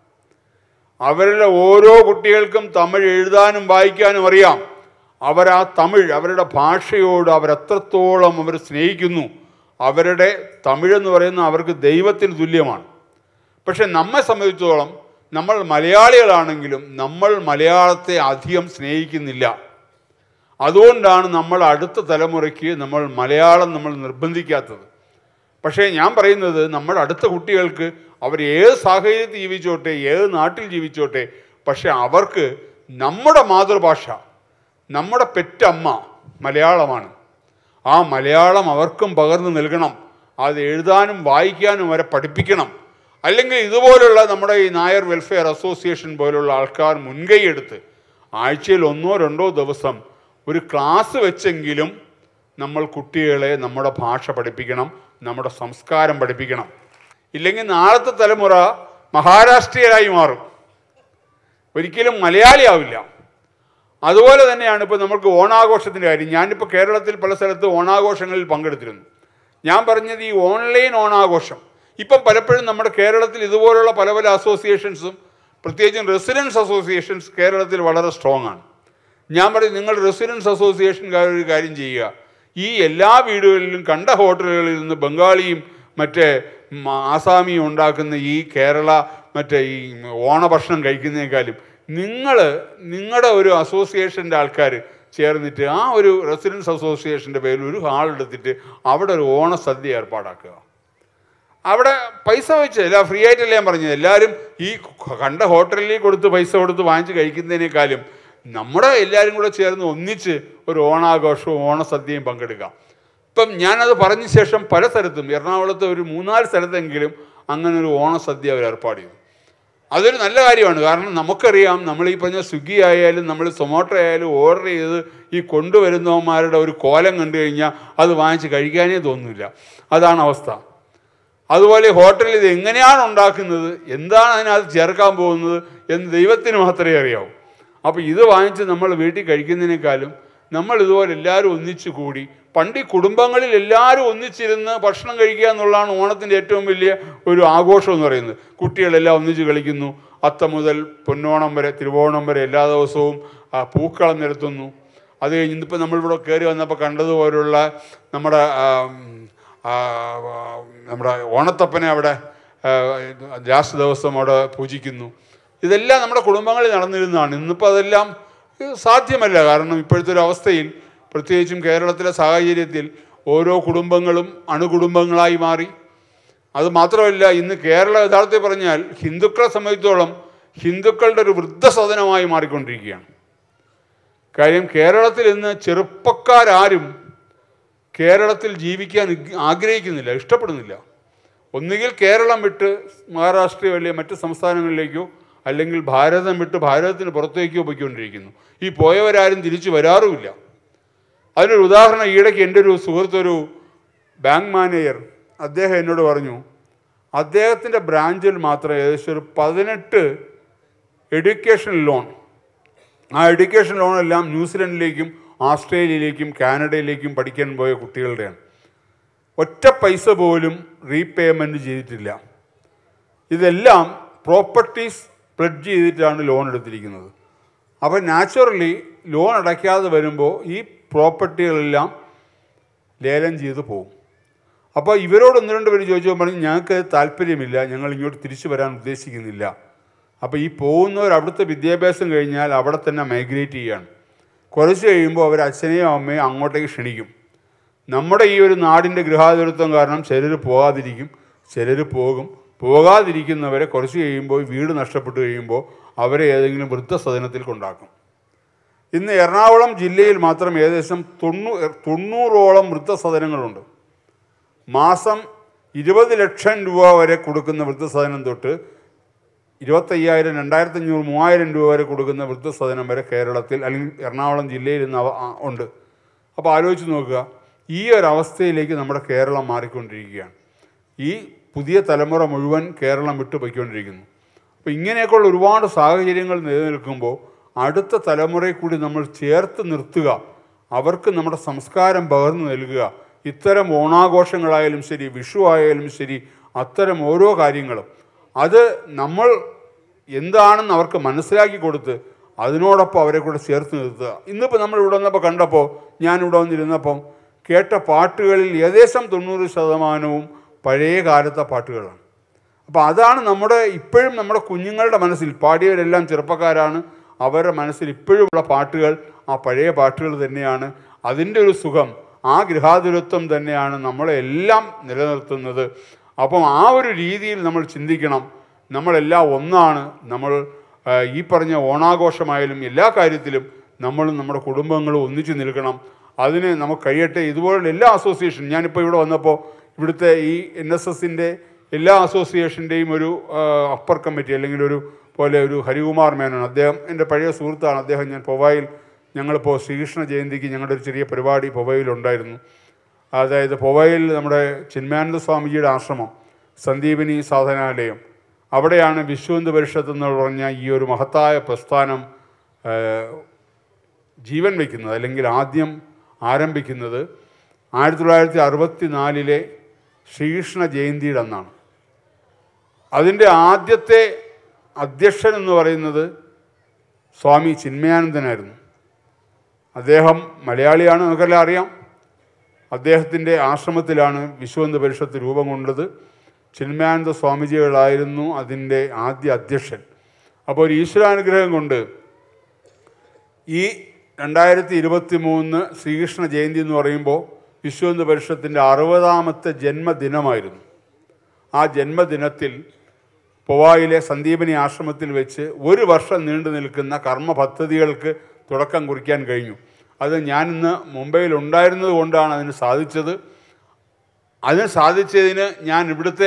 അവരുടെ ഓരോ കുട്ടികൾക്കും തമിഴ് എഴുതാനും വായിക്കാനും അറിയാം. അവർ ആ തമിഴ്, അവരുടെ ഭാഷയോട് അവരെത്രത്തോളം അവർ സ്നേഹിക്കുന്നു. അവരുടെ തമിഴെന്ന് പറയുന്ന അവർക്ക് ദൈവത്തിന് തുല്യമാണ്. പക്ഷെ നമ്മെ സംബന്ധിച്ചിടത്തോളം നമ്മൾ മലയാളികളാണെങ്കിലും നമ്മൾ മലയാളത്തെ അധികം സ്നേഹിക്കുന്നില്ല. അതുകൊണ്ടാണ് നമ്മൾ അടുത്ത തലമുറയ്ക്ക് നമ്മൾ മലയാളം നമ്മൾ നിർബന്ധിക്കാത്തത്. പക്ഷേ ഞാൻ പറയുന്നത് നമ്മുടെ അടുത്ത കുട്ടികൾക്ക് അവർ ഏത് സാഹചര്യത്തിൽ ജീവിച്ചോട്ടെ, ഏത് നാട്ടിൽ ജീവിച്ചോട്ടെ, പക്ഷെ അവർക്ക് നമ്മുടെ മാതൃഭാഷ, നമ്മുടെ പെറ്റമ്മ മലയാളമാണ്. ആ മലയാളം അവർക്കും പകർന്നു നൽകണം. അത് എഴുതാനും വായിക്കാനും അവരെ പഠിപ്പിക്കണം. അല്ലെങ്കിൽ ഇതുപോലുള്ള നമ്മുടെ ഈ നായർ വെൽഫെയർ അസോസിയേഷൻ പോലുള്ള ആൾക്കാർ മുൻകൈയെടുത്ത് ആഴ്ചയിൽ ഒന്നോ രണ്ടോ ദിവസം ഒരു ക്ലാസ് വെച്ചെങ്കിലും നമ്മൾ കുട്ടികളെ നമ്മുടെ ഭാഷ പഠിപ്പിക്കണം, നമ്മുടെ സംസ്കാരം പഠിപ്പിക്കണം. ഇല്ലെങ്കിൽ നാളത്തെ തലമുറ മഹാരാഷ്ട്രീയരായി മാറും, ഒരിക്കലും മലയാളിയാവില്ല. അതുപോലെ തന്നെയാണ് ഇപ്പോൾ നമുക്ക് ഓണാഘോഷത്തിൻ്റെ കാര്യം. ഞാനിപ്പോൾ കേരളത്തിൽ പല സ്ഥലത്ത് ഓണാഘോഷങ്ങളിൽ പങ്കെടുത്തിരുന്നു. ഞാൻ പറഞ്ഞത് ഈ ഓൺലൈൻ ഓണാഘോഷം ഇപ്പം പലപ്പോഴും നമ്മുടെ കേരളത്തിൽ ഇതുപോലുള്ള പല പല അസോസിയേഷൻസും പ്രത്യേകിച്ചും റെസിഡൻസ് അസോസിയേഷൻസ് കേരളത്തിൽ വളരെ സ്ട്രോങ് ആണ്. ഞാൻ പറയും, നിങ്ങൾ റെസിഡൻസ് അസോസിയേഷൻകാർ ഒരു കാര്യം ചെയ്യുക, ഈ എല്ലാ വീടുകളിലും കണ്ട ഹോട്ടലുകളിൽ നിന്ന് ബംഗാളിയും മറ്റേ ആസാമിയും ഉണ്ടാക്കുന്ന ഈ കേരള മറ്റേ ഈ ഓണഭക്ഷണം കഴിക്കുന്നതിനേക്കാളും നിങ്ങൾ നിങ്ങളുടെ ഒരു അസോസിയേഷൻ്റെ ആൾക്കാർ ചേർന്നിട്ട് ആ ഒരു റെസിഡൻസ് അസോസിയേഷൻ്റെ പേരിൽ ഒരു ഹാൾ എടുത്തിട്ട് അവിടെ ഒരു ഓണസദ്യ ഏർപ്പാടാക്കുക. അവിടെ പൈസ വെച്ച് അല്ല, ഫ്രീ ആയിട്ടല്ല ഞാൻ പറഞ്ഞത്. എല്ലാവരും ഈ കണ്ട ഹോട്ടലിൽ കൊടുത്ത് പൈസ കൊടുത്ത് വാങ്ങിച്ച് കഴിക്കുന്നതിനേക്കാളും നമ്മുടെ എല്ലാവരും കൂടെ ചേർന്ന് ഒന്നിച്ച് ഒരു ഓണാഘോഷവും ഓണസദ്യയും പങ്കെടുക്കാം. ഇപ്പം ഞാനത് പറഞ്ഞ ശേഷം പല സ്ഥലത്തും എറണാകുളത്ത് ഒരു മൂന്നാല് സ്ഥലത്തെങ്കിലും അങ്ങനെ ഒരു ഓണസദ്യ അവർ ഏർപ്പാട് ചെയ്തു. അതൊരു നല്ല കാര്യമാണ്. കാരണം നമുക്കറിയാം, നമ്മൾ ഈ പറഞ്ഞ സ്വിഗ്ഗി ആയാലും നമ്മൾ സൊമാറ്റോ ആയാലും ഓർഡർ ചെയ്ത് ഈ കൊണ്ടുവരുന്നവന്മാരുടെ ഒരു കോലം കണ്ടു കഴിഞ്ഞാൽ അത് വാങ്ങിച്ച് കഴിക്കാനേ തോന്നില്ല. അതാണ് അവസ്ഥ. അതുപോലെ ഹോട്ടലിൽ ഇത് എങ്ങനെയാണ് ഉണ്ടാക്കുന്നത്, എന്താണ് അതിനകത്ത് ചേർക്കാൻ പോകുന്നത് എന്ന് ദൈവത്തിന് മാത്രമേ അറിയാവൂ. അപ്പോൾ ഇത് വാങ്ങിച്ച് നമ്മൾ വീട്ടിൽ കഴിക്കുന്നതിനേക്കാളും നമ്മൾ ഇതുപോലെ എല്ലാവരും ഒന്നിച്ചു കൂടി, പണ്ട് ഈ കുടുംബങ്ങളിൽ എല്ലാവരും ഒന്നിച്ചിരുന്ന് ഭക്ഷണം കഴിക്കുക എന്നുള്ളതാണ് ഓണത്തിൻ്റെ ഏറ്റവും വലിയ ഒരു ആഘോഷം എന്ന് പറയുന്നത്. കുട്ടികളെല്ലാം ഒന്നിച്ച് കളിക്കുന്നു. അത്തം മുതൽ പൊന്നോണം വരെ, തിരുവോണം വരെ എല്ലാ ദിവസവും പൂക്കളം നിരത്തുന്നു. അത് കഴിഞ്ഞ് ഇന്നിപ്പോൾ നമ്മളിവിടെ കയറി വന്നപ്പോൾ കണ്ടതുപോലുള്ള നമ്മുടെ നമ്മുടെ ഓണത്തപ്പനെ അവിടെ ലാസ്റ്റ് ദിവസം അവിടെ പൂജിക്കുന്നു. ഇതെല്ലാം നമ്മുടെ കുടുംബങ്ങളിൽ നടന്നിരുന്നതാണ്. ഇന്നിപ്പോൾ അതെല്ലാം സാധ്യമല്ല. കാരണം ഇപ്പോഴത്തെ ഒരു അവസ്ഥയിൽ, പ്രത്യേകിച്ചും കേരളത്തിലെ സാഹചര്യത്തിൽ, ഓരോ കുടുംബങ്ങളും അണുകുടുംബങ്ങളായി മാറി. അത് മാത്രമല്ല, ഇന്ന് കേരളം യഥാർത്ഥത്തിൽ പറഞ്ഞാൽ ഹിന്ദുക്കളെ സംബന്ധിച്ചോളം ഹിന്ദുക്കളുടെ ഒരു വൃദ്ധസദനമായി മാറിക്കൊണ്ടിരിക്കുകയാണ്. കാര്യം കേരളത്തിൽ ഇന്ന് ചെറുപ്പക്കാരും കേരളത്തിൽ ജീവിക്കാൻ ആഗ്രഹിക്കുന്നില്ല, ഇഷ്ടപ്പെടുന്നില്ല. ഒന്നുകിൽ കേരളം വിട്ട് മഹാരാഷ്ട്രയോ അല്ലെങ്കിൽ മറ്റ് സംസ്ഥാനങ്ങളിലേക്കോ അല്ലെങ്കിൽ ഭാരതം വിട്ട് ഭാരതത്തിന് പുറത്തേക്കോ പോയിക്കൊണ്ടിരിക്കുന്നു. ഈ പോയവരാരും തിരിച്ചു വരാറുമില്ല. അതിനൊരു ഉദാഹരണം, ഈയിടയ്ക്ക് എൻ്റെ ഒരു സുഹൃത്തൊരു ബാങ്ക് മാനേജർ, അദ്ദേഹം എന്നോട് പറഞ്ഞു, അദ്ദേഹത്തിൻ്റെ ബ്രാഞ്ചിൽ മാത്രം ഏകദേശം ഒരു പതിനെട്ട് എഡ്യൂക്കേഷൻ ലോൺ, ആ എഡ്യൂക്കേഷൻ ലോണെല്ലാം ന്യൂസിലൻഡിലേക്കും ഓസ്ട്രേലിയയിലേക്കും കാനഡയിലേക്കും പഠിക്കാൻ പോയ കുട്ടികളുടെയാണ്. ഒറ്റ പൈസ പോലും റീപേയ്മെൻറ്റ് ചെയ്തിട്ടില്ല. ഇതെല്ലാം പ്രോപ്പർട്ടീസ് പ്ലെഡ്ജ് ചെയ്തിട്ടാണ് ലോൺ എടുത്തിരിക്കുന്നത്. അപ്പോൾ നാച്ചുറലി ലോൺ അടയ്ക്കാതെ വരുമ്പോൾ ഈ പ്രോപ്പർട്ടികളെല്ലാം ലേലം ചെയ്ത് പോകും. അപ്പോൾ ഇവരോട് ഒന്ന് രണ്ട് പേര് ചോദിച്ചപ്പോൾ പറഞ്ഞു ഞങ്ങൾക്ക് താല്പര്യമില്ല, ഞങ്ങൾ ഇങ്ങോട്ട് തിരിച്ചു വരാൻ ഉദ്ദേശിക്കുന്നില്ല. അപ്പോൾ ഈ പോകുന്നവർ അവിടുത്തെ വിദ്യാഭ്യാസം കഴിഞ്ഞാൽ അവിടെ തന്നെ മൈഗ്രേറ്റ് ചെയ്യുകയാണ്. കുറച്ച് കഴിയുമ്പോൾ അവർ അച്ഛനെയോ അമ്മയോ അങ്ങോട്ടേക്ക് ക്ഷണിക്കും. നമ്മുടെ ഈ ഒരു നാടിൻ്റെ ഗൃഹാതുരത്വം കാരണം ചിലർ പോകാതിരിക്കും, ചിലർ പോകും. പോകാതിരിക്കുന്നവരെ കുറച്ച് കഴിയുമ്പോൾ വീട് നഷ്ടപ്പെട്ട് കഴിയുമ്പോൾ അവരെ ഏതെങ്കിലും വൃദ്ധസദനത്തിൽ കൊണ്ടാക്കും. ഇന്ന് എറണാകുളം ജില്ലയിൽ മാത്രം ഏകദേശം തൊണ്ണൂ തൊണ്ണൂറോളം വൃദ്ധസദനങ്ങളുണ്ട്. മാസം ഇരുപത് ലക്ഷം രൂപ വരെ കൊടുക്കുന്ന വൃദ്ധസദനം തൊട്ട് ഇരുപത്തയ്യായിരം രണ്ടായിരത്തി അഞ്ഞൂറ് മൂവായിരം രൂപ വരെ കൊടുക്കുന്ന വൃദ്ധസദനം വരെ കേരളത്തിൽ അല്ലെങ്കിൽ എറണാകുളം ജില്ലയിൽ ഇന്ന് ഉണ്ട്. അപ്പോൾ ആലോചിച്ച് നോക്കുക, ഈ ഒരവസ്ഥയിലേക്ക് നമ്മുടെ കേരളം മാറിക്കൊണ്ടിരിക്കുകയാണ്. ഈ പുതിയ തലമുറ മുഴുവൻ കേരളം വിട്ടു പോയിക്കൊണ്ടിരിക്കുന്നു. അപ്പോൾ ഇങ്ങനെയൊക്കെയുള്ള ഒരുപാട് സാഹചര്യങ്ങൾ നിലനിൽക്കുമ്പോൾ അടുത്ത തലമുറയെ കൂടി നമ്മൾ ചേർത്ത് നിർത്തുക, അവർക്ക് നമ്മുടെ സംസ്കാരം പകർന്നു നൽകുക. ഇത്തരം ഓണാഘോഷങ്ങളായാലും ശരി, വിഷു ആയാലും ശരി, അത്തരം ഓരോ കാര്യങ്ങളും അത് നമ്മൾ എന്താണെന്ന് അവർക്ക് മനസ്സിലാക്കി കൊടുത്ത് അതിനോടൊപ്പം അവരെ കൂടെ ചേർത്ത് നിർത്തുക. ഇന്നിപ്പോൾ നമ്മൾ ഇവിടെ വന്നപ്പോൾ കണ്ടപ്പോൾ ഞാനിവിടെ വന്നിരുന്നപ്പം കേട്ട പാട്ടുകളിൽ ഏകദേശം തൊണ്ണൂറ് ശതമാനവും പഴയ കാലത്തെ പാട്ടുകളാണ്. അപ്പോൾ അതാണ് നമ്മുടെ ഇപ്പോഴും നമ്മുടെ കുഞ്ഞുങ്ങളുടെ മനസ്സിൽ, പാടിയവരെല്ലാം ചെറുപ്പക്കാരാണ്, അവരുടെ മനസ്സിൽ ഇപ്പോഴുമുള്ള പാട്ടുകൾ ആ പഴയ പാട്ടുകൾ തന്നെയാണ്. അതിൻ്റെ ഒരു സുഖം, ആ ഗൃഹാതുരത്വം തന്നെയാണ് നമ്മളെല്ലാം നിലനിർത്തുന്നത്. അപ്പം ആ ഒരു രീതിയിൽ നമ്മൾ ചിന്തിക്കണം. നമ്മളെല്ലാം ഒന്നാണ്. നമ്മൾ ഈ പറഞ്ഞ ഓണാഘോഷമായാലും എല്ലാ കാര്യത്തിലും നമ്മളും നമ്മുടെ കുടുംബങ്ങളും ഒന്നിച്ചു നിൽക്കണം. അതിന് നമുക്ക് കഴിയട്ടെ. ഇതുപോലുള്ള എല്ലാ അസോസിയേഷൻ, ഞാനിപ്പോൾ ഇവിടെ വന്നപ്പോൾ ഇവിടുത്തെ ഈ എൻ എസ് എസിൻ്റെ എല്ലാ അസോസിയേഷൻ്റെയും ഒരു അപ്പർ കമ്മിറ്റി അല്ലെങ്കിൽ ഒരു പോലെ ഒരു ഹരികുമാർ മേനോൻ, അദ്ദേഹം എൻ്റെ പഴയ സുഹൃത്താണ്. അദ്ദേഹം ഞാൻ പൊവായിൽ ഞങ്ങളിപ്പോൾ ശ്രീകൃഷ്ണ ജയന്തിക്ക് ഞങ്ങളുടെ ഒരു ചെറിയ പരിപാടി പൊവയിലുണ്ടായിരുന്നു. അതായത് പൊവയിൽ നമ്മുടെ ചിന്മയാനന്ദ സ്വാമിജിയുടെ ആശ്രമം, സന്ദീപിനി സാധനാലയം, അവിടെയാണ് വിശ്വഹിന്ദു പരിഷത്ത് എന്ന് പറഞ്ഞ ഈ ഒരു മഹത്തായ പ്രസ്ഥാനം ജീവൻ വയ്ക്കുന്നത്, അല്ലെങ്കിൽ ആദ്യം ആരംഭിക്കുന്നത് ആയിരത്തി തൊള്ളായിരത്തി അറുപത്തി നാലിലെ ശ്രീകൃഷ്ണ ജയന്തിയുടെ അന്നാണ്. അതിൻ്റെ ആദ്യത്തെ അധ്യക്ഷൻ എന്ന് പറയുന്നത് സ്വാമി ചിന്മയാനന്ദനായിരുന്നു. അദ്ദേഹം മലയാളിയാണ്, നമുക്കെല്ലാം അറിയാം. അദ്ദേഹത്തിൻ്റെ ആശ്രമത്തിലാണ് വിശ്വഹിന്ദു പരിഷത്ത് രൂപം കൊണ്ടത്. ചിന്മയാനന്ദ സ്വാമിജികളായിരുന്നു അതിൻ്റെ ആദ്യ അധ്യക്ഷൻ. അപ്പോൾ ഒരു ഈശ്വരാനുഗ്രഹം കൊണ്ട് ഈ രണ്ടായിരത്തി ഇരുപത്തി മൂന്ന് ശ്രീകൃഷ്ണ ജയന്തി എന്ന് പറയുമ്പോൾ വിശ്വഹിന്ദു പരിഷത്തിൻ്റെ അറുപതാമത്തെ ജന്മദിനമായിരുന്നു. ആ ജന്മദിനത്തിൽ പൊവായിലെ സന്ദീപനി ആശ്രമത്തിൽ വെച്ച് ഒരു വർഷം നീണ്ടു നിൽക്കുന്ന കർമ്മ പദ്ധതികൾക്ക് തുടക്കം കുറിക്കാൻ കഴിഞ്ഞു. അത് ഞാനിന്ന് മുംബൈയിൽ ഉണ്ടായിരുന്നത് കൊണ്ടാണ് അതിന് സാധിച്ചത്. അതിന് സാധിച്ചതിന് ഞാൻ ഇവിടുത്തെ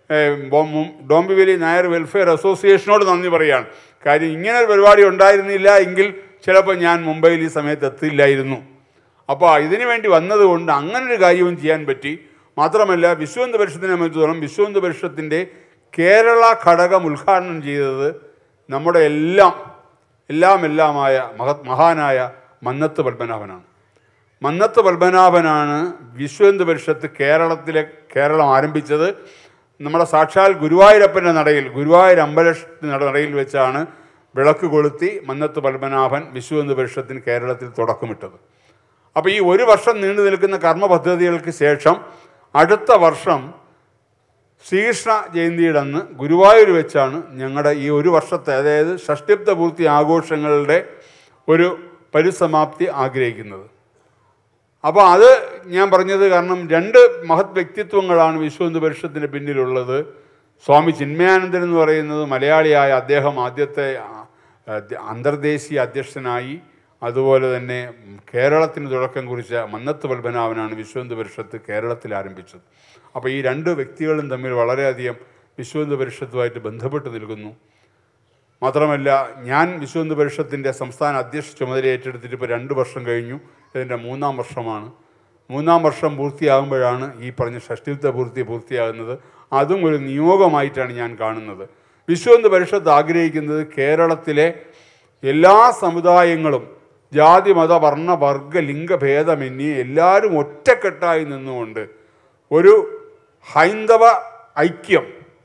ഡോംബിവലി നായർ വെൽഫെയർ അസോസിയേഷനോട് നന്ദി പറയുകയാണ്. കാര്യം ഇങ്ങനെ ഒരു പരിപാടി ഉണ്ടായിരുന്നില്ല എങ്കിൽ ചിലപ്പോൾ ഞാൻ മുംബൈയിൽ ഈ സമയത്ത് എത്തില്ലായിരുന്നു. അപ്പോൾ ഇതിനു വേണ്ടി വന്നതുകൊണ്ട് അങ്ങനൊരു കാര്യവും ചെയ്യാൻ പറ്റി. മാത്രമല്ല വിശ്വഹിന്ദു പരിഷത്തിനെ സംബന്ധിച്ചിടത്തോളം വിശ്വഹിന്ദു പരിഷത്തിൻ്റെ കേരള ഘടകം ഉദ്ഘാടനം ചെയ്തത് നമ്മുടെ എല്ലാം എല്ലാം എല്ലാമായ മഹ മഹാനായ മന്നത്ത് പത്മനാഭനാണ്. മന്നത്ത് പത്മനാഭനാണ് വിശ്വഹിന്ദു പരിഷത്ത് കേരളത്തിലെ കേരളം ആരംഭിച്ചത്. നമ്മുടെ സാക്ഷാൽ ഗുരുവായൂരപ്പൻ്റെ നടയിൽ, ഗുരുവായൂർ അമ്പലത്തിൻ്റെ നടയിൽ വെച്ചാണ് വിളക്ക് കൊളുത്തി മന്നത്ത് പത്മനാഭൻ വിശ്വഹിന്ദു പരിഷത്തിന് കേരളത്തിൽ തുടക്കമിട്ടത്. അപ്പോൾ ഈ ഒരു വർഷം നീണ്ടു നിൽക്കുന്ന കർമ്മ പദ്ധതികൾക്ക് ശേഷം അടുത്ത വർഷം ശ്രീകൃഷ്ണ ജയന്തിയുടെ അന്ന് ഗുരുവായൂർ വെച്ചാണ് ഞങ്ങളുടെ ഈ ഒരു വർഷത്തെ, അതായത് ഷഷ്ടിപ്ത പൂർത്തി ആഘോഷങ്ങളുടെ ഒരു പരിസമാപ്തി ആഗ്രഹിക്കുന്നത്. അപ്പോൾ അത് ഞാൻ പറഞ്ഞത് കാരണം രണ്ട് മഹത് വ്യക്തിത്വങ്ങളാണ് വിശ്വഹിന്ദു പരിഷത്തിൻ്റെ പിന്നിലുള്ളത്. സ്വാമി ചിന്മയാനന്ദൻ എന്ന് പറയുന്നത് മലയാളിയായ അദ്ദേഹം ആദ്യത്തെ അന്തർദേശീയ അധ്യക്ഷനായി. അതുപോലെ തന്നെ കേരളത്തിന് തുടക്കം കുറിച്ച മന്നത്ത് പത്മനാഭനാണ് വിശ്വഹിന്ദു പരിഷത്ത് കേരളത്തിൽ ആരംഭിച്ചത്. അപ്പോൾ ഈ രണ്ട് വ്യക്തികളും തമ്മിൽ വളരെയധികം വിശ്വഹിന്ദു പരിഷത്തുമായിട്ട് ബന്ധപ്പെട്ട് നിൽക്കുന്നു. മാത്രമല്ല ഞാൻ വിശ്വഹിന്ദു പരിഷത്തിൻ്റെ സംസ്ഥാന അധ്യക്ഷ ചുമതല ഏറ്റെടുത്തിട്ട് ഇപ്പോൾ രണ്ട് വർഷം കഴിഞ്ഞു. ഇതിൻ്റെ മൂന്നാം വർഷമാണ്. മൂന്നാം വർഷം പൂർത്തിയാകുമ്പോഴാണ് ഈ പറഞ്ഞ ഷഷ്ടിപ്ത പൂർത്തി പൂർത്തിയാകുന്നത്. അതും ഒരു നിയോഗമായിട്ടാണ് ഞാൻ കാണുന്നത്. വിശ്വഹിന്ദു പരിഷത്ത് ആഗ്രഹിക്കുന്നത് കേരളത്തിലെ എല്ലാ സമുദായങ്ങളും ജാതി മത വർണ്ണ വർഗ ലിംഗഭേദമന്യേ എല്ലാവരും ഒറ്റക്കെട്ടായി നിന്നുകൊണ്ട് ഒരു ഹൈന്ദവ ഐക്യം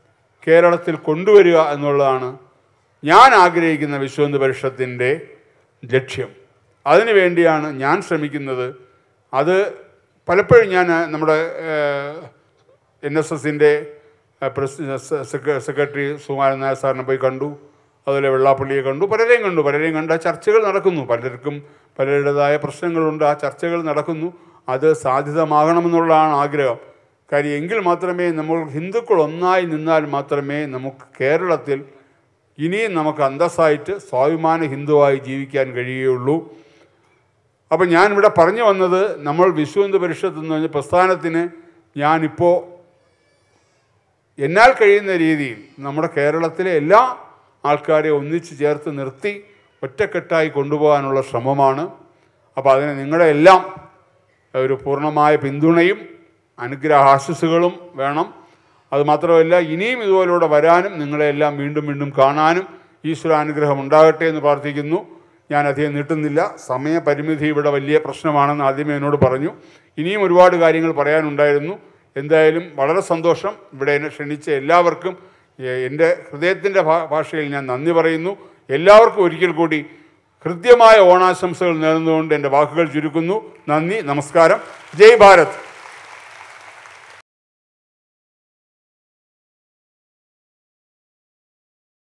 കേരളത്തിൽ കൊണ്ടുവരിക എന്നുള്ളതാണ് ഞാൻ ആഗ്രഹിക്കുന്ന വിശ്വഹിന്ദു പരിഷത്തിൻ്റെ ലക്ഷ്യം. അതിനു വേണ്ടിയാണ് ഞാൻ ശ്രമിക്കുന്നത്. അത് പലപ്പോഴും ഞാൻ നമ്മുടെ എൻ എസ് എസിൻ്റെ സെക്രട്ടറി സുകുമാരൻ നായർ സാറിനെ പോയി കണ്ടു, അതുപോലെ വെള്ളാപ്പള്ളിയെ കണ്ടു, പലരെയും കണ്ടു. പലരെയും കണ്ട ചർച്ചകൾ നടക്കുന്നു. പലർക്കും പലരുടേതായ പ്രശ്നങ്ങളുണ്ട്, ആ ചർച്ചകൾ നടക്കുന്നു. അത് സാധ്യതമാകണമെന്നുള്ളതാണ് ആഗ്രഹം. കാര്യം എങ്കിൽ മാത്രമേ നമ്മൾ ഹിന്ദുക്കൾ ഒന്നായി നിന്നാൽ മാത്രമേ നമുക്ക് കേരളത്തിൽ ഇനിയും നമുക്ക് അന്തസ്സായിട്ട് സ്വാഭിമാന ഹിന്ദുവായി ജീവിക്കാൻ കഴിയുകയുള്ളൂ. അപ്പം ഞാനിവിടെ പറഞ്ഞു വന്നത്, നമ്മൾ വിശ്വഹിന്ദു പരിഷത്ത് എന്ന് പറഞ്ഞ പ്രസ്ഥാനത്തിന് ഞാനിപ്പോൾ എന്നാൽ കഴിയുന്ന രീതിയിൽ നമ്മുടെ കേരളത്തിലെ എല്ലാ ആൾക്കാരെയും ഒന്നിച്ച് ചേർത്ത് നിർത്തി ഒറ്റക്കെട്ടായി കൊണ്ടുപോകാനുള്ള ശ്രമമാണ്. അപ്പോൾ അതിന് നിങ്ങളുടെ എല്ലാം ഒരു പൂർണ്ണമായ പിന്തുണയും അനുഗ്രഹാശിസുകളും വേണം. അതുമാത്രമല്ല, ഇനിയും ഇതുപോലൂടെ വരാനും നിങ്ങളെല്ലാം വീണ്ടും വീണ്ടും കാണാനും ഈശ്വരാനുഗ്രഹം ഉണ്ടാകട്ടെ എന്ന് പ്രാർത്ഥിക്കുന്നു. ഞാൻ അധികം നീട്ടുന്നില്ല. സമയപരിമിതി ഇവിടെ വലിയ പ്രശ്നമാണെന്ന് ആദ്യമേ എന്നോട് പറഞ്ഞു. ഇനിയും ഒരുപാട് കാര്യങ്ങൾ പറയാനുണ്ടായിരുന്നു. എന്തായാലും വളരെ സന്തോഷം. ഇവിടെ എന്നെ ക്ഷണിച്ച എല്ലാവർക്കും എൻ്റെ ഹൃദയത്തിൻ്റെ ഭാഷയിൽ ഞാൻ നന്ദി പറയുന്നു. എല്ലാവർക്കും ഒരിക്കൽ കൂടി ഹൃദ്യമായ ഓണാശംസകൾ നേർന്നുകൊണ്ട് എൻ്റെ വാക്കുകൾ ചുരുക്കുന്നു. നന്ദി, നമസ്കാരം. ജയ് ഭാരത്.